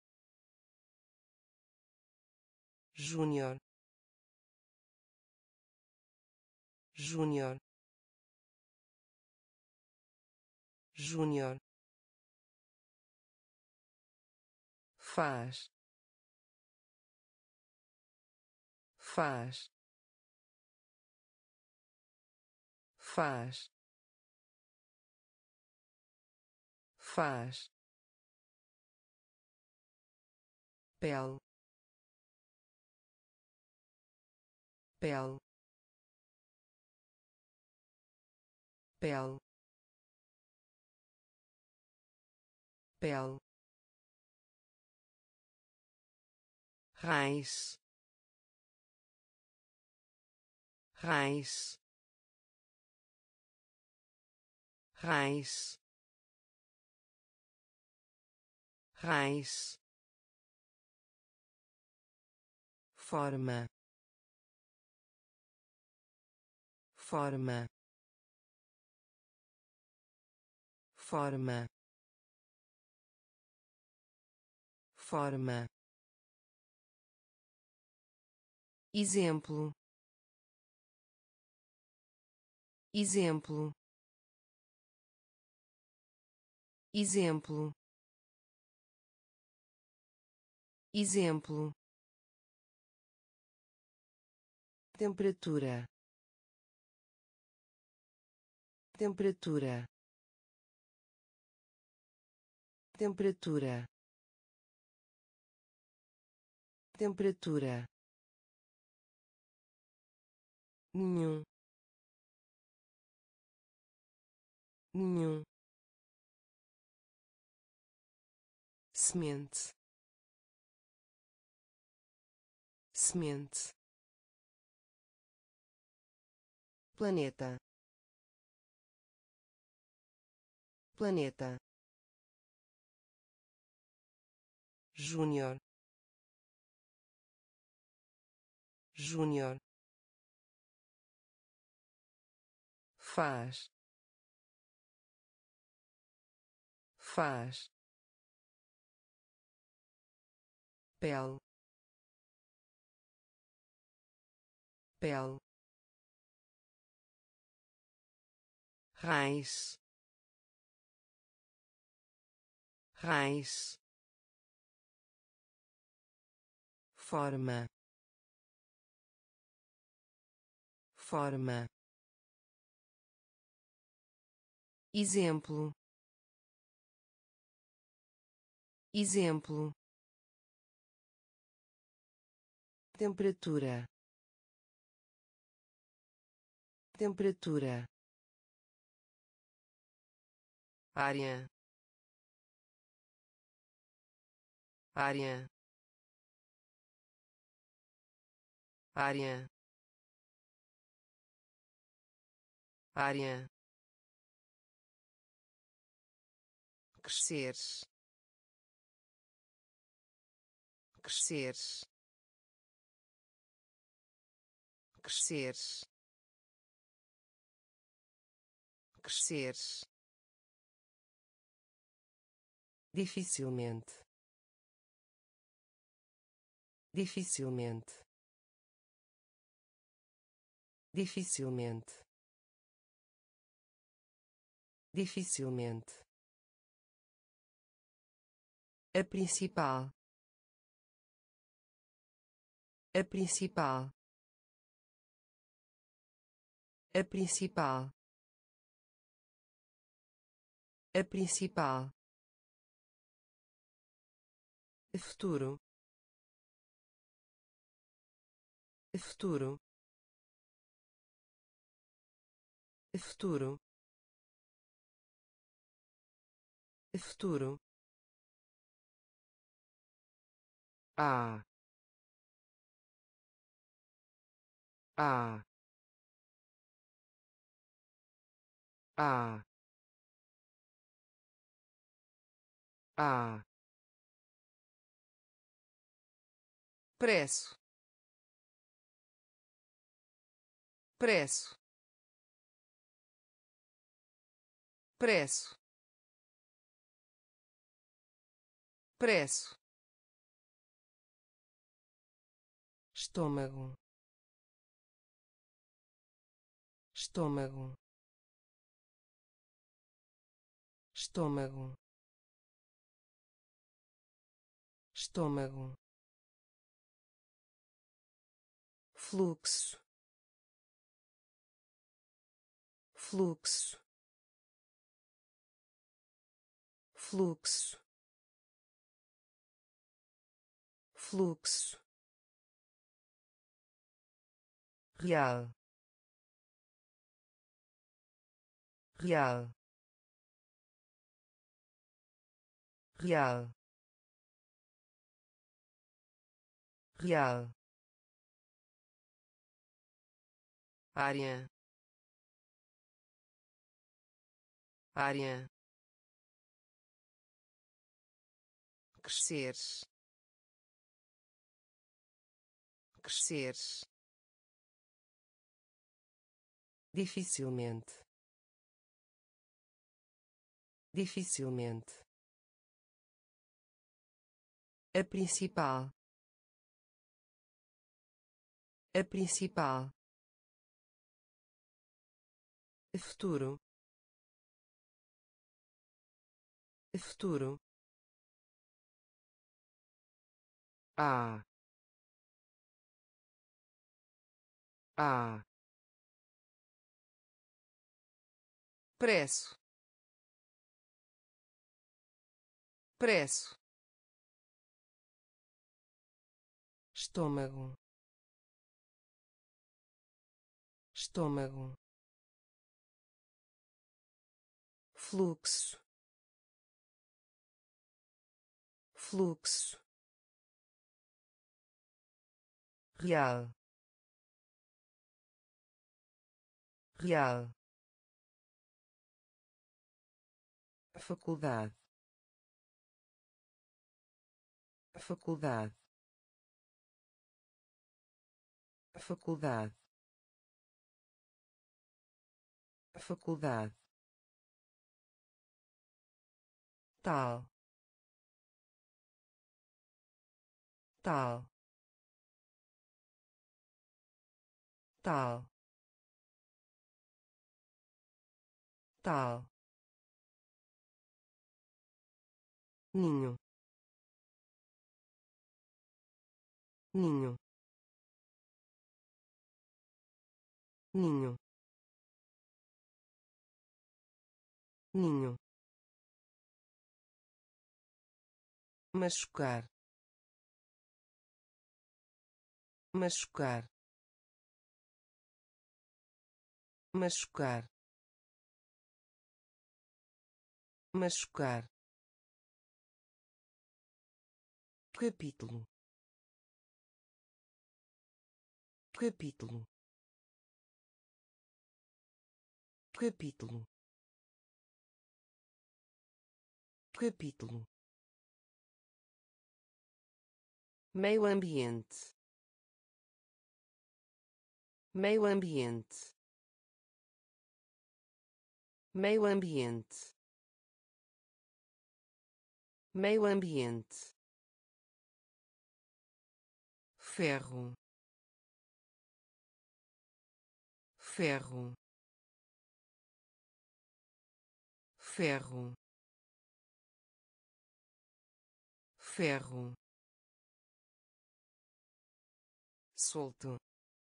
júnior, júnior, júnior, faz, faz, faz, faz, pele, pele, pele, pele, raiz, raiz, raiz, raiz, forma, forma, forma, forma, exemplo, exemplo, exemplo, exemplo, temperatura, temperatura, temperatura, temperatura, nenhum, nenhum, semente, semente, planeta, planeta, júnior, júnior, faz, faz, pele, pele, raiz, raiz, forma, forma, exemplo, exemplo, temperatura, temperatura, área, área, área, área, crescer, crescer, crescer, crescer, dificilmente, dificilmente, dificilmente, dificilmente, a principal, a principal, a principal, a principal, futuro, futuro, futuro, futuro, ah, ah, ah, ah, preço, preço, preço, preço, estômago, estômago, estômago, estômago, fluxo, fluxo, fluxo, fluxo, real, real, real, real, área, área, crescer, crescer, dificilmente, dificilmente, a principal, a principal, futuro, futuro, ah, ah, preço, preço, estômago, estômago, fluxo, fluxo, real, real, faculdade, faculdade, faculdade, faculdade, tal, tal, tal, tal, ninho, ninho, ninho, ninho, machucar, machucar, machucar, machucar, capítulo, capítulo, capítulo, capítulo, meio ambiente, meio ambiente, meio ambiente, meio ambiente, ferro, ferro, ferro, ferro, solto,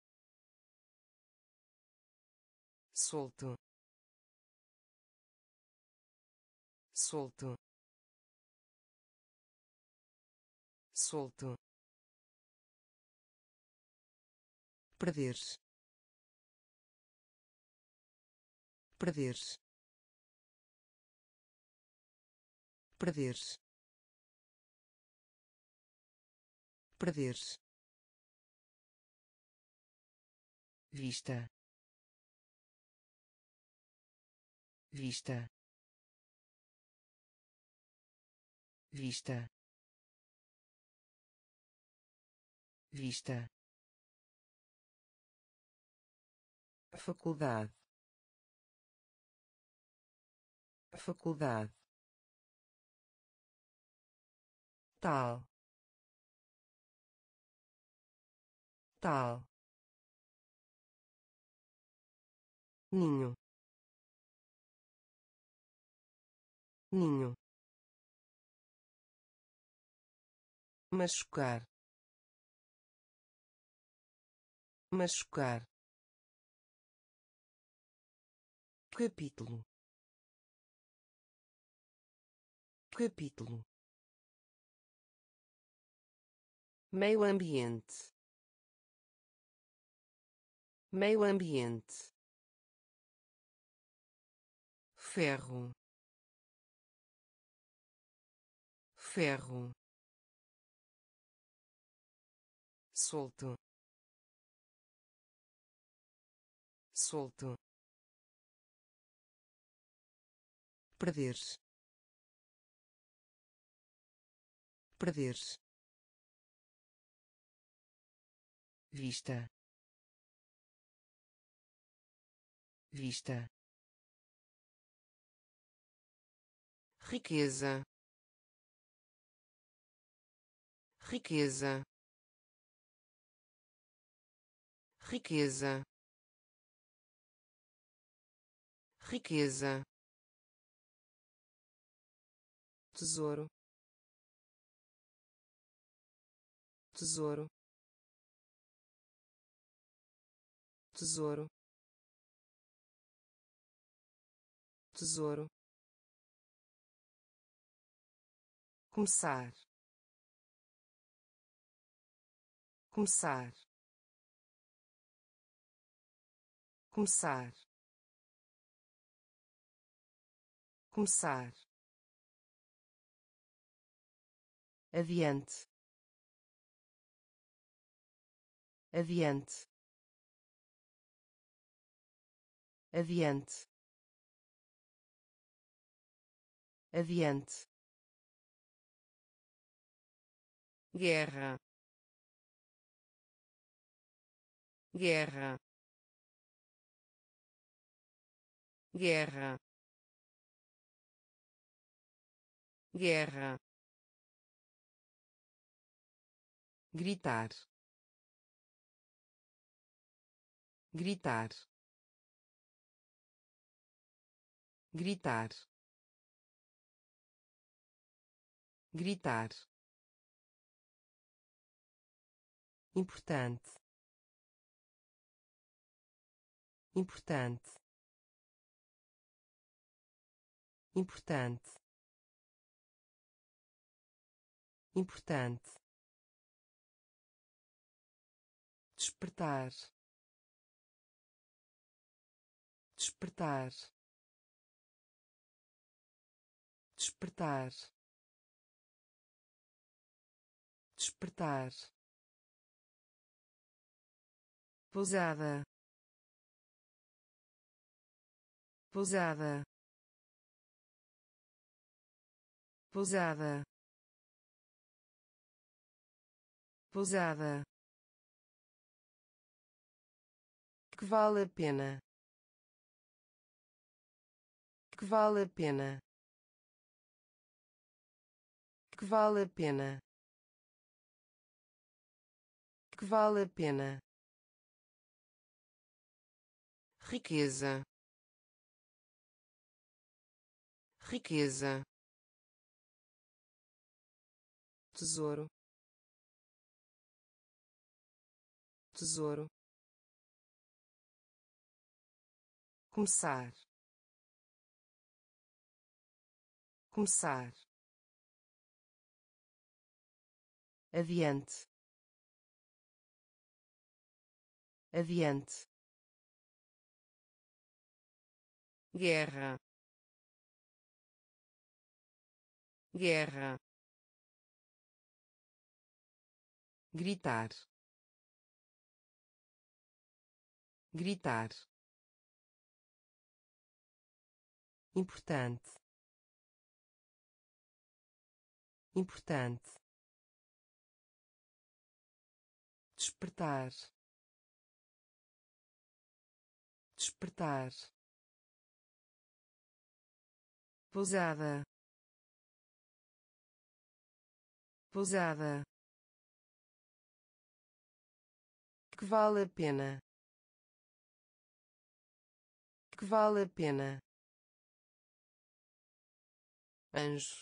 solto, solto, solto, perder-se, perder-se, perder-se, perder-se, vista, vista, vista, vista, faculdade, faculdade, tal, tal, ninho, ninho, machucar, machucar, capítulo, capítulo, meio ambiente, meio ambiente, ferro, ferro, solto, solto, perder-se, perder-se, vista, vista, riqueza, riqueza, riqueza, riqueza, tesouro, tesouro, tesouro, tesouro, começar, começar, começar, começar, adiante, adiante, adiante, adiante, guerra, guerra, guerra, guerra, gritar, gritar, gritar, gritar, importante, importante, importante, importante, despertar, despertar, despertar, despertar, pousada, pousada, pousada, pousada, que vale a pena, que vale a pena, que vale a pena, que vale a pena, riqueza, riqueza, tesouro, tesouro, começar, começar, adiante, adiante, guerra, guerra, gritar, gritar, importante, importante, despertar, despertar, pousada, pousada, que vale a pena, que vale a pena, anjo,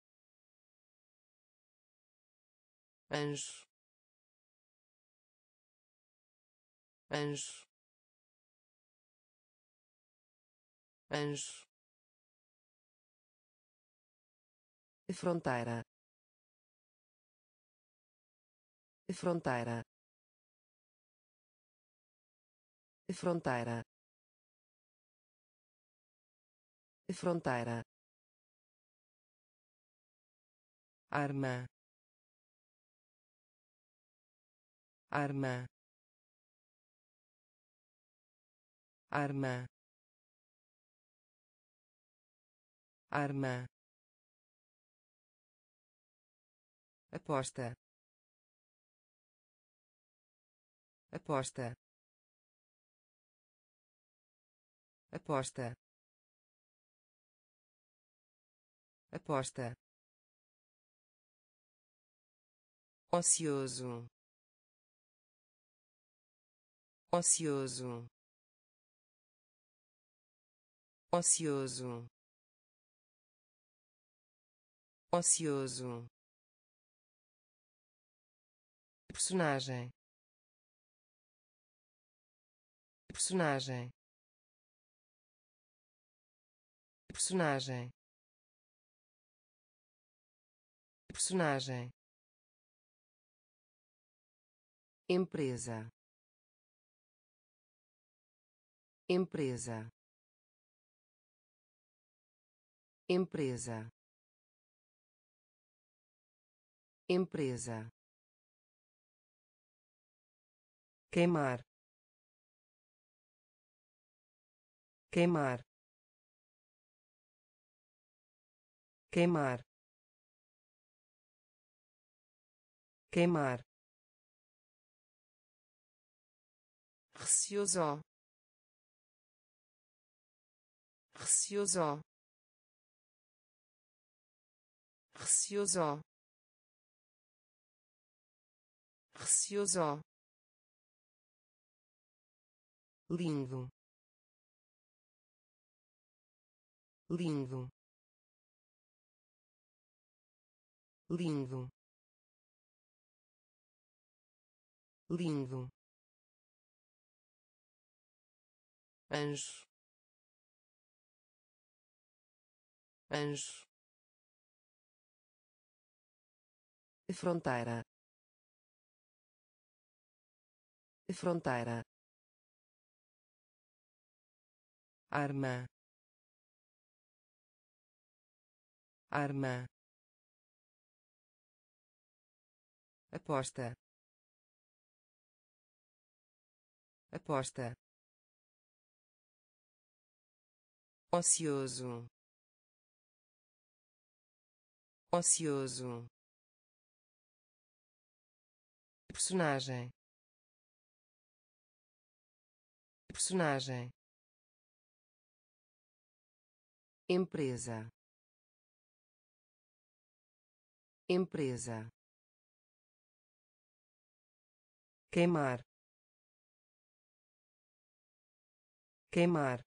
anjo, anjo, anjo, fronteira, fronteira, fronteira, fronteira, arma, arma, arma, arma, aposta, aposta, aposta, aposta, ocioso, ocioso, ocioso, ocioso, personagem, personagem, personagem, personagem, empresa, empresa, empresa, empresa, queimar, queimar, queimar, queimar, receoso, receoso, receoso, receoso, lindo, lindo, lindo, lindo, anjo, anjo, fronteira, fronteira, arma, arma, aposta, aposta, ocioso, ocioso, personagem, personagem, empresa, empresa, queimar, queimar,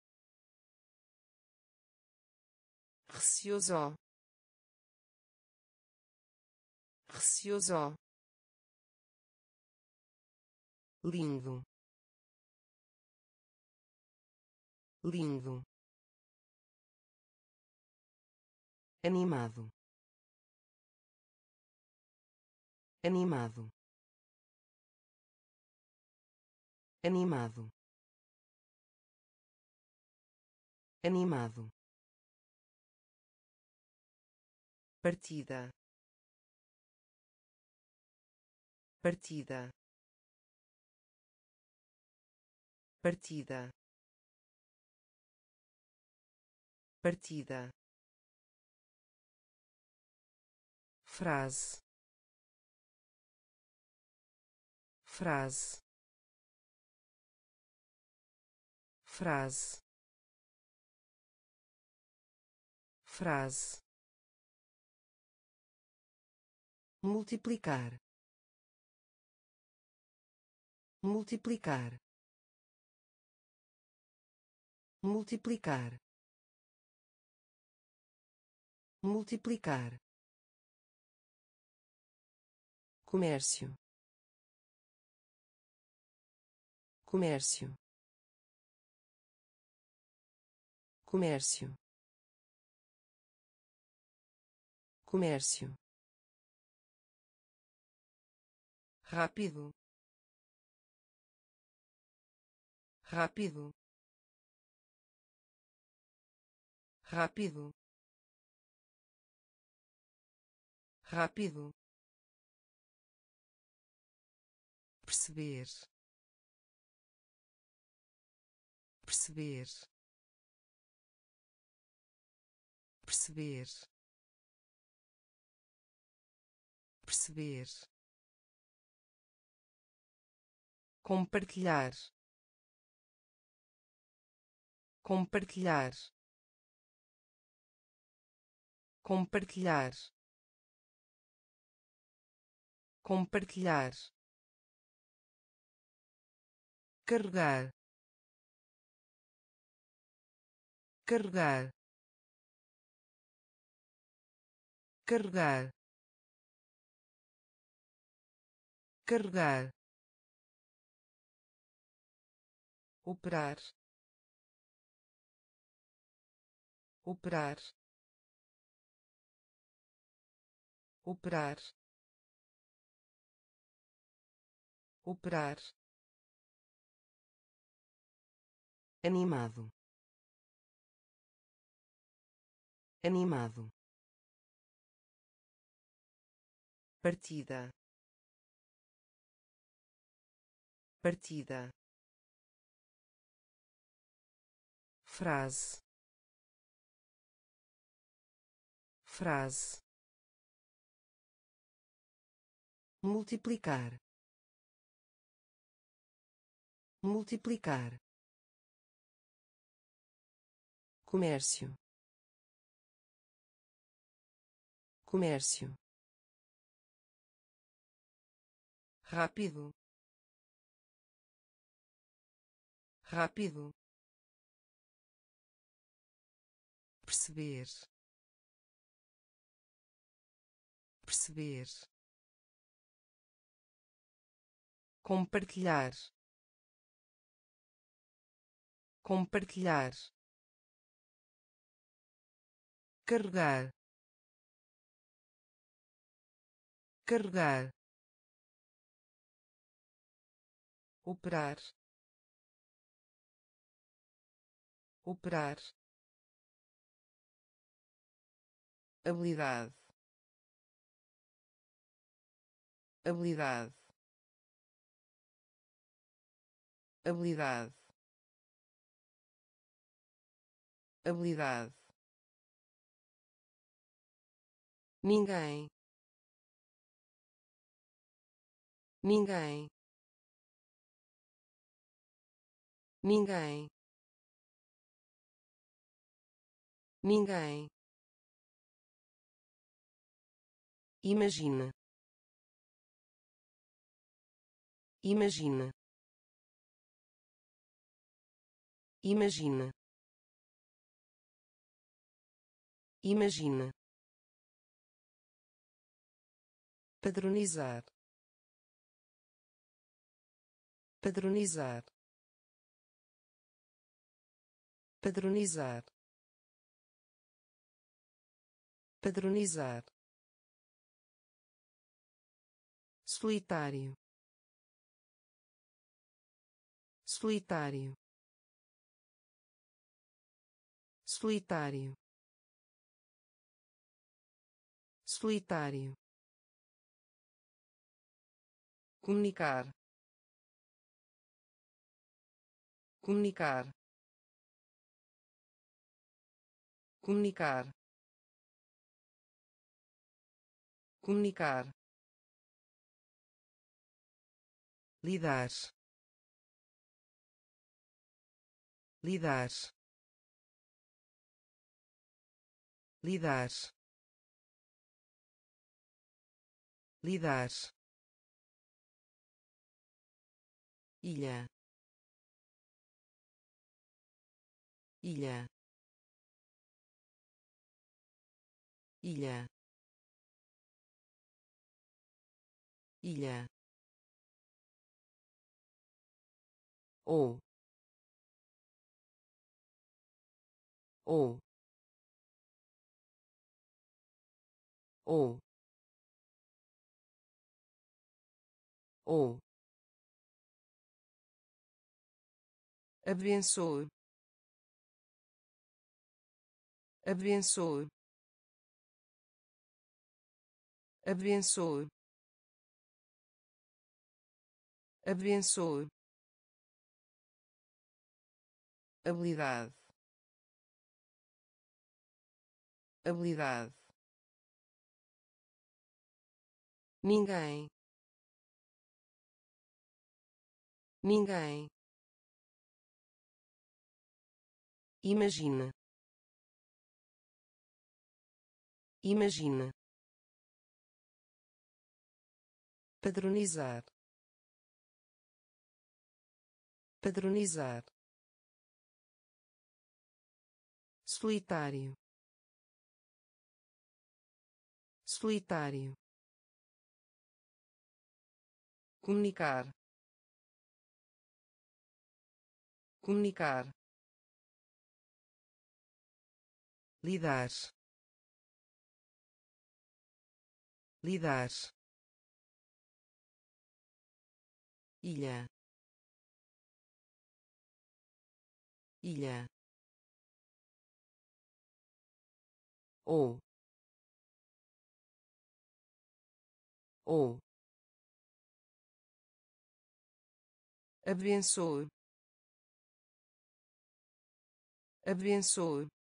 receoso, receoso, lindo, lindo, animado, animado, animado, animado, partida, partida, partida, partida, frase, frase, frase, frase, multiplicar, multiplicar, multiplicar, multiplicar, comércio, comércio, comércio, comércio, rápido, rápido, rápido, rápido, perceber, perceber, perceber, perceber, compartilhar, compartilhar, compartilhar, compartilhar, carregar, carregar, carregar, carregar, operar, operar, operar, operar, animado, animado, partida, partida, frase, frase, multiplicar, multiplicar, comércio, comércio, rápido, rápido, perceber, perceber, compartilhar, compartilhar, carregar, carregar, operar, operar, habilidade, habilidade, habilidade, habilidade, ninguém, ninguém, ninguém, ninguém, imagina, imagina, imagina, imagina, padronizar, padronizar, padronizar, padronizar, solitário, solitário, solitário, solitário, comunicar, comunicar, comunicar, comunicar, lidar, lidar, lidar, lidar, ilha, ilha, ilha, ilha, ou, ou, ou, ou, abençoe, abençoe, abençoe, abençoe, habilidade, habilidade, ninguém, ninguém, imagina, imagina, padronizar, padronizar, solitário, solitário, comunicar, comunicar, lidar, lidar, ilha, ilha, ou, ou, abençoe, abençoe,